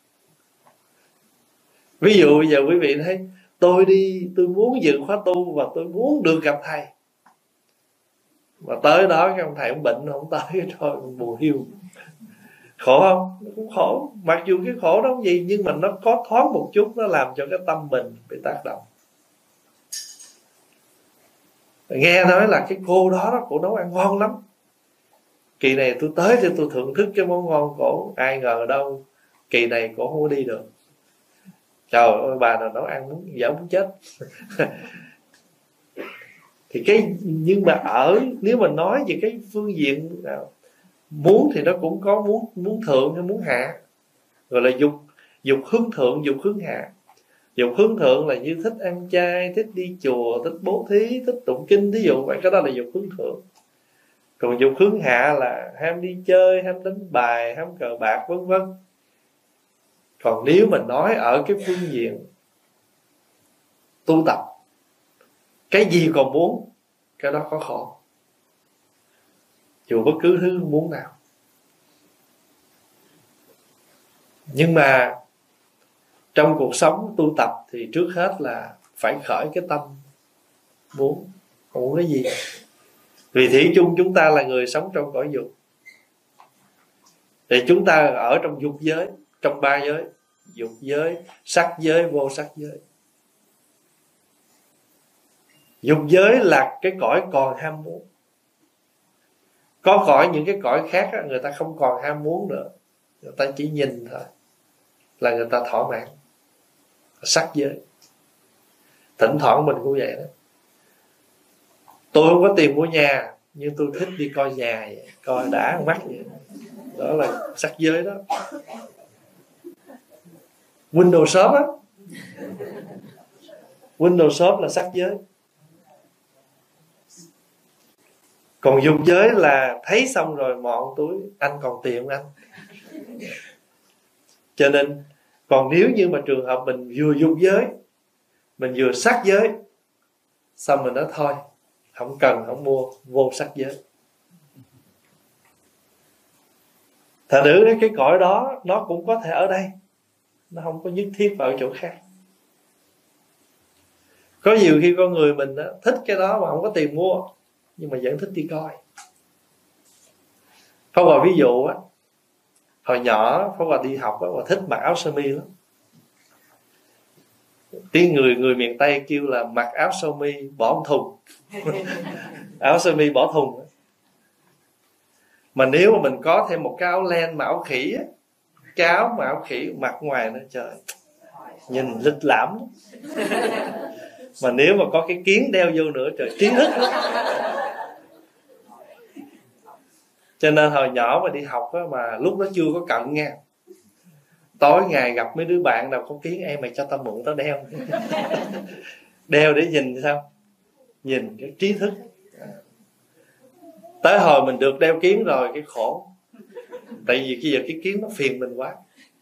Ví dụ bây giờ quý vị thấy tôi đi, tôi muốn dự khóa tu và tôi muốn được gặp thầy, mà tới đó cái ông thầy ông bệnh không tới, thôi buồn hiu. Khổ không? Nó cũng khổ. Mặc dù cái khổ đó không gì, nhưng mà nó có thoáng một chút, nó làm cho cái tâm mình bị tác động. Nghe nói là cái cô đó, đó cô nấu ăn ngon lắm, kỳ này tôi tới thì tôi thưởng thức cái món ngon cổ. Ai ngờ đâu kỳ này cổ không có đi được. Trời ơi, bà nào nấu ăn muốn dở muốn chết. Thì cái, nhưng mà ở nếu mà nói về cái phương diện nào, muốn thì nó cũng có muốn muốn thượng hay muốn hạ, gọi là dục dục hướng thượng, dục hướng hạ. Dục hướng thượng là như thích ăn chay, thích đi chùa, thích bố thí, thích tụng kinh, thí dụ vậy, cái đó là dục hướng thượng. Còn dục hướng hạ là ham đi chơi, ham đánh bài, ham cờ bạc, vân vân. Còn nếu mình nói ở cái phương diện tu tập, cái gì còn muốn, cái đó có khổ, dù bất cứ thứ muốn nào. Nhưng mà trong cuộc sống tu tập thì trước hết là phải khởi cái tâm muốn. Không muốn cái gì. Vì thủy chung chúng ta là người sống trong cõi dục, thì chúng ta ở trong dục giới, trong ba giới: dục giới, sắc giới, vô sắc giới. Dục giới là cái cõi còn ham muốn. Có cõi những cái cõi khác á, người ta không còn ham muốn nữa, người ta chỉ nhìn thôi là người ta thỏa mãn. Sắc giới. Thỉnh thoảng mình cũng vậy đó. Tôi không có tiền mua nhà, nhưng tôi thích đi coi nhà vậy, coi đã mắt vậy. Đó là sắc giới đó. Windows shop á, Windows shop là sắc giới. Còn dục giới là thấy xong rồi mọn túi, anh còn tiền không anh? Cho nên còn nếu như mà trường hợp mình vừa dục giới, mình vừa sắc giới, xong mình nói thôi, không cần, không mua, vô sắc giới. Thật nữ cái cõi đó nó cũng có thể ở đây, nó không có nhất thiết ở chỗ khác. Có nhiều khi con người mình đó, thích cái đó mà không có tiền mua, nhưng mà vẫn thích đi coi. Pháp Hòa ví dụ á, hồi nhỏ Pháp Hòa đi học á, Hòa thích mặc áo sơ mi lắm. Tiếng người người miền Tây kêu là mặc áo sơ mi bỏ thùng. Áo sơ mi bỏ thùng. Mà nếu mà mình có thêm một cái áo len mà áo khỉ á, cái áo mà áo khỉ mặc ngoài nữa, trời, nhìn lịch lãm. Mà nếu mà có cái kiến đeo vô nữa, trời, trí thức. Cho nên hồi nhỏ mà đi học á, mà lúc đó chưa có cận nha, tối ngày gặp mấy đứa bạn nào có kiến, em mày cho tao mượn tao đeo. Đeo để nhìn sao? Nhìn cái trí thức. Tới hồi mình được đeo kiến rồi cái khổ. Tại vì bây giờ cái kiến nó phiền mình quá.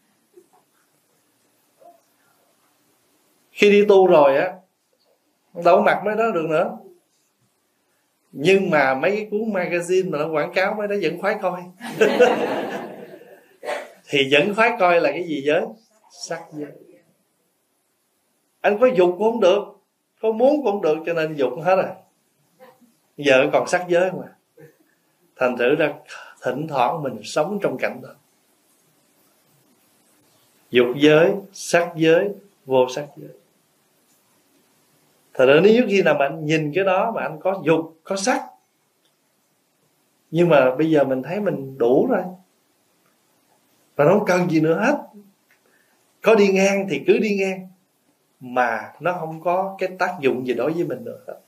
Khi đi tu rồi á, đâu mặc mấy đó được nữa. Nhưng mà mấy cái cuốn magazine mà nó quảng cáo mấy đó vẫn khoái coi. Thì vẫn khoái coi là cái gì giới? Sắc giới. Anh có dục cũng không được, có muốn cũng không được, cho nên dục hết rồi. Giờ còn sắc giới mà. Thành thử ra thỉnh thoảng mình sống trong cảnh đó. Dục giới, sắc giới, vô sắc giới. Thật ra nếu khi nào mà anh nhìn cái đó mà anh có dục, có sắc, nhưng mà bây giờ mình thấy mình đủ rồi, và nó không cần gì nữa hết. Có đi ngang thì cứ đi ngang, mà nó không có cái tác dụng gì đối với mình nữa hết.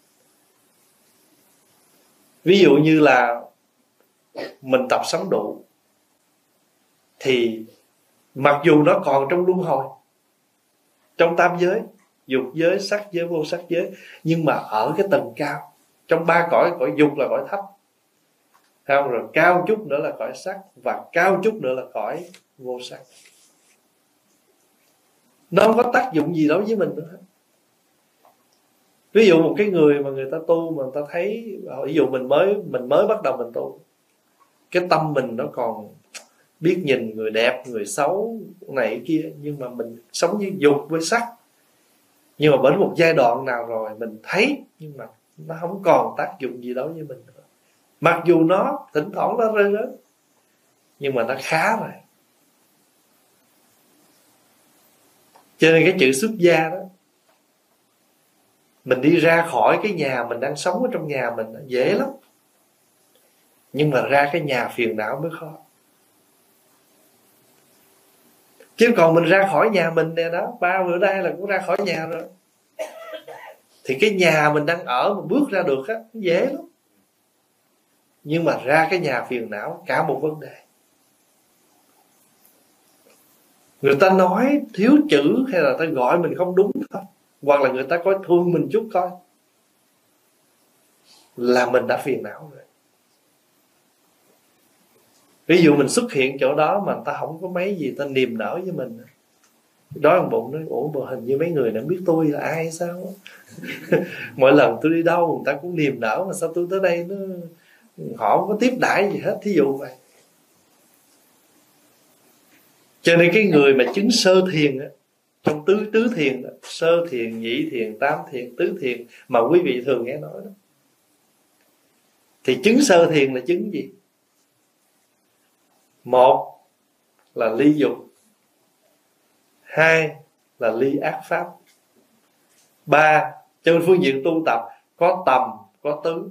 Ví dụ như là mình tập sống đủ, thì mặc dù nó còn trong luân hồi, trong tam giới, dục giới, sắc giới, vô sắc giới, nhưng mà ở cái tầng cao, trong ba cõi, cõi dục là cõi thấp, không, rồi cao chút nữa là cõi sắc, và cao chút nữa là cõi vô sắc. nó không có tác dụng gì đối với mình nữa. Ví dụ một cái người mà người ta tu mà người ta thấy, ví dụ mình mới mình mới bắt đầu mình tu, cái tâm mình nó còn biết nhìn người đẹp người xấu này kia, nhưng mà mình sống với dục với sắc, nhưng mà đến một giai đoạn nào rồi mình thấy nhưng mà nó không còn tác dụng gì đối với mình nữa. Mặc dù nó thỉnh thoảng nó rơi rớt nhưng mà nó khá rồi. Cho nên cái chữ xuất gia đó, mình đi ra khỏi cái nhà mình đang sống ở trong nhà mình dễ lắm, nhưng mà ra cái nhà phiền não mới khó. Chứ còn mình ra khỏi nhà mình nè đó, ba bữa nay là cũng ra khỏi nhà rồi, thì cái nhà mình đang ở mà bước ra được á, dễ lắm. Nhưng mà ra cái nhà phiền não cả một vấn đề. Người ta nói thiếu chữ hay là người ta gọi mình không đúng thôi, hoặc là người ta có thương mình chút coi, là mình đã phiền não rồi. Ví dụ mình xuất hiện chỗ đó mà người ta không có mấy gì, ta niềm nở với mình, đói một bụng nói ủa mà hình như mấy người đã biết tôi là ai sao. Mỗi lần tôi đi đâu người ta cũng niềm nở, mà sao tôi tới đây nó họ không có tiếp đãi gì hết, thí dụ vậy. Cho nên cái người mà chứng sơ thiền á, trong tứ tứ thiền đó, sơ thiền, nhị thiền, tam thiền, tứ thiền mà quý vị thường nghe nói đó, thì chứng sơ thiền là chứng gì? Một là ly dục, hai là ly ác pháp, ba trên phương diện tu tập có tầm có tứ.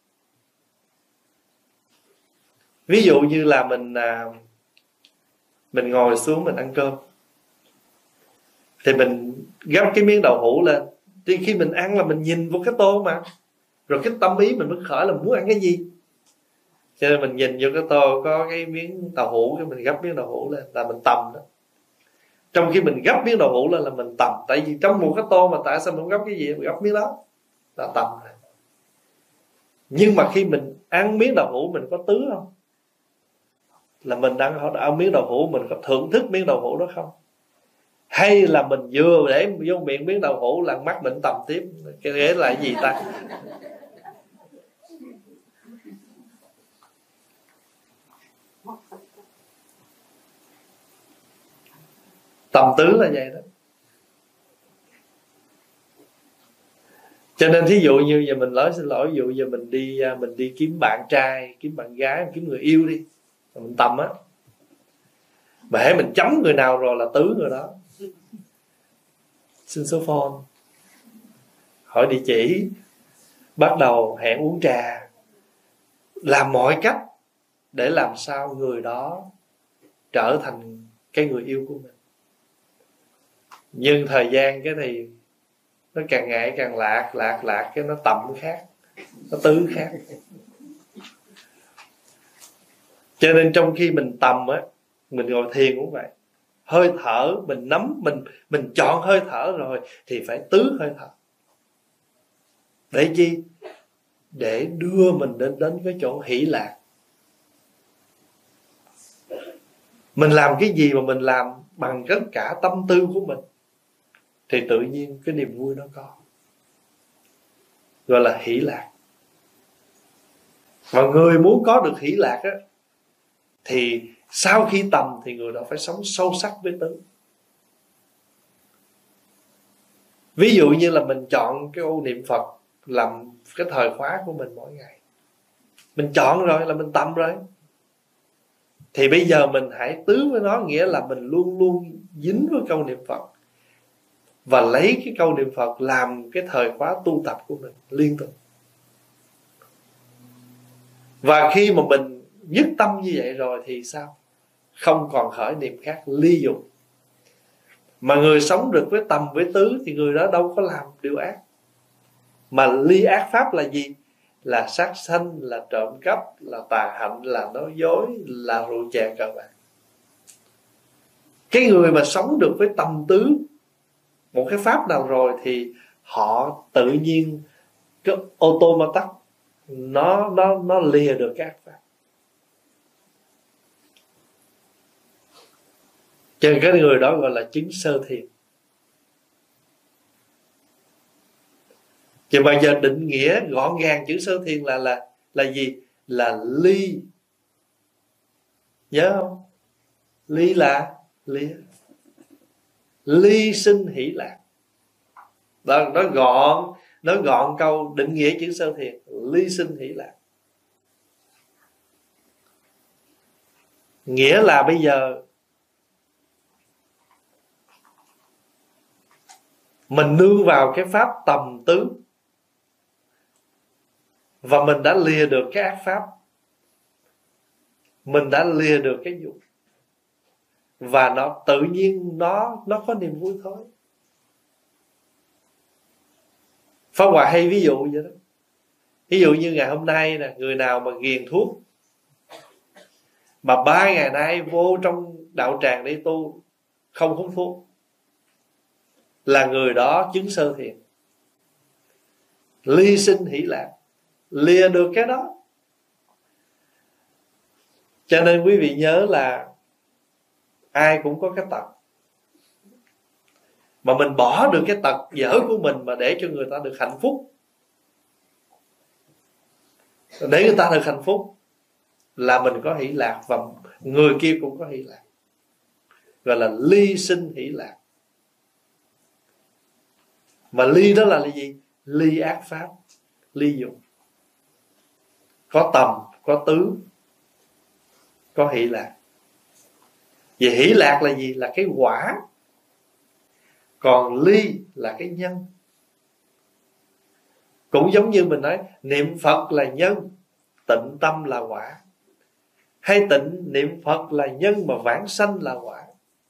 Ví dụ như là mình à, mình ngồi xuống mình ăn cơm, thì mình gắp cái miếng đậu hũ lên, thì khi mình ăn là mình nhìn vô cái tô mà, rồi cái tâm ý mình mới khởi là muốn ăn cái gì. Cho nên mình nhìn vô cái tô có cái miếng đậu hũ, cái mình gắp miếng đậu hũ lên là mình tầm đó. Trong khi mình gắp miếng đậu hũ lên là mình tầm, tại vì trong một cái tô mà tại sao mình không gắp cái gì, mình gắp miếng đó là tầm rồi. Nhưng mà khi mình ăn miếng đậu hũ mình có tứ không? Là mình đang ăn miếng đậu hũ, mình có thưởng thức miếng đậu hũ đó không? Hay là mình vừa để vô miệng miếng đậu hũ là mắt mình tầm tiếp? Cái nghĩa là cái gì ta? Tầm tứ là vậy đó. Cho nên thí dụ như giờ mình nói xin lỗi, ví dụ giờ mình đi mình đi kiếm bạn trai, kiếm bạn gái, kiếm người yêu đi, mình tầm á, mà hễ mình chấm người nào rồi là tứ người đó. Xin số phone, hỏi địa chỉ, bắt đầu hẹn uống trà, làm mọi cách để làm sao người đó trở thành cái người yêu của mình. Nhưng thời gian cái thì nó càng ngày càng lạc lạc lạc cái nó tầm khác, nó tứ khác. Cho nên trong khi mình tầm á, mình ngồi thiền cũng vậy, hơi thở mình nắm, mình mình chọn hơi thở rồi thì phải tứ hơi thở. Để chi? Để đưa mình đến đến cái chỗ hỷ lạc. Mình làm cái gì mà mình làm bằng tất cả tâm tư của mình thì tự nhiên cái niềm vui nó có, gọi là hỷ lạc. Và người muốn có được hỷ lạc á, thì sau khi tầm thì người đó phải sống sâu sắc với tứ. Ví dụ như là mình chọn cái ô niệm Phật làm cái thời khóa của mình mỗi ngày, mình chọn rồi là mình tầm rồi, thì bây giờ mình hãy tứ với nó, nghĩa là mình luôn luôn dính với câu niệm Phật, và lấy cái câu niệm Phật làm cái thời khóa tu tập của mình liên tục. Và khi mà mình nhất tâm như vậy rồi thì sao? Không còn khởi niệm khác, ly dục. Mà người sống được với tầm với tứ thì người đó đâu có làm điều ác. Mà ly ác pháp là gì? Là sát sanh, là trộm cắp, là tà hạnh, là nói dối, là rượu chè cờ bạc. Cái người mà sống được với tầm tứ một cái pháp nào rồi thì họ tự nhiên cái ô tô mà tắt, nó nó nó lìa được các pháp. Cho nên cái người đó gọi là chứng sơ thiền. Chứ bây giờ định nghĩa gọn gàng chữ sơ thiền là là là gì? Là ly. Nhớ không? Ly là ly ly sinh hỷ lạc. Đó, nói gọn, nói gọn câu định nghĩa chữ sơ thiền, ly sinh hỷ lạc. Nghĩa là bây giờ mình nương vào cái pháp tầm tứ, và mình đã lìa được cái ác pháp, mình đã lìa được cái dục, và nó tự nhiên nó nó có niềm vui thôi. Pháp Hòa hay ví dụ vậy đó. Ví dụ như ngày hôm nay nè, người nào mà ghiền thuốc, mà ba ngày nay vô trong đạo tràng để tu không hút thuốc, là người đó chứng sơ thiền, ly sinh hỷ lạc, lìa được cái đó. Cho nên quý vị nhớ là ai cũng có cái tật, mà mình bỏ được cái tật dở của mình mà để cho người ta được hạnh phúc, để người ta được hạnh phúc là mình có hỷ lạc, và người kia cũng có hỷ lạc, gọi là ly sinh hỷ lạc. Mà ly đó là gì? Ly ác pháp, ly dục. Có tầm, có tứ, có hỷ lạc. Vậy hỷ lạc là gì? Là cái quả. Còn ly là cái nhân. Cũng giống như mình nói niệm Phật là nhân, tịnh tâm là quả. Hay tịnh niệm Phật là nhân mà vãng sanh là quả.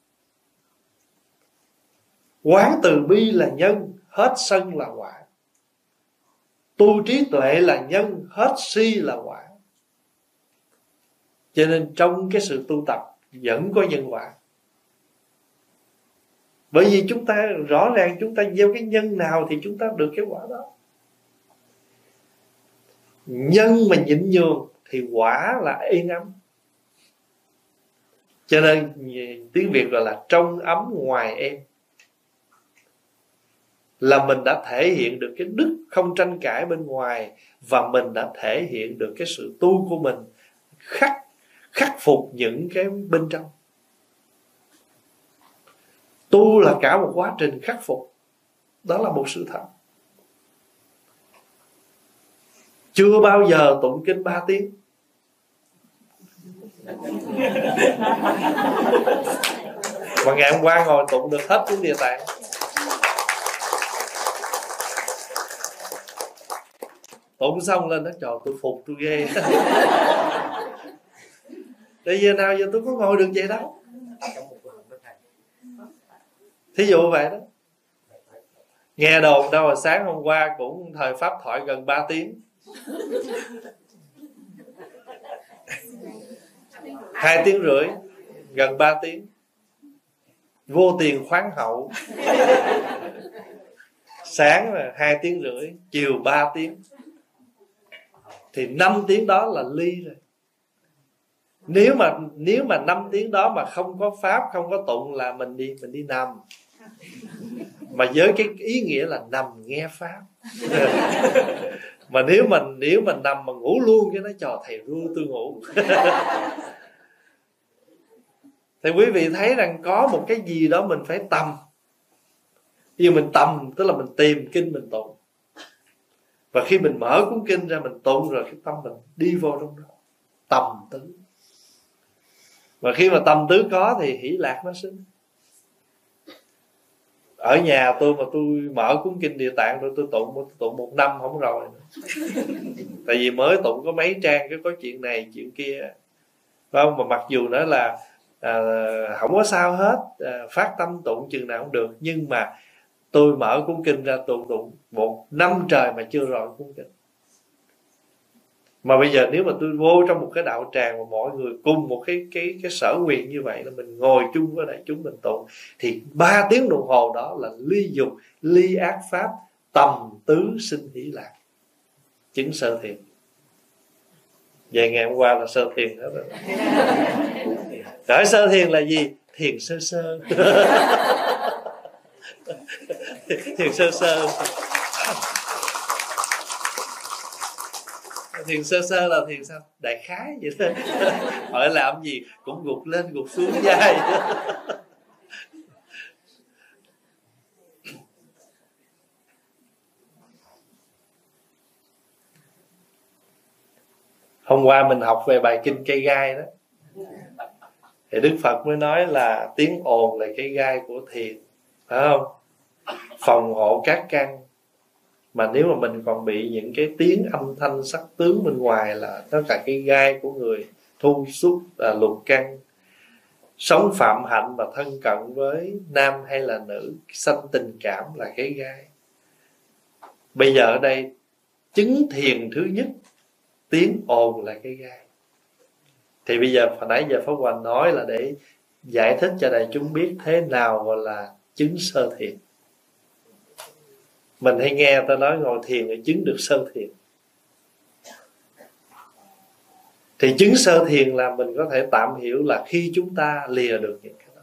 Quán từ bi là nhân, hết sân là quả. Tu trí tuệ là nhân, hết si là quả. Cho nên trong cái sự tu tập vẫn có nhân quả. Bởi vì chúng ta rõ ràng chúng ta gieo cái nhân nào thì chúng ta được cái quả đó. Nhân mà nhịn nhường thì quả là êm ấm. Cho nên tiếng Việt gọi là trong ấm ngoài êm. Là mình đã thể hiện được cái đức không tranh cãi bên ngoài, và mình đã thể hiện được cái sự tu của mình khắc khắc phục những cái bên trong. Tu là cả một quá trình khắc phục. Đó là một sự thật. Chưa bao giờ tụng kinh ba tiếng. Mà ngày hôm qua ngồi tụng được hết cuốn Địa Tạng. Tụng xong lên nó trời, tôi phục tôi ghê. Tại giờ nào giờ tôi có ngồi được vậy đâu. Thí dụ vậy đó. Nghe đồn đâu là sáng hôm qua cũng thời pháp thoại gần ba tiếng. Hai tiếng rưỡi, gần ba tiếng. Vô tiền khoáng hậu. Sáng là hai tiếng rưỡi, chiều ba tiếng. Thì năm tiếng đó là ly rồi. Nếu mà nếu mà năm tiếng đó mà không có pháp, không có tụng là mình đi mình đi nằm. Mà với cái ý nghĩa là nằm nghe pháp. Mà nếu mình nếu mình nằm mà ngủ luôn cho nó trò thầy ru tôi ngủ. Thì quý vị thấy rằng có một cái gì đó mình phải tầm. Vì mình tầm tức là mình tìm kinh mình tụng. Và khi mình mở cuốn kinh ra mình tụng rồi, cái tâm mình đi vô trong đó, tầm tứ. Và khi mà tầm tứ có thì hỷ lạc nó sinh. Ở nhà tôi mà tôi mở cuốn kinh Địa Tạng rồi tôi tụng, tôi tụng một năm không rồi nữa. Tại vì mới tụng có mấy trang cái có chuyện này chuyện kia, phải không? Mà mặc dù nói là à, không có sao hết, à, phát tâm tụng chừng nào cũng được, nhưng mà tôi mở cuốn kinh ra tụng tụng một năm trời mà chưa rồi cuốn kinh. Mà bây giờ nếu mà tôi vô trong một cái đạo tràng mà mọi người cùng một cái cái cái sở nguyện như vậy, là mình ngồi chung với đại chúng mình tụng, thì ba tiếng đồng hồ đó là ly dục, ly ác pháp, tầm tứ sinh hỷ lạc, chứng sơ thiền. Vậy ngày hôm qua là sơ thiền đó rồi. Rồi sơ thiền là gì? Thiền sơ sơ. Thiền sơ sơ. thiền sơ sơ là thiền sao? Đại khái vậy đó. Hỏi làm gì cũng gục lên gục xuống vai. Hôm qua mình học về bài kinh cây gai đó, thì Đức Phật mới nói là tiếng ồn là cây gai của thiền, phải không? Phòng hộ các căn. Mà nếu mà mình còn bị những cái tiếng âm thanh sắc tướng bên ngoài là tất cả cái gai của người thu xuất là lục căn. Sống phạm hạnh và thân cận với nam hay là nữ, sanh tình cảm là cái gai. Bây giờ ở đây chứng thiền thứ nhất, tiếng ồn là cái gai. Thì bây giờ hồi nãy giờ Pháp Hòa nói là để giải thích cho đại chúng biết thế nào gọi là chứng sơ thiền. Mình hay nghe ta nói ngồi thiền để chứng được sơ thiền. Thì chứng sơ thiền là mình có thể tạm hiểu là khi chúng ta lìa được những cái đó.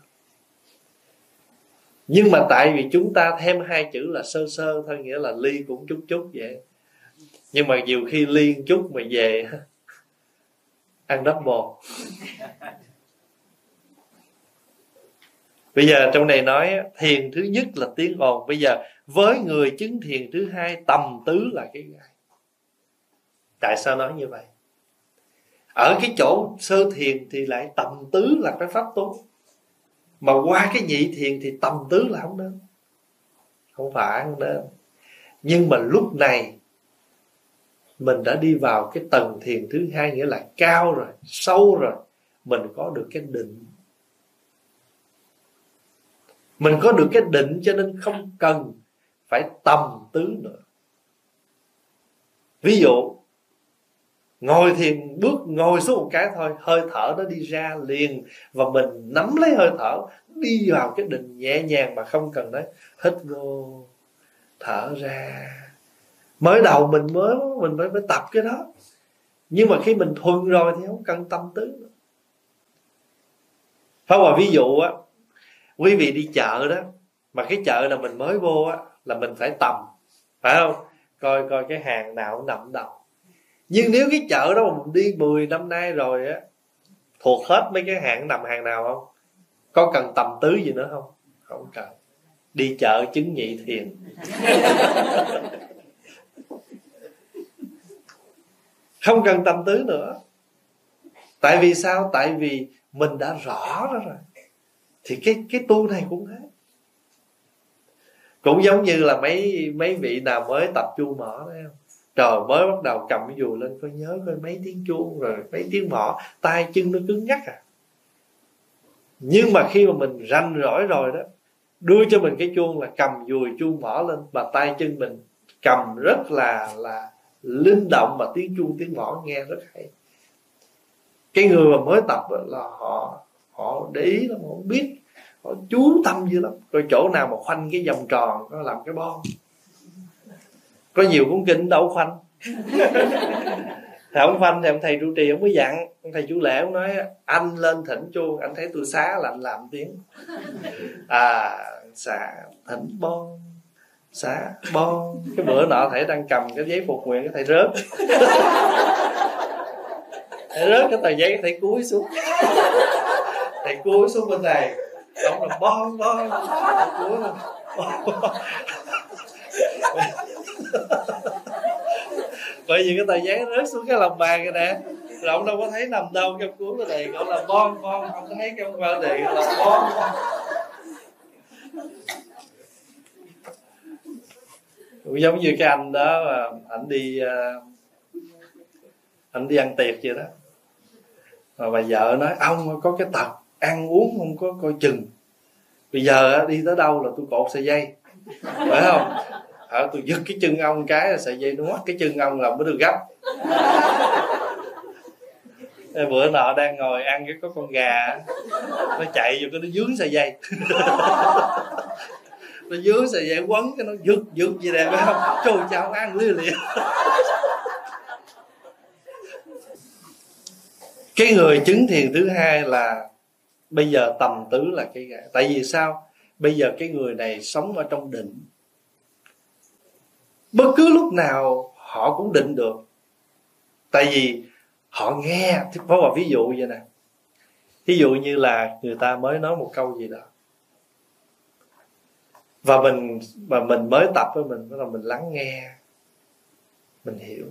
Nhưng mà tại vì chúng ta thêm hai chữ là sơ sơ thôi, nghĩa là ly cũng chút chút vậy. Nhưng mà nhiều khi ly chút mà về ăn double. Bây giờ trong này nói thiền thứ nhất là tiếng ồn. Bây giờ với người chứng thiền thứ hai, tầm tứ là cái gai. Tại sao nói như vậy? Ở cái chỗ sơ thiền thì lại tầm tứ là cái pháp tốt, mà qua cái nhị thiền thì tầm tứ là không nên. Không phải không nên. Nhưng mà lúc này mình đã đi vào cái tầng thiền thứ hai, nghĩa là cao rồi, sâu rồi. Mình có được cái định. Mình có được cái định cho nên không cần phải tầm tứ nữa. Ví dụ ngồi thiền, bước ngồi xuống một cái thôi, hơi thở nó đi ra liền, và mình nắm lấy hơi thở, đi vào cái định nhẹ nhàng mà không cần nói hít vô thở ra. Mới đầu mình mới mình mới, mới tập cái đó, nhưng mà khi mình thuần rồi thì không cần tâm tứ nữa. Pháp Hòa ví dụ á, quý vị đi chợ đó, mà cái chợ nào mình mới vô á là mình phải tầm, phải không? Coi coi cái hàng nào nằm đầu. Nhưng nếu cái chợ đó mà mình đi mười năm nay rồi á, thuộc hết mấy cái hàng nằm hàng nào không? Có cần tầm tứ gì nữa không? Không cần. Đi chợ chứng nhị thiền. Không cần tầm tứ nữa. Tại vì sao? Tại vì mình đã rõ đó rồi. Thì cái cái tu này cũng thế. Cũng giống như là mấy mấy vị nào mới tập chuông mỏ đấy không? Trời, mới bắt đầu cầm cái dùi lên, coi nhớ coi mấy tiếng chuông rồi mấy tiếng mỏ, tay chân nó cứng nhắc à. Nhưng mà khi mà mình ranh rỗi rồi đó, đưa cho mình cái chuông là cầm dùi chuông mỏ lên, mà tay chân mình cầm rất là là linh động, mà tiếng chuông tiếng mỏ nghe rất hay. Cái người mà mới tập là họ họ để ý lắm, họ không biết, họ chú tâm dữ lắm. Rồi chỗ nào mà khoanh cái vòng tròn có làm cái bon. Có nhiều cuốn kinh đâu khoanh. Thì ông khoanh thì ông thầy trụ trì ông mới dặn, ông thầy chủ lễ ông nói anh lên thỉnh chuông, anh thấy tôi xá là anh làm tiếng. À xả thỉnh bon, xả bon. Cái bữa nọ thầy đang cầm cái giấy phục nguyện, cái thầy rớt. Thầy rớt cái tờ giấy, thầy cúi xuống. Thầy cúi xuống bên này, ông là bon bon, cúi lên bon bon. Bởi vì cái tờ giấy rớt xuống cái lòng bàn kìa nè, rồi ông đâu có thấy nằm đâu, cái cuốn cái đề gọi là bon bon, ông thấy cái ông qua đề là bon bon. Cũng giống như cái anh đó mà anh đi anh đi ăn tiệc vậy đó, mà bà vợ nói ông có cái tật ăn uống không có coi chừng, bây giờ đi tới đâu là tôi cột sợi dây, phải không? À, tôi giật cái chân ông cái là sợi dây nó ngoắt cái chân ông là mới được gấp. Bữa nọ đang ngồi ăn cái có con gà nó chạy vô cái nó dướng sợi dây. Nó dướng sợi dây quấn cái nó giật giật gì nè, phải không? Trời chào ăn lia lịa. Cái người chứng thiền thứ hai là bây giờ tầm tứ là cái gà. Tại vì sao? Bây giờ cái người này sống ở trong định, bất cứ lúc nào họ cũng định được. Tại vì họ nghe. Có một ví dụ vậy nè, ví dụ như là người ta mới nói một câu gì đó, và mình và mình mới tập với mình, đó là mình lắng nghe, mình hiểu.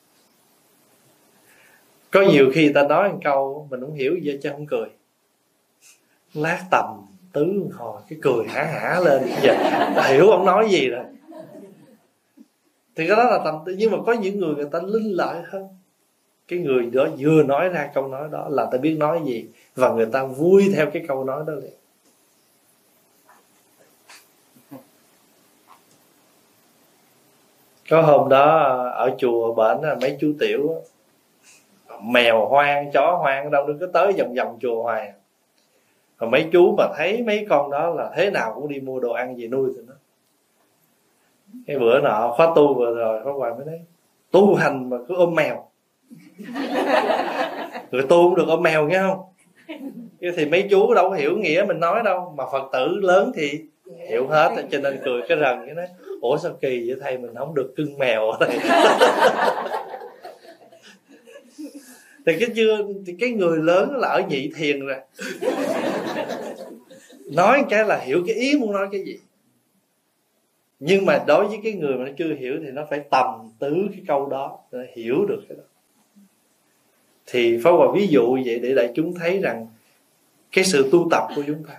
Có nhiều khi ta nói một câu mình không hiểu gì chứ không cười, lát tầm tứ hồi cái cười hả hả lên, giờ hiểu ông nói gì rồi. Thì cái đó là tầm tư. Nhưng mà có những người người ta linh lợi hơn, cái người đó vừa nói ra câu nói đó là ta biết nói gì, và người ta vui theo cái câu nói đó liền. Có hôm đó ở chùa bển mấy chú tiểu, mèo hoang chó hoang đâu đừng có tới vòng vòng chùa hoài. Rồi mấy chú mà thấy mấy con đó là thế nào cũng đi mua đồ ăn về nuôi tụi nó. Cái bữa nọ khóa tu vừa rồi Pháp Hòa mới nói tu hành mà cứ ôm mèo, người tu cũng được ôm mèo nghe không. Cái thì mấy chú đâu có hiểu nghĩa mình nói đâu, mà Phật tử lớn thì hiểu hết, cho nên cười cái rần cái nói ủa sao kỳ vậy thầy, mình không được cưng mèo ở đây. Thì cái chưa thì cái người lớn là ở nhị thiền rồi, nói cái là hiểu cái ý muốn nói cái gì. Nhưng mà đối với cái người mà nó chưa hiểu thì nó phải tầm tứ cái câu đó để hiểu được cái đó. Thì Pháp Hòa ví dụ vậy để đại chúng thấy rằng cái sự tu tập của chúng ta.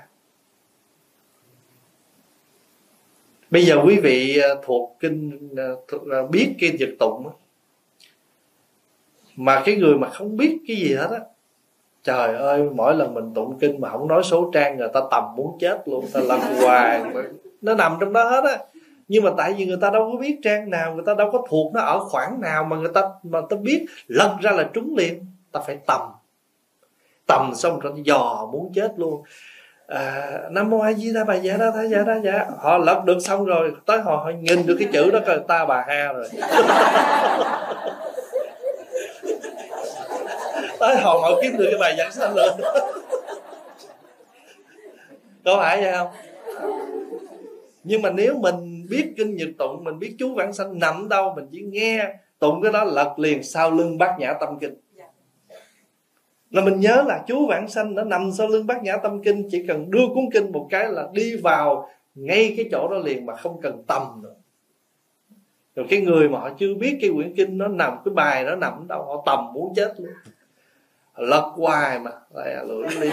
Bây giờ quý vị thuộc kinh, thuộc, biết kinh Nhật tụng, mà cái người mà không biết cái gì hết á, trời ơi, mỗi lần mình tụng kinh mà không nói số trang người ta tầm muốn chết luôn, ta lăn hoài, nó nằm trong đó hết á. Nhưng mà tại vì người ta đâu có biết trang nào, người ta đâu có thuộc nó ở khoảng nào mà người ta mà ta biết lật ra là trúng liền. Ta phải tầm, tầm xong rồi dò muốn chết luôn. À, Nam Mô A Di Đà Bà Dạ Đa Tha Dạ Đa Dạ, họ lật được xong rồi tới họ, họ nhìn được cái chữ đó coi ta bà ha rồi. Tới họ họ kiếm được cái bài giảng sanh rồi. Có phải vậy không? Nhưng mà nếu mình biết kinh Nhật tụng, mình biết chú vãng sanh nằm đâu, mình chỉ nghe tụng cái đó lật liền sau lưng Bát Nhã Tâm Kinh. Là mình nhớ là chú vãng sanh nó nằm sau lưng Bát Nhã Tâm Kinh, chỉ cần đưa cuốn kinh một cái là đi vào ngay cái chỗ đó liền mà không cần tầm nữa. Rồi cái người mà họ chưa biết cái quyển kinh nó nằm, cái bài nó nằm đâu, họ tầm muốn chết luôn. Họ lật hoài mà lại lưỡi liếm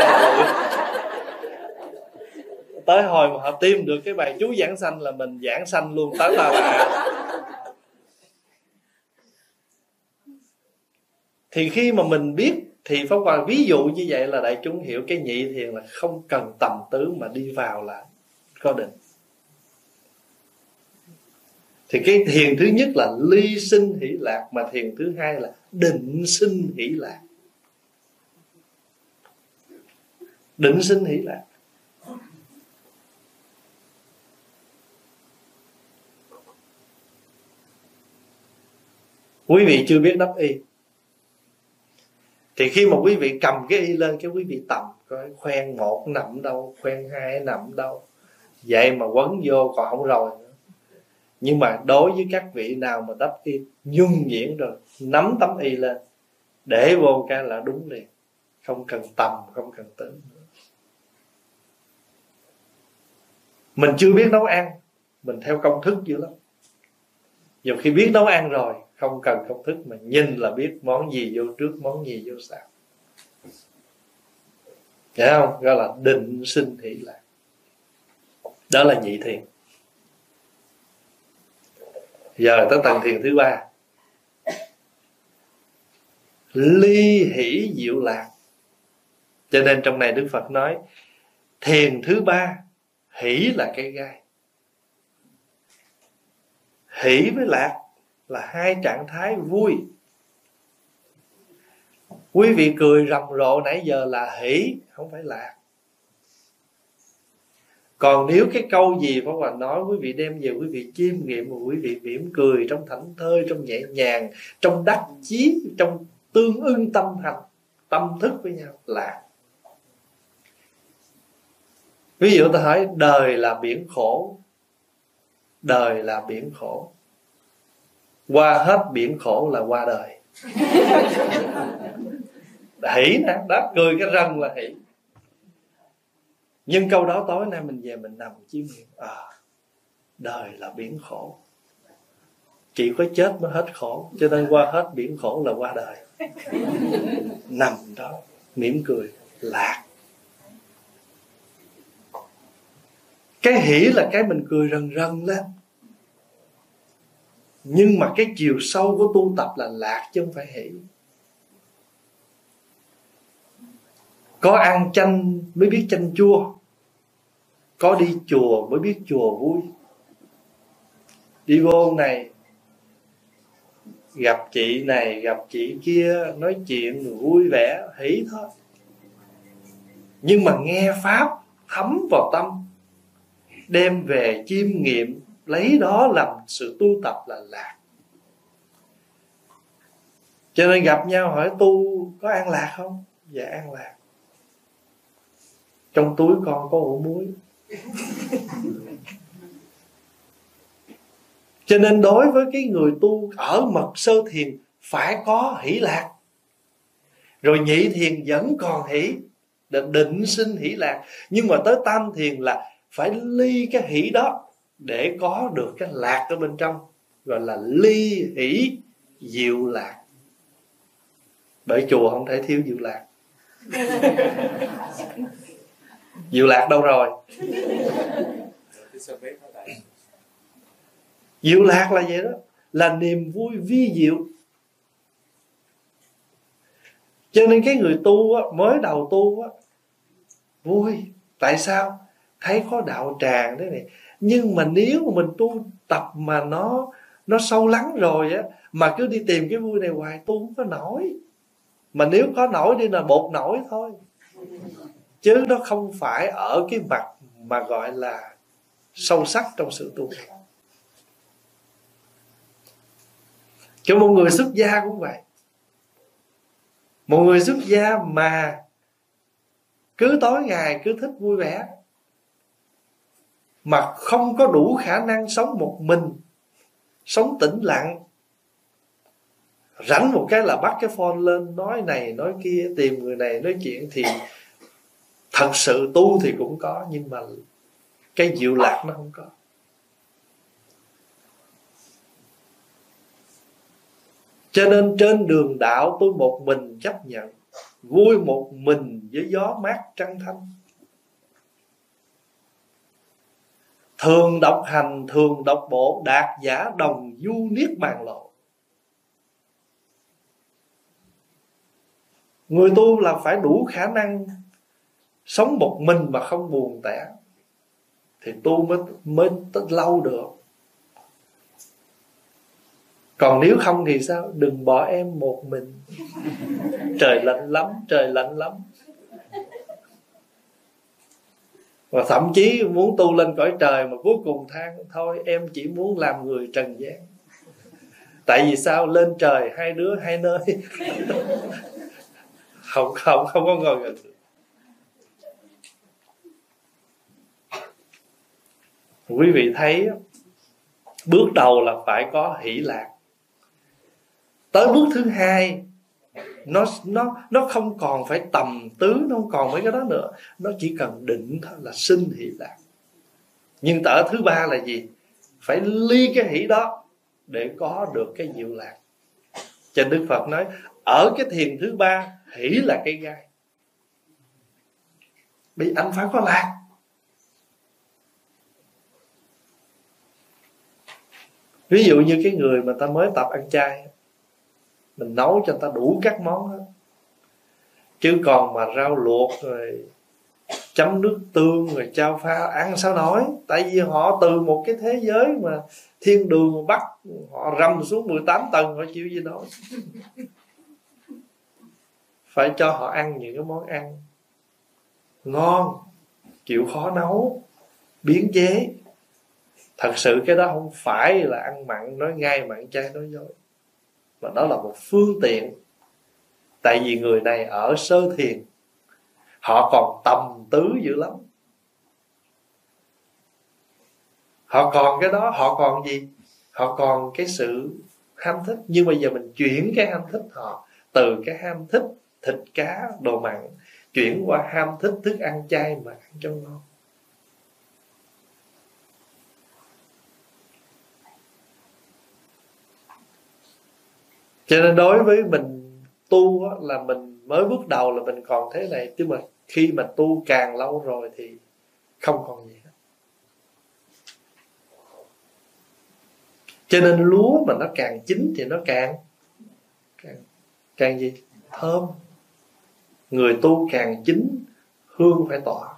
tới hồi mà họ tìm được cái bài chú giảng sanh là mình giảng sanh luôn tới ta bà. Thì khi mà mình biết thì Pháp Hòa ví dụ như vậy là đại chúng hiểu cái nhị thiền là không cần tầm tứ mà đi vào là có định. Thì cái thiền thứ nhất là ly sinh hỷ lạc, mà thiền thứ hai là định sinh hỷ lạc. Định sinh hỷ lạc. Quý vị chưa biết đắp y, thì khi mà quý vị cầm cái y lên, cái quý vị tầm coi khoen một nằm đâu, khoen hai nằm đâu, vậy mà quấn vô còn không rồi nữa. Nhưng mà đối với các vị nào mà đắp y nhuần nhuyễn rồi, nắm tấm y lên để vô cái là đúng liền, không cần tầm, không cần tính nữa. Mình chưa biết nấu ăn, mình theo công thức dữ lắm. Dù khi biết nấu ăn rồi, không cần công thức, mà nhìn là biết món gì vô trước, món gì vô sau. Hiểu không? Gọi là định sinh hỷ lạc. Đó là nhị thiền. Giờ tới tầng thiền thứ ba, ly hỷ diệu lạc. Cho nên trong này Đức Phật nói thiền thứ ba, hỷ là cái gai. Hỷ với lạc là hai trạng thái vui. Quý vị cười rầm rộ nãy giờ là hỷ, không phải lạc. Còn nếu cái câu gì Pháp Hòa nói quý vị đem về quý vị chiêm nghiệm, mà quý vị mỉm cười trong thảnh thơi, trong nhẹ nhàng, trong đắc chí, trong tương ưng tâm hành, tâm thức với nhau là. Ví dụ ta hỏi đời là biển khổ, đời là biển khổ, qua hết biển khổ là qua đời. Hỷ nè, đó, cười cái răng là hỷ. Nhưng câu đó tối nay mình về mình nằm chiêm nghiệm, à, đời là biển khổ, chỉ có chết mới hết khổ, cho nên qua hết biển khổ là qua đời. Nằm đó mỉm cười lạc. Cái hỷ là cái mình cười rần rần lên, nhưng mà cái chiều sâu của tu tập là lạc chứ không phải hỷ. Có ăn chanh mới biết chanh chua, có đi chùa mới biết chùa vui. Đi vô này gặp chị này gặp chị kia, nói chuyện vui vẻ hỷ thôi. Nhưng mà nghe pháp thấm vào tâm, đem về chiêm nghiệm, lấy đó làm sự tu tập là lạc. Cho nên gặp nhau hỏi tu có an lạc không? Dạ an lạc. Trong túi con có ổ muối. Cho nên đối với cái người tu ở mật sơ thiền phải có hỷ lạc. Rồi nhị thiền vẫn còn hỷ, định sinh hỷ lạc. Nhưng mà tới tam thiền là phải ly cái hỷ đó để có được cái lạc ở bên trong, gọi là ly hỷ diệu lạc. Bởi chùa không thể thiếu diệu lạc. Diệu lạc đâu rồi? Diệu lạc là vậy đó, là niềm vui vi diệu. Cho nên cái người tu á, mới đầu tu á, vui. Tại sao? Thấy có đạo tràng thế này. Nhưng mà nếu mà mình tu tập mà nó nó sâu lắng rồi á, mà cứ đi tìm cái vui này hoài, tu không có nổi. Mà nếu có nổi đi là bột nổi thôi, chứ nó không phải ở cái mặt mà gọi là sâu sắc trong sự tu. Cho một người xuất gia cũng vậy. Một người xuất gia mà cứ tối ngày cứ thích vui vẻ, mà không có đủ khả năng sống một mình, sống tĩnh lặng, rảnh một cái là bắt cái phone lên, nói này nói kia, tìm người này nói chuyện, thì thật sự tu thì cũng có, nhưng mà cái diệu lạc nó không có. Cho nên trên đường đạo tôi một mình chấp nhận, vui một mình với gió mát trăng thanh. Thường độc hành, thường độc bộ, đạt giả đồng du niết bàn lộ. Người tu là phải đủ khả năng sống một mình mà không buồn tẻ, thì tu mới, mới lâu được. Còn nếu không thì sao? Đừng bỏ em một mình. Trời lạnh lắm, trời lạnh lắm. Và thậm chí muốn tu lên cõi trời mà cuối cùng than thôi em chỉ muốn làm người trần gian. Tại vì sao? Lên trời hai đứa hai nơi. Không không không có ngồi gần được. Quý vị thấy bước đầu là phải có hỷ lạc. Tới bước thứ hai, nó nó nó không còn phải tầm tứ, nó không còn mấy cái đó nữa, nó chỉ cần định thôi là sinh hỷ lạc. Nhưng ở thứ ba là gì? Phải ly cái hỷ đó để có được cái diệu lạc. Cho Đức Phật nói ở cái thiền thứ ba, hỷ là cây gai. Vì anh phải có lạc. Ví dụ như cái người mà ta mới tập ăn chay, mình nấu cho ta đủ các món hết, chứ còn mà rau luộc rồi chấm nước tương rồi chao pha ăn sao nổi. Tại vì họ từ một cái thế giới mà thiên đường Bắc, họ rầm xuống mười tám tầng, họ chịu gì nổi. Phải cho họ ăn những cái món ăn ngon, chịu khó nấu, biến chế. Thật sự cái đó không phải là ăn mặn nói ngay, mặn chay nói dối, mà đó là một phương tiện. Tại vì người này ở sơ thiền, họ còn tầm tứ dữ lắm. Họ còn cái đó, họ còn gì? Họ còn cái sự ham thích. Nhưng bây giờ mình chuyển cái ham thích họ từ cái ham thích thịt cá đồ mặn chuyển qua ham thích thức ăn chay mà ăn cho ngon. Cho nên đối với mình tu á, là mình mới bước đầu là mình còn thế này, chứ mà khi mà tu càng lâu rồi thì không còn gì hết. Cho nên lúa mà nó càng chín thì nó càng càng càng gì? Thơm. Người tu càng chín hương phải tỏa.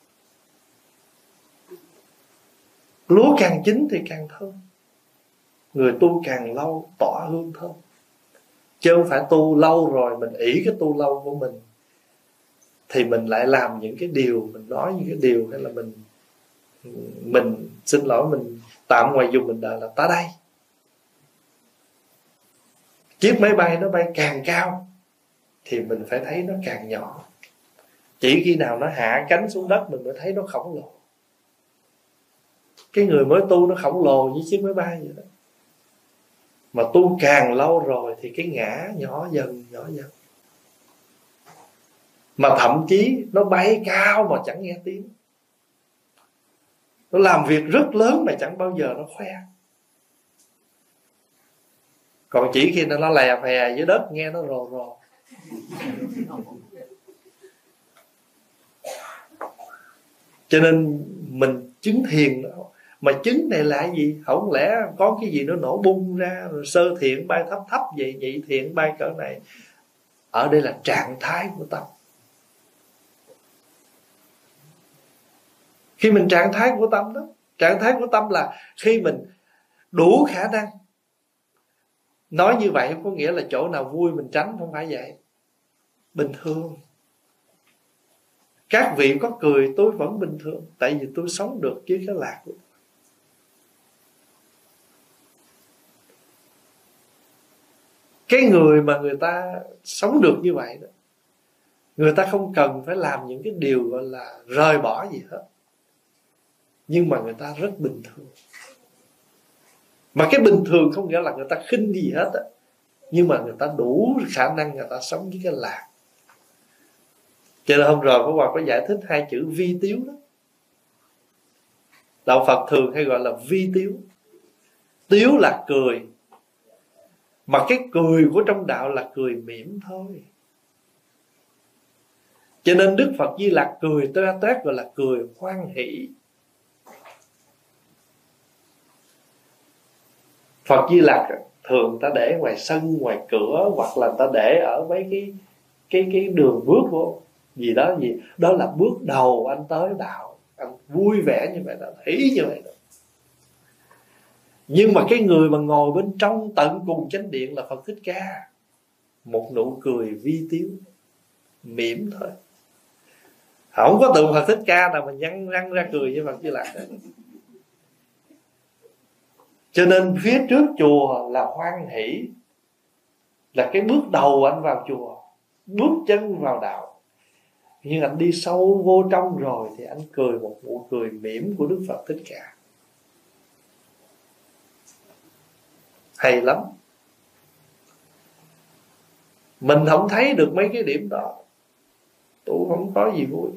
Lúa càng chín thì càng thơm. Người tu càng lâu tỏa hương thơm. Chứ không phải tu lâu rồi mình ỷ cái tu lâu của mình thì mình lại làm những cái điều, mình nói những cái điều, hay là mình mình xin lỗi, mình tạm ngoài dùng mình đời là ta đây. Chiếc máy bay nó bay càng cao thì mình phải thấy nó càng nhỏ. Chỉ khi nào nó hạ cánh xuống đất mình mới thấy nó khổng lồ. Cái người mới tu nó khổng lồ như chiếc máy bay vậy đó. Mà tu càng lâu rồi thì cái ngã nhỏ dần nhỏ dần. Mà thậm chí nó bay cao mà chẳng nghe tiếng. Nó làm việc rất lớn mà chẳng bao giờ nó khoe. Còn chỉ khi nó lè phè dưới đất nghe nó rồ rồ. Cho nên mình chứng thiền đó. Mà chứng này là gì? Không lẽ có cái gì nó nổ bung ra, rồi sơ thiện bay thấp thấp vậy, nhị thiện bay cỡ này. Ở đây là trạng thái của tâm. Khi mình trạng thái của tâm đó, trạng thái của tâm là khi mình đủ khả năng. Nói như vậy không có nghĩa là chỗ nào vui mình tránh, không phải vậy. Bình thường. Các vị có cười tôi vẫn bình thường, tại vì tôi sống được với cái lạc của tôi. Cái người mà người ta sống được như vậy đó, người ta không cần phải làm những cái điều gọi là rời bỏ gì hết, nhưng mà người ta rất bình thường. Mà cái bình thường không nghĩa là người ta khinh gì hết á, nhưng mà người ta đủ khả năng người ta sống với cái lạc. Cho nên hôm rồi Pháp Hòa có giải thích hai chữ vi tiếu đó. Đạo Phật thường hay gọi là vi tiếu. Tiếu là cười, mà cái cười của trong đạo là cười mỉm thôi. Cho nên Đức Phật Di Lặc cười toe toét gọi là cười hoan hỷ. Phật Di Lặc thường ta để ngoài sân, ngoài cửa, hoặc là ta để ở mấy cái cái cái đường bước vô gì đó gì đó là bước đầu anh tới đạo, anh vui vẻ như vậy đó, hỷ như vậy đó. Nhưng mà cái người mà ngồi bên trong tận cùng chánh điện là Phật Thích Ca, một nụ cười vi tiếu, mỉm thôi. Không có tượng Phật Thích Ca nào mà nhăn răng ra cười với Phật Di Lặc đó. Cho nên phía trước chùa là hoan hỷ, là cái bước đầu anh vào chùa, bước chân vào đạo. Nhưng anh đi sâu vô trong rồi thì anh cười một nụ cười mỉm của Đức Phật Thích Ca. Hay lắm. Mình không thấy được mấy cái điểm đó, tu không có gì vui.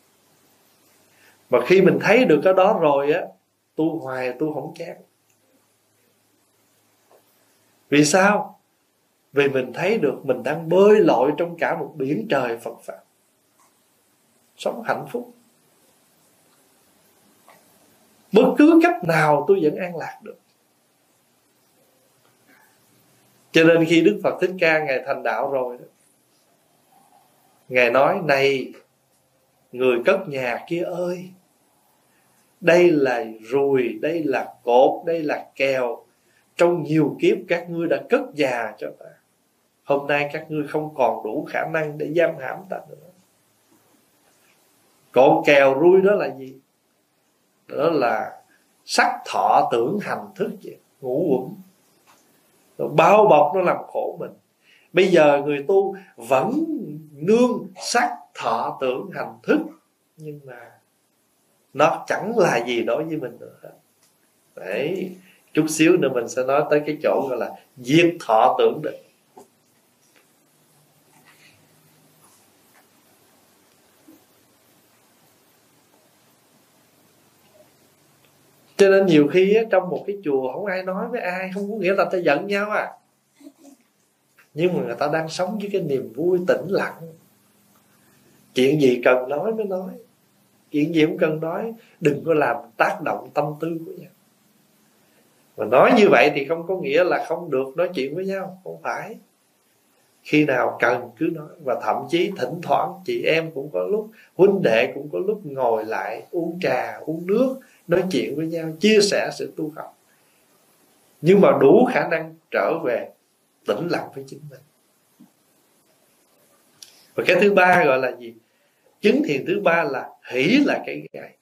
Mà khi mình thấy được cái đó rồi á, tu hoài tu không chán. Vì sao? Vì mình thấy được mình đang bơi lội trong cả một biển trời Phật Pháp, sống hạnh phúc. Bất cứ cách nào tôi vẫn an lạc được. Cho nên khi Đức Phật Thích Ca Ngài thành đạo rồi đó, Ngài nói: này người cất nhà kia ơi, đây là rùi, đây là cột, đây là kèo. Trong nhiều kiếp các ngươi đã cất nhà cho ta. Hôm nay các ngươi không còn đủ khả năng để giam hãm ta nữa. Cột kèo rui đó là gì? Đó là sắc thọ tưởng hành thức vậy, ngũ uẩn. Nó bao bọc, nó làm khổ mình. Bây giờ người tu vẫn nương sắc thọ tưởng hành thức, nhưng mà nó chẳng là gì đối với mình nữa. Đấy, Chút xíu nữa mình sẽ nói tới cái chỗ gọi là diệt thọ tưởng định. Cho nên nhiều khi á, trong một cái chùa không ai nói với ai, không có nghĩa là ta giận nhau à, nhưng mà người ta đang sống với cái niềm vui tĩnh lặng. Chuyện gì cần nói mới nói, chuyện gì không cần nói đừng có làm tác động tâm tư của nhau. Mà nói như vậy thì không có nghĩa là không được nói chuyện với nhau, không phải. Khi nào cần cứ nói. Và thậm chí thỉnh thoảng chị em cũng có lúc, huynh đệ cũng có lúc ngồi lại uống trà, uống nước, nói chuyện với nhau, chia sẻ sự tu học, nhưng mà đủ khả năng trở về tĩnh lặng với chính mình. Và cái thứ ba gọi là gì? Chứng thiền thứ ba là hỷ là cái gai.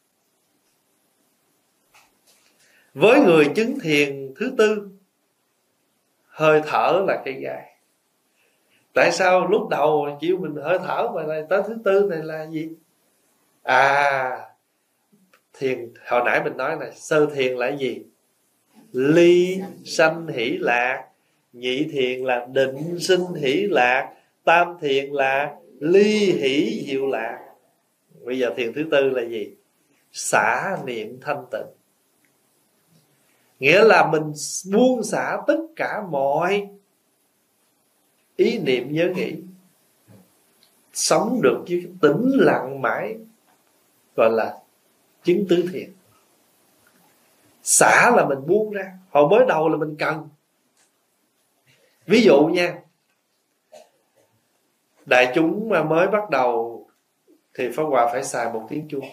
Với người chứng thiền thứ tư, hơi thở là cái gai. Tại sao lúc đầu chịu mình hơi thở mà lại tới thứ tư này là gì? À, thiền hồi nãy mình nói là sơ thiền là gì? Ly sanh hỷ lạc. Nhị thiền là định sinh hỷ lạc. Tam thiền là ly hỷ diệu lạc. Bây giờ thiền thứ tư là gì? Xả niệm thanh tịnh. Nghĩa là mình buông xả tất cả mọi ý niệm nhớ nghĩ, sống được với tĩnh lặng mãi, gọi là chứng tứ thiền. Xả là mình buông ra. Hồi mới đầu là mình cần. Ví dụ nha, đại chúng mà mới bắt đầu thì Pháp Hòa phải xài một tiếng chuông.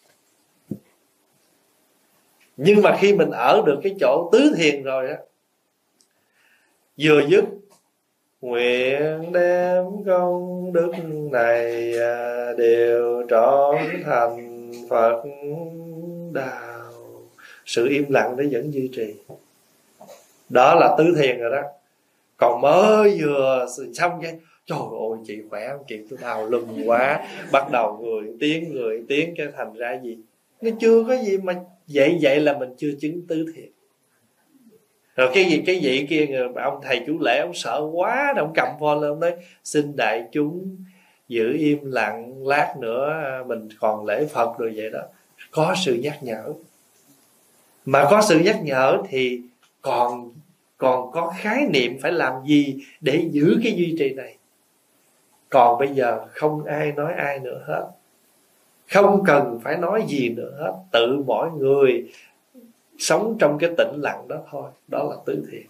Nhưng mà khi mình ở được cái chỗ tứ thiền rồi á, vừa dứt nguyện đem công đức này đều trọn thành Phật đạo, sự im lặng nó vẫn duy trì. Đó là tứ thiền rồi đó. Còn mới vừa xong cái trời ơi chị khỏe không chị, tôi đau lưng quá, bắt đầu người tiếng người tiếng cái thành ra gì, nó chưa có gì mà vậy vậy là mình chưa chứng tứ thiền. Rồi cái gì cái vị kia, ông thầy chú lễ ông sợ quá, ông cầm phone lên ông nói xin đại chúng giữ im lặng, lát nữa mình còn lễ Phật rồi vậy đó. Có sự nhắc nhở, mà có sự nhắc nhở thì còn còn có khái niệm phải làm gì để giữ cái duy trì này. Còn bây giờ không ai nói ai nữa hết, không cần phải nói gì nữa hết, tự mỗi người sống trong cái tĩnh lặng đó thôi. Đó là tứ thiền.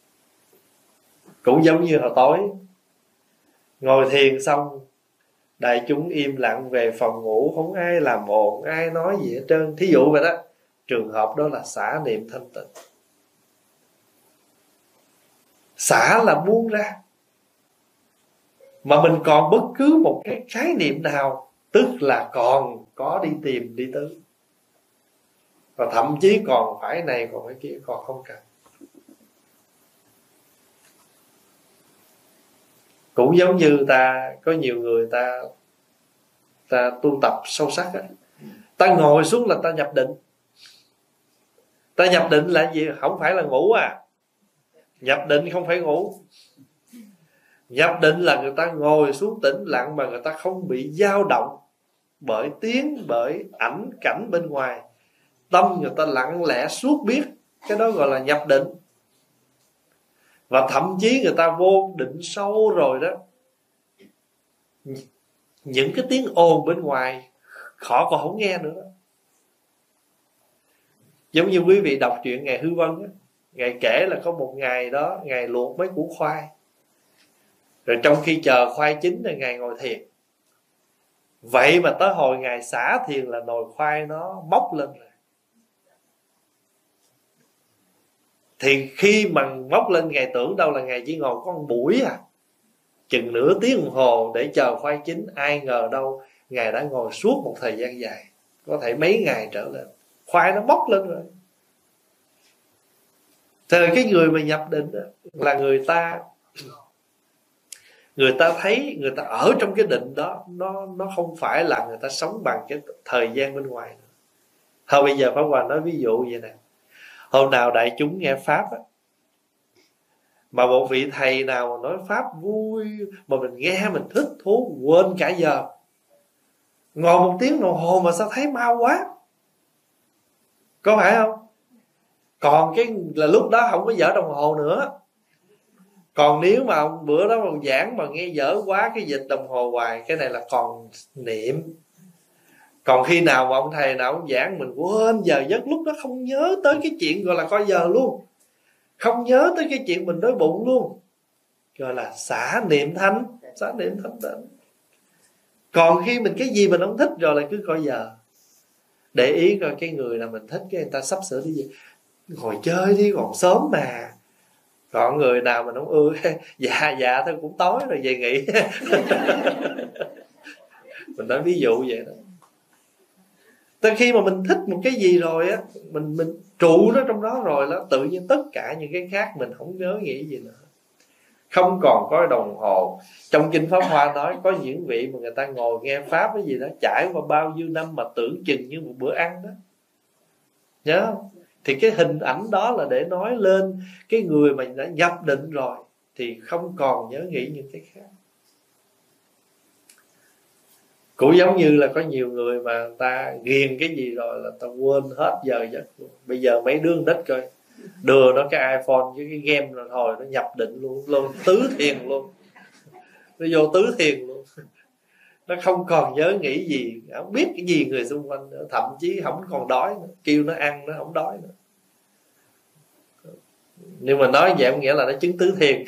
Cũng giống như hồi tối ngồi thiền xong, đại chúng im lặng về phòng ngủ, không ai làm ồn, ai nói gì hết trơn, thí dụ vậy đó. Trường hợp đó là xả niệm thanh tịnh. Xả là buông ra. Mà mình còn bất cứ một cái khái niệm nào, tức là còn có đi tìm đi tứ, và thậm chí còn phải này còn phải kia, còn không cần. Cũng giống như ta có nhiều người ta ta tu tập sâu sắc á, ta ngồi xuống là ta nhập định. Ta nhập định là gì? Không phải là ngủ à. Nhập định không phải ngủ. Nhập định là người ta ngồi xuống tĩnh lặng mà người ta không bị dao động bởi tiếng, bởi ảnh cảnh bên ngoài. Tâm người ta lặng lẽ suốt biết. Cái đó gọi là nhập định. Và thậm chí người ta vô định sâu rồi đó, những cái tiếng ồn bên ngoài họ còn không nghe nữa. Giống như quý vị đọc truyện Ngài Hư Vân á, Ngài kể là có một ngày đó Ngài luộc mấy củ khoai, rồi trong khi chờ khoai chín thì Ngài ngồi thiền. Vậy mà tới hồi Ngài xả thiền là nồi khoai nó móc lên rồi. Thì khi mà móc lên Ngài tưởng đâu là Ngài chỉ ngồi có một buổi à, chừng nửa tiếng đồng hồ để chờ khoai chín. Ai ngờ đâu Ngài đã ngồi suốt một thời gian dài, có thể mấy ngày trở lên, khoai nó móc lên rồi. Thì cái người mà nhập định đó, là người ta người ta thấy người ta ở trong cái định đó, nó nó không phải là người ta sống bằng cái thời gian bên ngoài nữa. Thôi bây giờ Pháp Hòa nói ví dụ vậy nè. Hôm nào đại chúng nghe pháp á, mà một vị thầy nào mà nói pháp vui mà mình nghe mình thích thú, quên cả giờ, ngồi một tiếng đồng hồ mà sao thấy mau quá, có phải không? Còn cái là lúc đó không có dở đồng hồ nữa. Còn nếu mà ông bữa đó mà giảng mà nghe dở quá, cái dịch đồng hồ hoài, cái này là còn niệm. Còn khi nào mà ông thầy nào ông giảng mình quên giờ giấc, lúc đó không nhớ tới cái chuyện gọi là coi giờ luôn, không nhớ tới cái chuyện mình đói bụng luôn, gọi là xả niệm thánh, xả niệm thánh đến. Còn khi mình cái gì mình không thích rồi là cứ coi giờ. Để ý coi cái người nào mình thích, cái người ta sắp sửa đi gì, ngồi chơi đi còn sớm mà. Còn người nào mình không ưa, dạ dạ thôi cũng tối rồi về nghỉ. Mình nói ví dụ vậy đó. Tới khi mà mình thích một cái gì rồi á, mình mình trụ nó trong đó rồi đó, tự nhiên tất cả những cái khác mình không nhớ nghĩ gì nữa. Không còn có đồng hồ. Trong Kinh Pháp Hoa nói có những vị mà người ta ngồi nghe pháp cái gì đó trải qua bao nhiêu năm mà tưởng chừng như một bữa ăn đó, nhớ không? Thì cái hình ảnh đó là để nói lên cái người mà đã nhập định rồi thì không còn nhớ nghĩ những cái khác. Cũng giống như là có nhiều người mà ta ghiền cái gì rồi là ta quên hết giờ giấc luôn. Bây giờ mấy đứa nít coi, đưa nó cái iPhone với cái game rồi thôi nó nhập định luôn, luôn tứ thiền luôn, nó vô tứ thiền luôn. Nó không còn nhớ nghĩ gì, không biết cái gì người xung quanh nữa, thậm chí không còn đói nữa, kêu nó ăn nó không đói nữa. Nhưng mà nói vậy không nghĩa là nó chứng tứ thiền.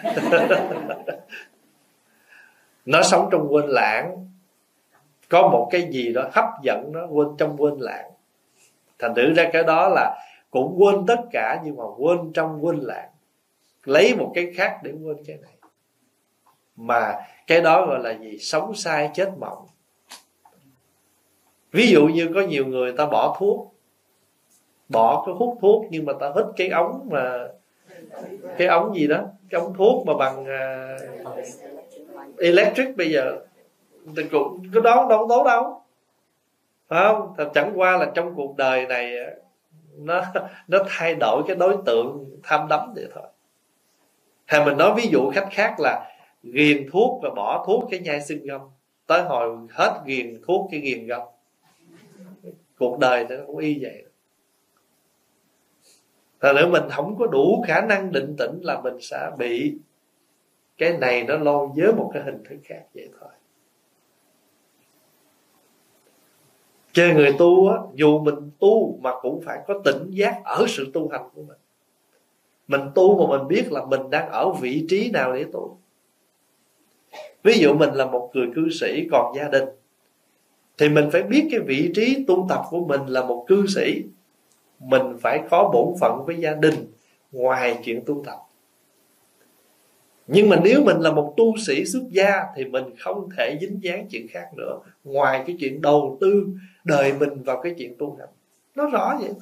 Nó sống trong quên lãng, có một cái gì đó hấp dẫn nó quên trong quên lãng. Thành thử ra cái đó là cũng quên tất cả nhưng mà quên trong quên lãng, lấy một cái khác để quên cái này. Mà cái đó gọi là gì? Sống sai chết mộng. Ví dụ như có nhiều người ta bỏ thuốc, bỏ cái hút thuốc nhưng mà ta hít cái ống mà cái ống gì đó, cái ống thuốc mà bằng uh, electric bây giờ thì cũng cái đó đâu có tốt đâu, phải không? Thật chẳng qua là trong cuộc đời này nó nó thay đổi cái đối tượng tham đắm vậy thôi. Hay mình nói ví dụ khách khác là ghiền thuốc và bỏ thuốc cái nhai xương găm, tới hồi hết ghiền thuốc cái ghiền găm. Cuộc đời nó cũng y vậy. Thật nữa mình không có đủ khả năng định tĩnh là mình sẽ bị cái này nó lôi với một cái hình thức khác vậy thôi. Cho người tu á, dù mình tu mà cũng phải có tỉnh giác ở sự tu hành của mình. Mình tu mà mình biết là mình đang ở vị trí nào để tu. Ví dụ mình là một người cư sĩ còn gia đình, thì mình phải biết cái vị trí tu tập của mình là một cư sĩ. Mình phải có bổn phận với gia đình ngoài chuyện tu tập. Nhưng mà nếu mình là một tu sĩ xuất gia thì mình không thể dính dáng chuyện khác nữa, ngoài cái chuyện đầu tư đời mình vào cái chuyện tu hành. Nó rõ vậy thôi.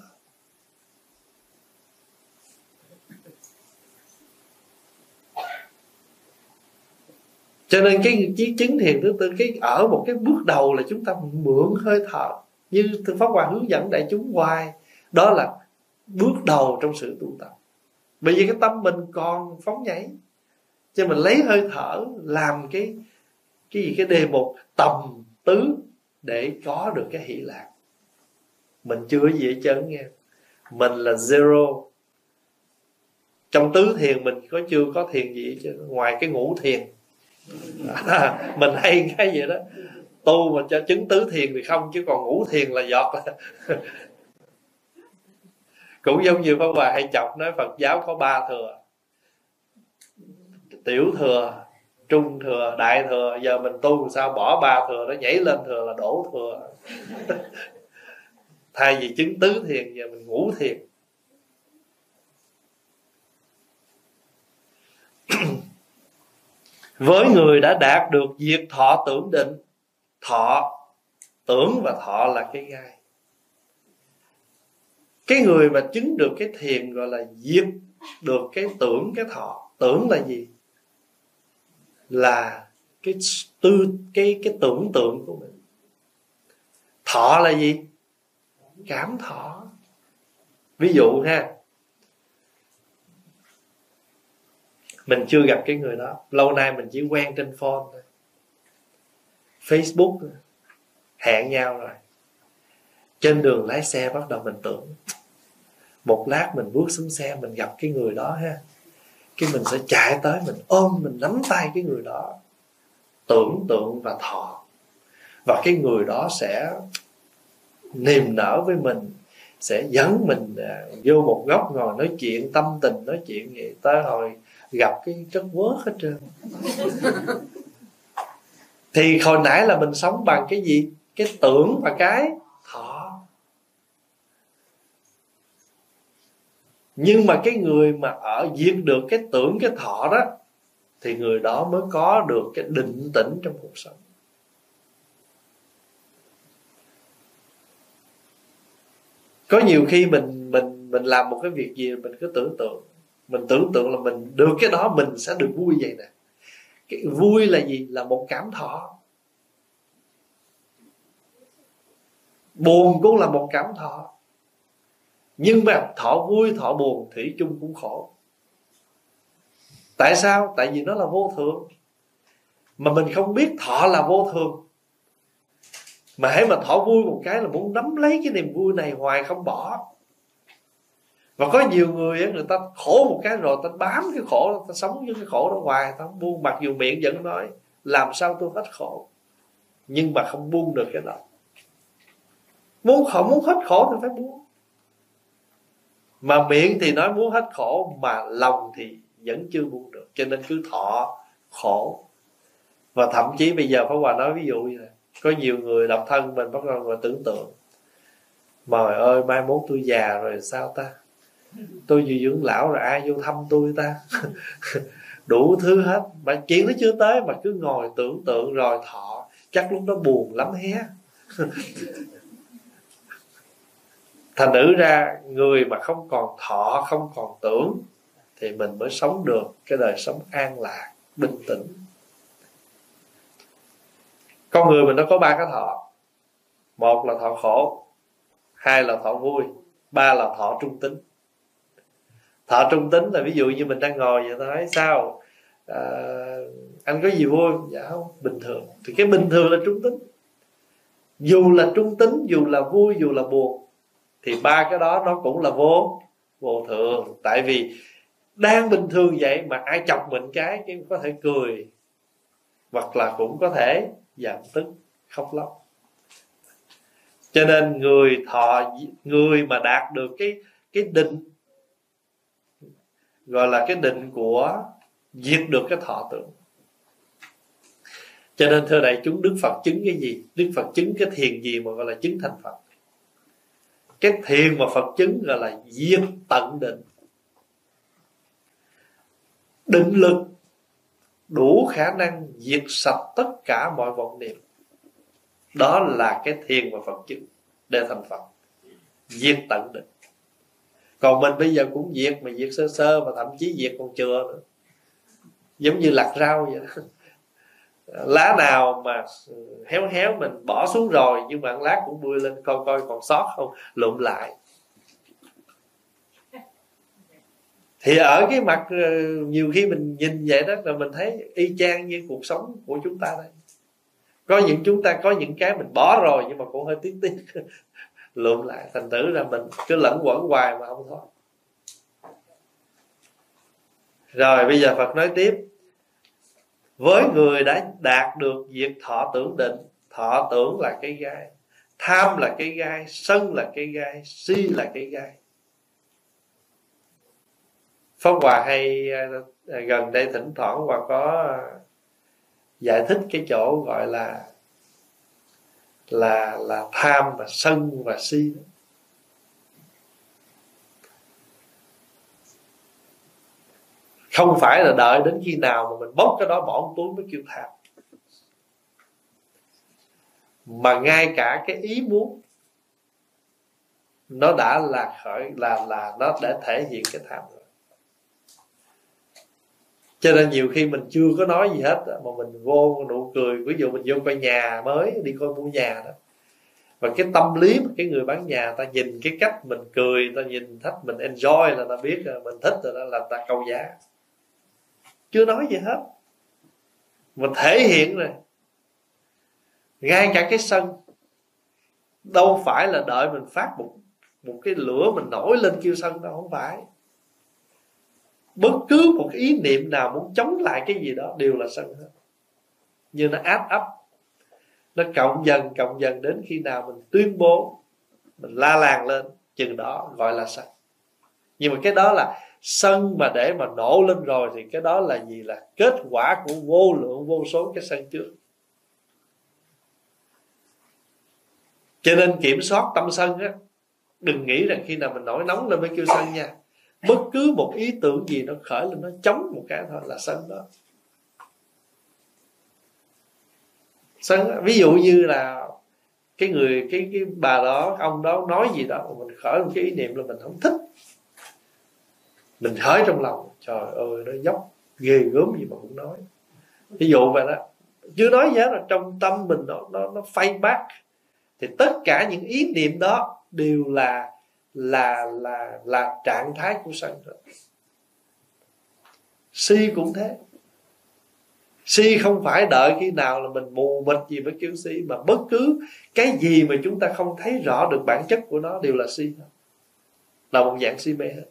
Cho nên cái chí chứng thiền thứ tư, cái ở một cái bước đầu là chúng ta mượn hơi thở, như Thượng Pháp Hòa hướng dẫn đại chúng hoài. Đó là bước đầu trong sự tu tập. Bởi vì cái tâm mình còn phóng nhảy, cho mình lấy hơi thở làm cái cái gì cái đề mục tầm tứ để có được cái hỷ lạc. Mình chưa gì hết trơn nghe. Mình là zero. Trong tứ thiền mình có chưa có thiền gì chứ, ngoài cái ngũ thiền. À, mình hay cái vậy đó. Tu mà cho chứng tứ thiền thì không, chứ còn ngũ thiền là giọt. Cũng giống như Pháp Hòa hay chọc nói Phật giáo có ba thừa: tiểu thừa, trung thừa, đại thừa. Giờ mình tu sao bỏ ba thừa nó nhảy lên thừa là đổ thừa. Thay vì chứng tứ thiền, giờ mình ngũ thiền. Với người đã đạt được diệt thọ tưởng định, thọ, tưởng và thọ là cái gai. Cái người mà chứng được cái thiền gọi là diệt được cái tưởng, cái thọ. Tưởng là gì? Là cái tư cái cái tưởng tượng của mình. Thọ là gì? Cảm thọ. Ví dụ ha, mình chưa gặp cái người đó, lâu nay mình chỉ quen trên phone thôi, Facebook, hẹn nhau rồi. Trên đường lái xe bắt đầu mình tưởng, một lát mình bước xuống xe mình gặp cái người đó ha, cái mình sẽ chạy tới, mình ôm, mình nắm tay cái người đó, tưởng tượng và thọ. Và cái người đó sẽ niềm nở với mình, sẽ dẫn mình vô một góc ngồi nói chuyện tâm tình, nói chuyện vậy tới hồi gặp cái chất quớt hết trơn. Thì hồi nãy là mình sống bằng cái gì? Cái tưởng và cái thọ. Nhưng mà cái người mà ở diệt được cái tưởng cái thọ đó, thì người đó mới có được cái định tĩnh trong cuộc sống. Có nhiều khi mình mình mình làm một cái việc gì mình cứ tưởng tượng, mình tưởng tượng là mình được cái đó mình sẽ được vui vậy nè. Cái vui là gì? Là một cảm thọ. Buồn cũng là một cảm thọ. Nhưng mà thọ vui thọ buồn thủy chung cũng khổ. Tại sao? Tại vì nó là vô thường. Mà mình không biết thọ là vô thường, mà hãy mà thọ vui một cái là muốn nắm lấy cái niềm vui này hoài không bỏ. Và có nhiều người người ta khổ một cái rồi ta bám cái khổ đó, ta sống với cái khổ đó hoài, ta không buông. Mặc dù miệng vẫn nói làm sao tôi hết khổ, nhưng mà không buông được cái đó. Muốn khổ, muốn hết khổ thì phải buông. Mà miệng thì nói muốn hết khổ, mà lòng thì vẫn chưa buông được, cho nên cứ thọ khổ. Và thậm chí bây giờ Pháp Hòa nói ví dụ như này, có nhiều người độc thân mình bắt đầu rồi tưởng tượng, trời ơi mai mốt tôi già rồi sao ta, tôi vừa dưỡng lão rồi ai vô thăm tôi ta. Đủ thứ hết, mà chuyện nó chưa tới mà cứ ngồi tưởng tượng rồi thọ, chắc lúc đó buồn lắm hé. Thành nữ ra người mà không còn thọ, không còn tưởng, thì mình mới sống được cái đời sống an lạc, bình tĩnh. Con người mình nó có ba cái thọ. Một là thọ khổ, hai là thọ vui, ba là thọ trung tính. Thọ trung tính là ví dụ như mình đang ngồi vậy, ta nói sao à, anh có gì vui? Dạ không, bình thường. Thì cái bình thường là trung tính. Dù là trung tính, dù là vui, dù là buồn, thì ba cái đó nó cũng là vô vô thường. Tại vì đang bình thường vậy mà ai chọc mình cái cái có thể cười, hoặc là cũng có thể giảm tức, khóc lóc. Cho nên người thọ, người mà đạt được cái cái định, gọi là cái định của diệt được cái thọ tưởng. Cho nên thưa đại chúng, Đức Phật chứng cái gì? Đức Phật chứng cái thiền gì mà gọi là chứng thành Phật? Cái thiền mà Phật chứng gọi là diệt tận định. Định lực đủ khả năng diệt sạch tất cả mọi vọng niệm. Đó là cái thiền mà Phật chứng để thành Phật. Diệt tận định. Còn mình bây giờ cũng diệt, mà diệt sơ sơ, mà thậm chí diệt còn chừa nữa. Giống như lặt rau vậy đó. Lá nào mà héo héo mình bỏ xuống rồi, nhưng mà lát cũng bươi lên coi coi còn sót không, lụm lại. Thì ở cái mặt nhiều khi mình nhìn vậy đó là mình thấy y chang như cuộc sống của chúng ta đây. Có những chúng ta có những cái mình bỏ rồi nhưng mà cũng hơi tiếc tiếc lượm lại, thành thử là mình cứ lẫn quẩn hoài mà không thoát. Rồi bây giờ Phật nói tiếp, với người đã đạt được diệt thọ tưởng định. Thọ tưởng là cái gai, tham là cái gai, sân là cái gai, si là cái gai. Pháp Hòa hay gần đây thỉnh thoảng Hòa có giải thích cái chỗ gọi là là là tham và sân và si. Không phải là đợi đến khi nào mà mình bóc cái đó bỏ trong túi mới kêu tham, mà ngay cả cái ý muốn nó đã là khởi, là là nó đã thể hiện cái tham rồi. Cho nên nhiều khi mình chưa có nói gì hết mà mình vô nụ cười. Ví dụ mình vô coi nhà mới, đi coi mua nhà đó, và cái tâm lý mà cái người bán nhà ta nhìn cái cách mình cười, ta nhìn thích mình enjoy là ta biết là mình thích rồi, đó là ta câu giá. chưa nói gì hết, mình thể hiện rồi. Ngay cả cái sân đâu phải là đợi mình phát một một cái lửa mình nổi lên kêu sân đâu, không phải. Bất cứ một ý niệm nào muốn chống lại cái gì đó đều là sân hết. Như nó áp ấp, nó cộng dần cộng dần đến khi nào mình tuyên bố, mình la làng lên, chừng đó gọi là sân. Nhưng mà cái đó là sân mà để mà nổ lên rồi thì cái đó là gì? Là kết quả của vô lượng vô số cái sân trước. Cho nên kiểm soát tâm sân á, đừng nghĩ rằng khi nào mình nổi nóng lên mới kêu sân nha. Bất cứ một ý tưởng gì nó khởi lên, nó chống một cái thôi là sân đó. Sân đó. Ví dụ như là cái người cái cái bà đó, ông đó nói gì đó, mình khởi một cái ý niệm là mình không thích, mình khởi trong lòng, trời ơi nó dốc ghê gớm gì mà cũng nói. Ví dụ vậy đó, chưa nói gì hết là trong tâm mình nó nó nó phay bác, thì tất cả những ý niệm đó đều là là là là trạng thái của sân rồi. Si cũng thế. Si không phải đợi khi nào là mình mù mịt gì mới kêu si, mà bất cứ cái gì mà chúng ta không thấy rõ được bản chất của nó đều là si, là một dạng si mê hết.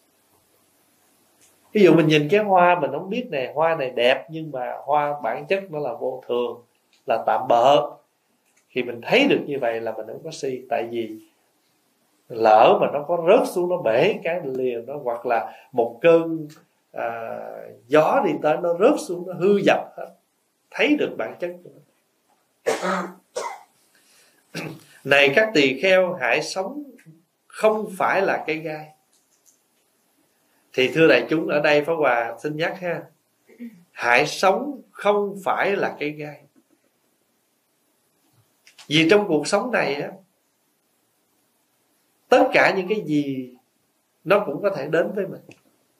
Ví dụ mình nhìn cái hoa, mình không biết nè, hoa này đẹp nhưng mà hoa bản chất nó là vô thường, là tạm bợ. Khi mình thấy được như vậy là mình không có si. Tại vì lỡ mà nó có rớt xuống, nó bể cái liền nó, hoặc là một cơn à, gió đi tới nó rớt xuống, nó hư dập hết, thấy được bản chất của nó. Này các tỳ kheo, hãy sống không phải là cái gai. Thì thưa đại chúng, ở đây Pháp Hòa xin nhắc ha, hãy sống không phải là cái gai. Vì trong cuộc sống này á, tất cả những cái gì nó cũng có thể đến với mình,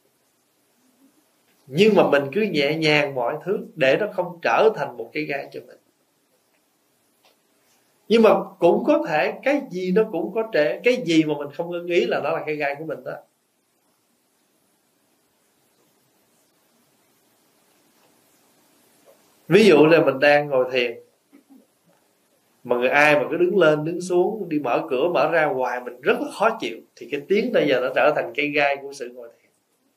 nhưng mà mình cứ nhẹ nhàng mọi thứ để nó không trở thành một cái gai cho mình. Nhưng mà cũng có thể cái gì nó cũng có thể, cái gì mà mình không ưng ý là nó là cái gai của mình đó. Ví dụ là mình đang ngồi thiền, mà người ai mà cứ đứng lên đứng xuống, đi mở cửa mở ra hoài, mình rất là khó chịu, thì cái tiếng bây giờ nó trở thành cây gai của sự ngồi thiền.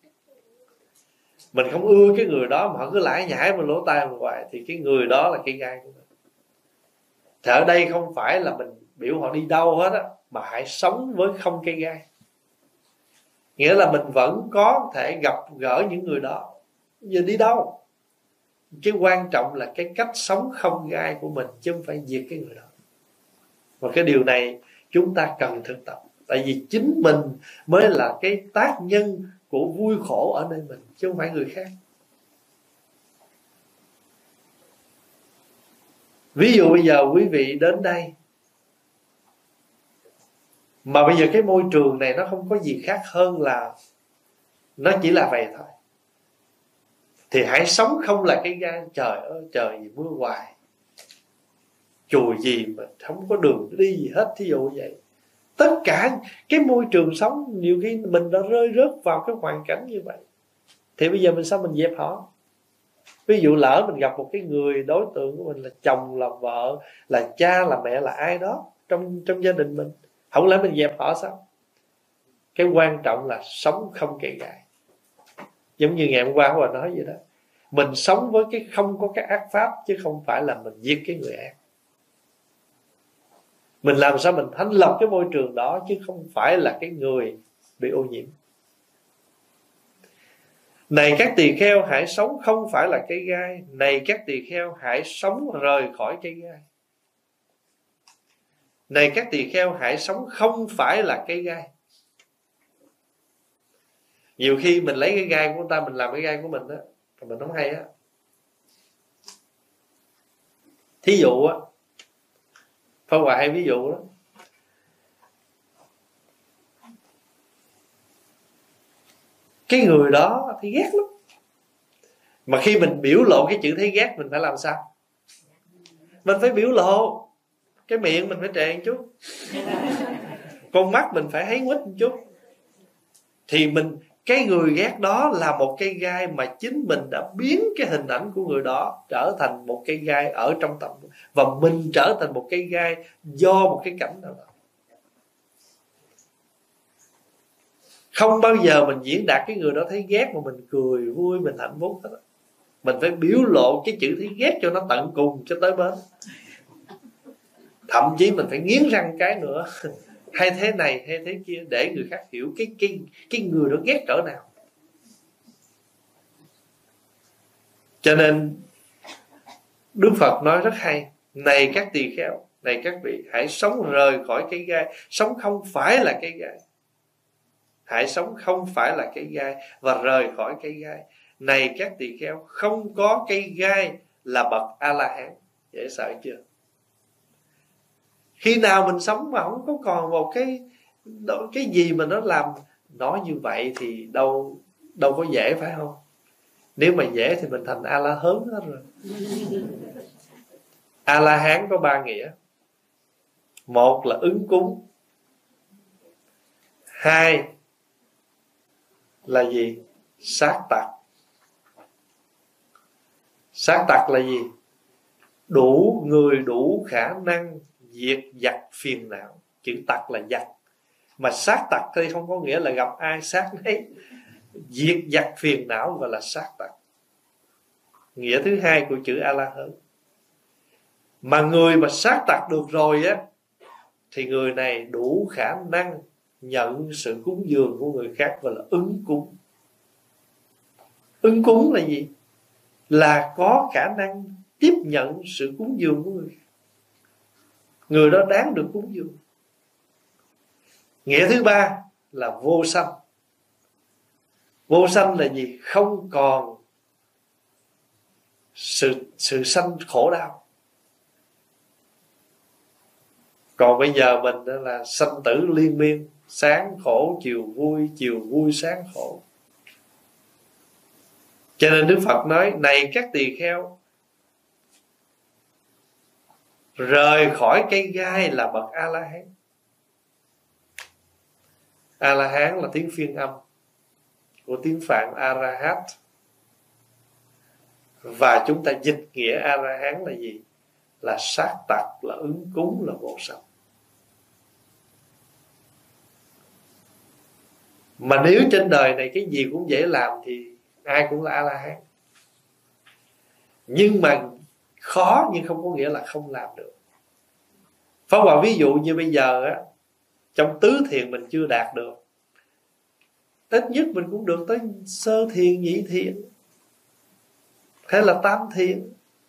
Mình không ưa cái người đó mà họ cứ lải nhải bên lỗ tai mình hoài, thì cái người đó là cây gai của mình. Thì ở đây không phải là mình biểu họ đi đâu hết á, mà hãy sống với không cây gai. Nghĩa là mình vẫn có thể gặp gỡ những người đó, giờ đi đâu. Cái quan trọng là cái cách sống không gai của mình, chứ không phải diệt cái người đó. Và cái điều này chúng ta cần thực tập. Tại vì chính mình mới là cái tác nhân của vui khổ ở nơi mình, chứ không phải người khác. Ví dụ bây giờ quý vị đến đây, mà bây giờ cái môi trường này nó không có gì khác hơn là nó chỉ là vậy thôi, thì hãy sống không là cái gai. Trời ơi trời gì mưa hoài, chùi gì mà không có đường đi gì hết, thí dụ vậy. Tất cả cái môi trường sống, nhiều khi mình đã rơi rớt vào cái hoàn cảnh như vậy, thì bây giờ mình sao mình dẹp họ? Ví dụ lỡ mình gặp một cái người đối tượng của mình là chồng, là vợ, là cha, là mẹ, là ai đó trong trong gia đình mình, không lẽ mình dẹp họ sao? Cái quan trọng là sống không cây gai. Giống như ngày hôm qua Hòa nói vậy đó, mình sống với cái không có cái ác pháp, chứ không phải là mình giết cái người ác. Mình làm sao mình thanh lọc cái môi trường đó, chứ không phải là cái người bị ô nhiễm. Này các tỳ kheo, hãy sống không phải là cây gai. Này các tỳ kheo, hãy sống rời khỏi cây gai. Này các tỳ kheo, hãy sống không phải là cây gai. Nhiều khi mình lấy cái gai của người ta, mình làm cái gai của mình đó, mình không hay á. Thí dụ á, Pháp Hòa hay ví dụ đó, cái người đó thì ghét lắm, mà khi mình biểu lộ cái chữ thấy ghét, mình phải làm sao? Mình phải biểu lộ, cái miệng mình phải trề một chút, con mắt mình phải háy nguýt một chút, thì mình cái người ghét đó là một cây gai mà chính mình đã biến cái hình ảnh của người đó trở thành một cây gai ở trong tâm, và mình trở thành một cây gai do một cái cảnh nào đó. Không bao giờ mình diễn đạt cái người đó thấy ghét mà mình cười vui, mình hạnh phúc hết. Mình phải biểu lộ cái chữ thấy ghét cho nó tận cùng cho tới bến. Thậm chí mình phải nghiến răng cái nữa, hay thế này hay thế kia, để người khác hiểu cái, cái, cái người đó ghét cỡ nào. Cho nên Đức Phật nói rất hay: này các tỳ kheo, này các vị, hãy sống rời khỏi cái gai. Sống không phải là cái gai, hãy sống không phải là cái gai và rời khỏi cái gai. Này các tỳ kheo, không có cây gai là bậc A-la-hán. Dễ sợ chưa? Khi nào mình sống mà không có còn một cái cái gì mà nó làm nói như vậy thì đâu đâu có dễ, phải không? Nếu mà dễ thì mình thành A-la-hớn hết rồi. A-la-hán có ba nghĩa. Một là ứng cúng, hai là gì? Sát tặc. Sát tặc là gì? Đủ người đủ khả năng diệt giặc phiền não. Chữ tặc là giặc, mà sát tặc thì không có nghĩa là gặp ai sát đấy. Diệt giặc phiền não gọi là sát tặc, nghĩa thứ hai của chữ A-la-hán. Mà người mà sát tặc được rồi á, thì người này đủ khả năng nhận sự cúng dường của người khác, gọi là ứng cúng. Ứng cúng là gì? Là có khả năng tiếp nhận sự cúng dường của người khác. Người đó đáng được cúng dường. Nghĩa thứ ba là vô sanh. Vô sanh là gì? Không còn sự, sự sanh khổ đau. Còn bây giờ mình là sanh tử liên miên, sáng khổ chiều vui, chiều vui sáng khổ. Cho nên Đức Phật nói: này các tỳ kheo, rời khỏi cây gai là bậc A-la-hán. A-la-hán là tiếng phiên âm của tiếng Phạn A-ra-hát. Và chúng ta dịch nghĩa A-la-hán là gì? Là sát tặc, là ứng cúng, là vô sanh. Mà nếu trên đời này cái gì cũng dễ làm thì ai cũng là A-la-hán. Nhưng mà khó, nhưng không có nghĩa là không làm được. Pháp Hòa ví dụ như bây giờ á, trong tứ thiền mình chưa đạt được, ít nhất mình cũng được tới sơ thiền, nhị thiền, hay là tam thiền.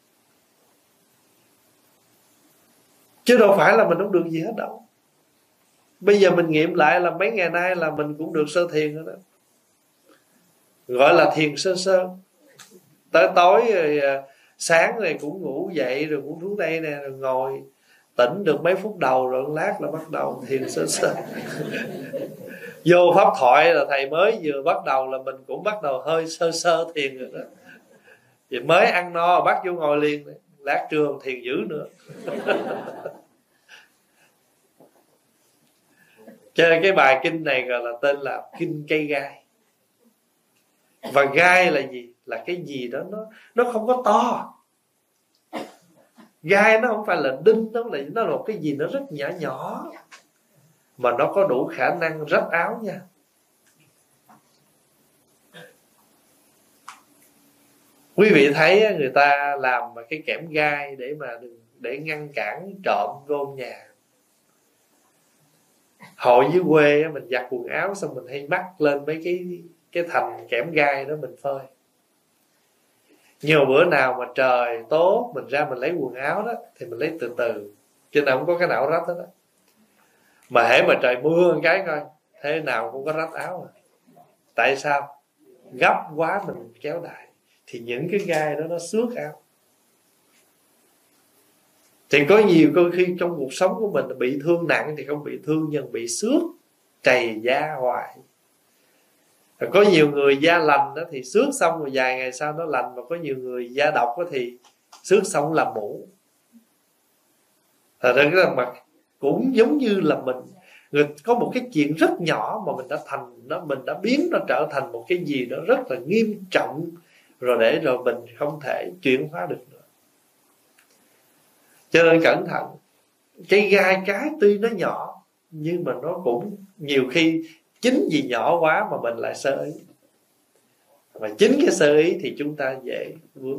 Chứ đâu phải là mình không được gì hết đâu. Bây giờ mình nghiệm lại là mấy ngày nay là mình cũng được sơ thiền rồi đó. Gọi là thiền sơ sơ. Tới tối rồi, sáng rồi cũng ngủ dậy, rồi cũng xuống đây nè, rồi ngồi tỉnh được mấy phút đầu, rồi lát là bắt đầu thiền sơ sơ. Vô pháp thoại là thầy mới vừa bắt đầu là mình cũng bắt đầu hơi sơ sơ thiền rồi đó. Vậy mới ăn no bắt vô ngồi liền, lát trưa thiền dữ nữa. Cho nên cái bài kinh này gọi là tên là kinh cây gai. Và gai là gì? Là cái gì đó nó nó không có to. Gai nó không phải là đinh, nó là nó là một cái gì nó rất nhỏ nhỏ, mà nó có đủ khả năng rách áo nha. Quý vị thấy người ta làm cái kẽm gai để mà để ngăn cản trộm vô nhà. Hồi dưới quê mình giặt quần áo xong mình hay mắc lên mấy cái cái thành kẽm gai đó mình phơi. Nhiều bữa nào mà trời tốt mình ra mình lấy quần áo đó thì mình lấy từ từ, chứ nào không có cái nào rách hết đó. Mà hễ mà trời mưa một cái coi, thế nào cũng có rách áo à. Tại sao? Gấp quá mình kéo đại thì những cái gai đó nó xước áo. Thì có nhiều đôi khi trong cuộc sống của mình bị thương nặng thì không bị thương, nhưng bị xước trầy da hoài. Rồi có nhiều người da lành đó thì xước xong rồi vài ngày sau nó lành, mà có nhiều người da độc đó thì xước xong làm mũ. Thật ra cái mặt cũng giống như là mình Người, có một cái chuyện rất nhỏ mà mình đã thành nó, mình đã biến nó trở thành một cái gì đó rất là nghiêm trọng, rồi để rồi mình không thể chuyển hóa được nữa. Cho nên cẩn thận. Cái gai cái tuy nó nhỏ, nhưng mà nó cũng nhiều khi chính vì nhỏ quá mà mình lại sơ ý. Và chính cái sơ ý thì chúng ta dễ vướng.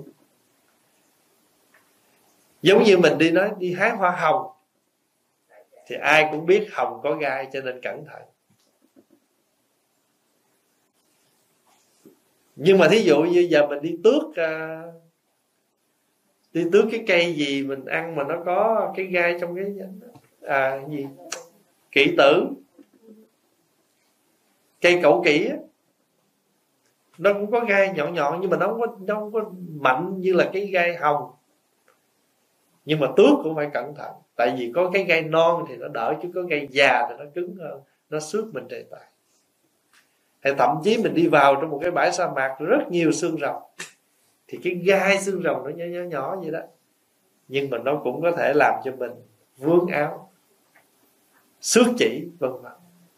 Giống như mình đi nói đi hái hoa hồng, thì ai cũng biết hồng có gai, cho nên cẩn thận. Nhưng mà thí dụ như giờ mình đi tước uh, đi tước cái cây gì mình ăn mà nó có cái gai trong cái à gì kỷ tử, cây cẩu kỷ á, nó cũng có gai nhọn nhọn, nhưng mà nó không có, nó không có mạnh như là cái gai hồng. Nhưng mà tước cũng phải cẩn thận, tại vì có cái gai non thì nó đỡ, chứ có gai già thì nó cứng hơn, nó xước mình trầy tay. Hay thậm chí mình đi vào trong một cái bãi sa mạc rất nhiều xương rồng, thì cái gai xương rồng nó nhỏ nhỏ nhỏ vậy đó, nhưng mà nó cũng có thể làm cho mình vướng áo, xước chỉ, vân vân.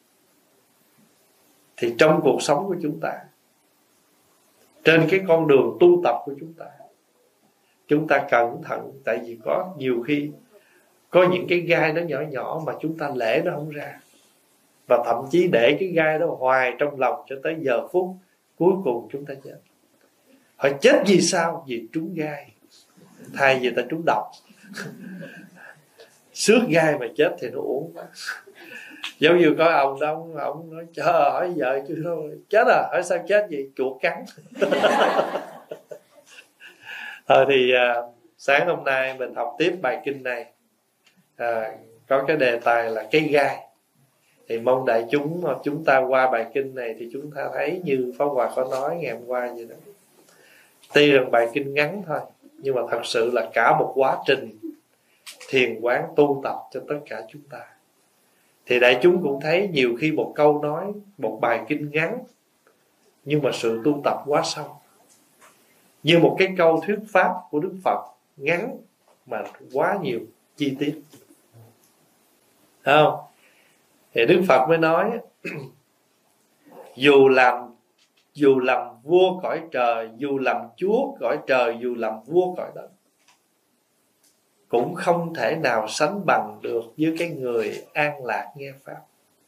Thì trong cuộc sống của chúng ta, trên cái con đường tu tập của chúng ta, chúng ta cẩn thận. Tại vì có nhiều khi có những cái gai nó nhỏ nhỏ mà chúng ta lễ nó không ra, và thậm chí để cái gai đó hoài trong lòng cho tới giờ phút cuối cùng chúng ta chết. Hỏi chết vì sao? Vì trúng gai, thay vì ta trúng độc. Xước gai mà chết thì nó uổng quá. Giống như có ông đó, ông, ông nói trời hỏi vợ chứ thôi chết à, hỏi sao chết vậy? Chuột cắn. Thôi thì à, sáng hôm nay mình học tiếp bài kinh này, à, có cái đề tài là cây gai. Thì mong đại chúng chúng ta qua bài kinh này thì chúng ta thấy như Pháp Hòa có nói ngày hôm qua vậy đó. Tuy rằng bài kinh ngắn thôi, nhưng mà thật sự là cả một quá trình thiền quán tu tập cho tất cả chúng ta. Thì đại chúng cũng thấy nhiều khi một câu nói, một bài kinh ngắn, nhưng mà sự tu tập quá sâu. Như một cái câu thuyết pháp của Đức Phật ngắn mà quá nhiều chi tiết. Thấy không? Thì Đức Phật mới nói dù làm dù làm vua cõi trời, dù làm chúa cõi trời, dù làm vua cõi đất, cũng không thể nào sánh bằng được với cái người an lạc nghe pháp.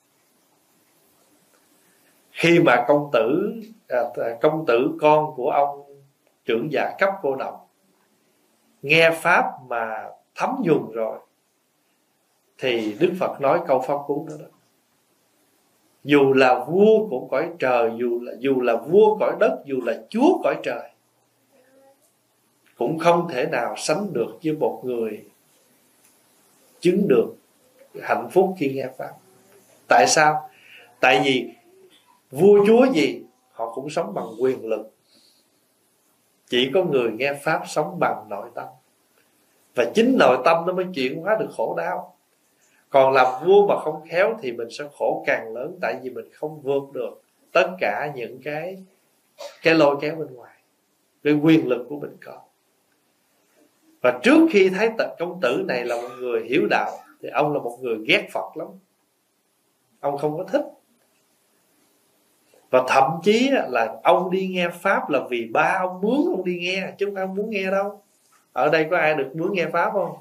Khi mà công tử à, công tử con của ông trưởng giả cấp Cô Độc nghe pháp mà thấm nhuần rồi, thì Đức Phật nói câu pháp cú đó, đó. Dù là vua của cõi trời, dù là dù là vua cõi đất, dù là chúa cõi trời, cũng không thể nào sánh được với một người chứng được hạnh phúc khi nghe pháp. Tại sao? Tại vì vua chúa gì họ cũng sống bằng quyền lực. Chỉ có người nghe pháp sống bằng nội tâm, và chính nội tâm nó mới chuyển hóa được khổ đau. Còn làm vua mà không khéo thì mình sẽ khổ càng lớn, tại vì mình không vượt được tất cả những cái cái lôi kéo bên ngoài, cái quyền lực của mình có. Và trước khi thấy công tử này là một người hiểu đạo, thì ông là một người ghét Phật lắm. Ông không có thích. Và thậm chí là ông đi nghe pháp là vì ba ông mướn ông đi nghe, chứ không phải ông muốn nghe đâu. Ở đây có ai được mướn nghe pháp không?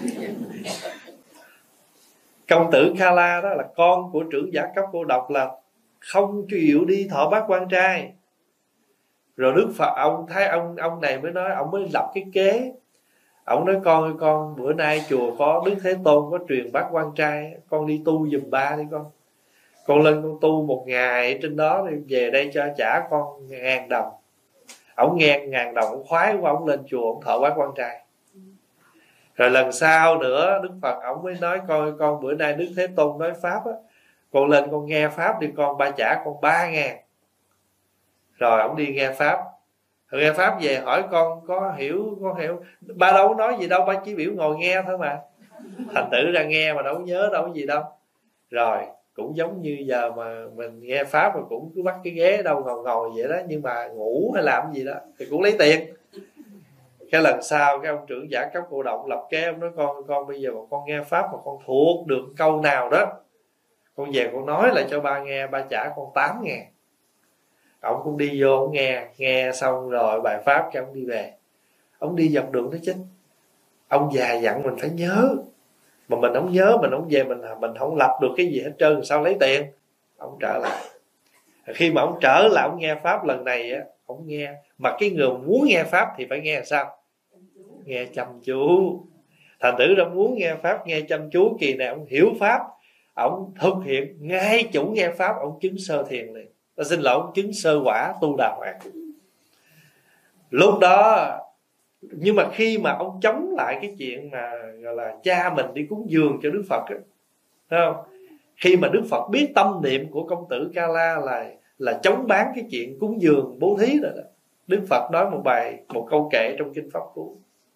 Công tử Kala đó là con của trưởng giả cấp Cô Độc, là không chịu đi thọ bát quan trai. Rồi Đức Phật ông thấy ông ông này mới nói, ông mới lập cái kế. Ông nói con ơi con, bữa nay chùa có Đức Thế Tôn có truyền bát quan trai, con đi tu giùm ba đi con. Con lên con tu một ngày trên đó, đi về đây cho trả con ngàn đồng. Ông nghe ngàn đồng, ông khoái quá, ông lên chùa ông thọ bát quan trai. Rồi lần sau nữa Đức Phật ông mới nói con con bữa nay Đức Thế Tôn nói pháp á, con lên con nghe pháp đi con, ba trả con ba ngàn. Rồi ông đi nghe pháp. Rồi nghe pháp về hỏi con có hiểu, con hiểu. Ba đâu có nói gì đâu, ba chỉ biểu ngồi nghe thôi mà. Thành thử ra nghe mà đâu có nhớ đâu có gì đâu. Rồi cũng giống như giờ mà mình nghe pháp mà cũng cứ bắt cái ghế đâu ngồi ngồi vậy đó, nhưng mà ngủ hay làm gì đó thì cũng lấy tiền. Cái lần sau cái ông trưởng giả cấp Cô Độc lập kế, ông nói con con bây giờ mà con nghe pháp mà con thuộc được câu nào đó, Con về con nói lại cho ba nghe, ba trả con tám ngàn. Ông cũng đi vô, ông nghe, nghe xong rồi bài pháp cho ông đi về. Ông đi dọc đường đó chứ. Ông già dặn mình phải nhớ, mà mình không nhớ, mình không về, mình mình không lập được cái gì hết trơn, sao lấy tiền? Ông trở lại. Khi mà ông trở lại, ông nghe pháp lần này á, ông nghe, mà cái người muốn nghe pháp thì phải nghe sao? Nghe chăm chú. Thành thử ra muốn nghe pháp nghe chăm chú, kỳ này ông hiểu pháp, ông thực hiện ngay chủ nghe pháp, ông chứng sơ thiền liền. Ta xin lỗi, ông chứng sơ quả tu đà hoàng. Lúc đó, nhưng mà khi mà ông chống lại cái chuyện mà gọi là cha mình đi cúng dường cho Đức Phật á, thấy không? Khi mà Đức Phật biết tâm niệm của công tử Ca La là là chống bán cái chuyện cúng dường bố thí rồi đó, Đức Phật nói một bài, một câu kệ trong kinh Pháp Cú.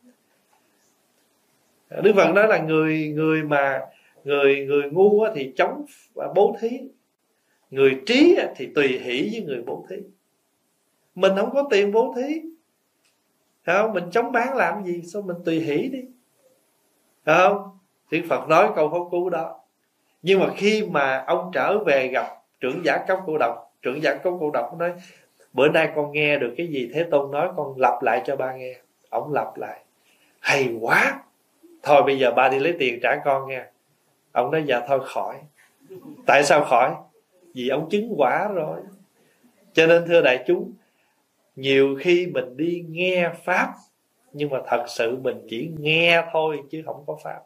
Đức Phật nói là người người mà người người ngu thì chống bố thí, người trí thì tùy hỷ với người bố thí. Mình không có tiền bố thí, phải không? Mình chống bán làm gì, sao mình tùy hỷ đi, phải không? Đức Phật nói câu Pháp Cú đó. Nhưng mà khi mà ông trở về gặp trưởng giả Cốc Cô Độc, trưởng giả Cốc Cô Độc nói: bữa nay con nghe được cái gì Thế Tôn nói, con lặp lại cho ba nghe. Ông lặp lại, hay quá, thôi bây giờ ba đi lấy tiền trả con nha. Ông nói dạ thôi khỏi. Tại sao khỏi? Vì ông chứng quả rồi. Cho nên thưa đại chúng, nhiều khi mình đi nghe pháp, nhưng mà thật sự mình chỉ nghe thôi chứ không có pháp.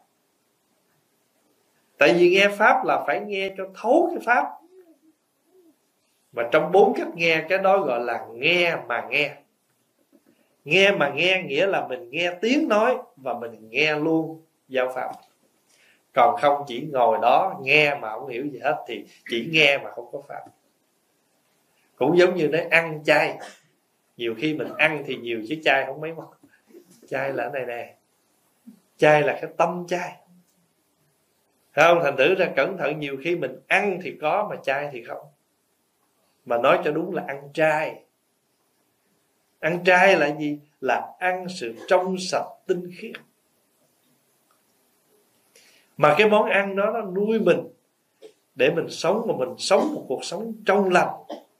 Tại vì nghe pháp là phải nghe cho thấu cái pháp. Mà trong bốn cách nghe, cái đó gọi là nghe mà nghe. Nghe mà nghe nghĩa là mình nghe tiếng nói và mình nghe luôn giáo pháp. Còn không chỉ ngồi đó nghe mà không hiểu gì hết thì chỉ nghe mà không có pháp. Cũng giống như nói ăn chay, nhiều khi mình ăn thì nhiều chứ chay không mấy món. Chay là cái này nè, chay là cái tâm chay, không? Thành thử ra cẩn thận, nhiều khi mình ăn thì có mà chay thì không. Mà nói cho đúng là ăn chay. Ăn chay là gì? Là ăn sự trong sạch tinh khiết. Mà cái món ăn đó nó nuôi mình để mình sống, mà mình sống một cuộc sống trong lành.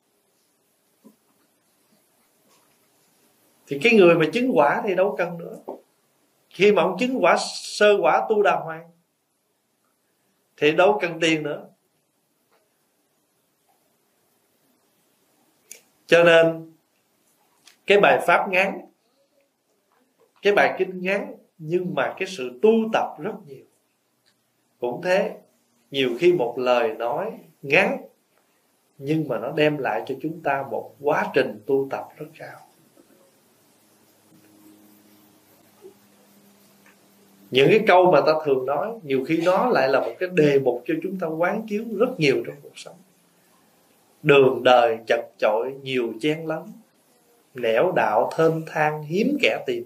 Thì cái người mà chứng quả thì đâu cần nữa. Khi mà ông chứng quả sơ quả tu đà hoàng thì đâu cần tiền nữa. Cho nên cái bài pháp ngắn, cái bài kinh ngắn, nhưng mà cái sự tu tập rất nhiều. Cũng thế, nhiều khi một lời nói ngắn nhưng mà nó đem lại cho chúng ta một quá trình tu tập rất cao. Những cái câu mà ta thường nói, nhiều khi nó lại là một cái đề mục cho chúng ta quán chiếu rất nhiều trong cuộc sống. Đường đời chật chội nhiều chen lấn, nẻo đạo thênh thang hiếm kẻ tìm.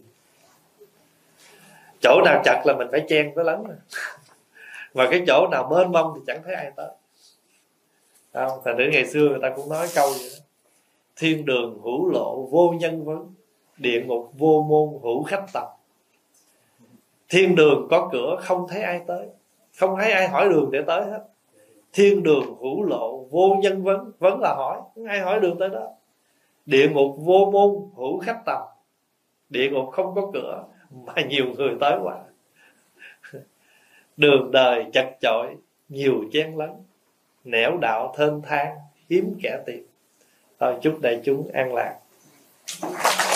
Chỗ nào chật là mình phải chen tới lấn rồi. Và cái chỗ nào mênh mông thì chẳng thấy ai tới. Không? Thành thử ngày xưa người ta cũng nói câu vậy đó: thiên đường hữu lộ vô nhân vấn, địa ngục vô môn hữu khách tầm. Thiên đường có cửa không thấy ai tới, không thấy ai hỏi đường để tới hết. Thiên đường hữu lộ vô nhân vấn, vấn là hỏi, không ai hỏi đường tới đó. Địa ngục vô môn hữu khách tầm, địa ngục không có cửa mà nhiều người tới quá. Đường đời chật chội nhiều chen lấn, nẻo đạo thênh thang hiếm kẻ tìm. Thôi chúc đại chúng an lạc.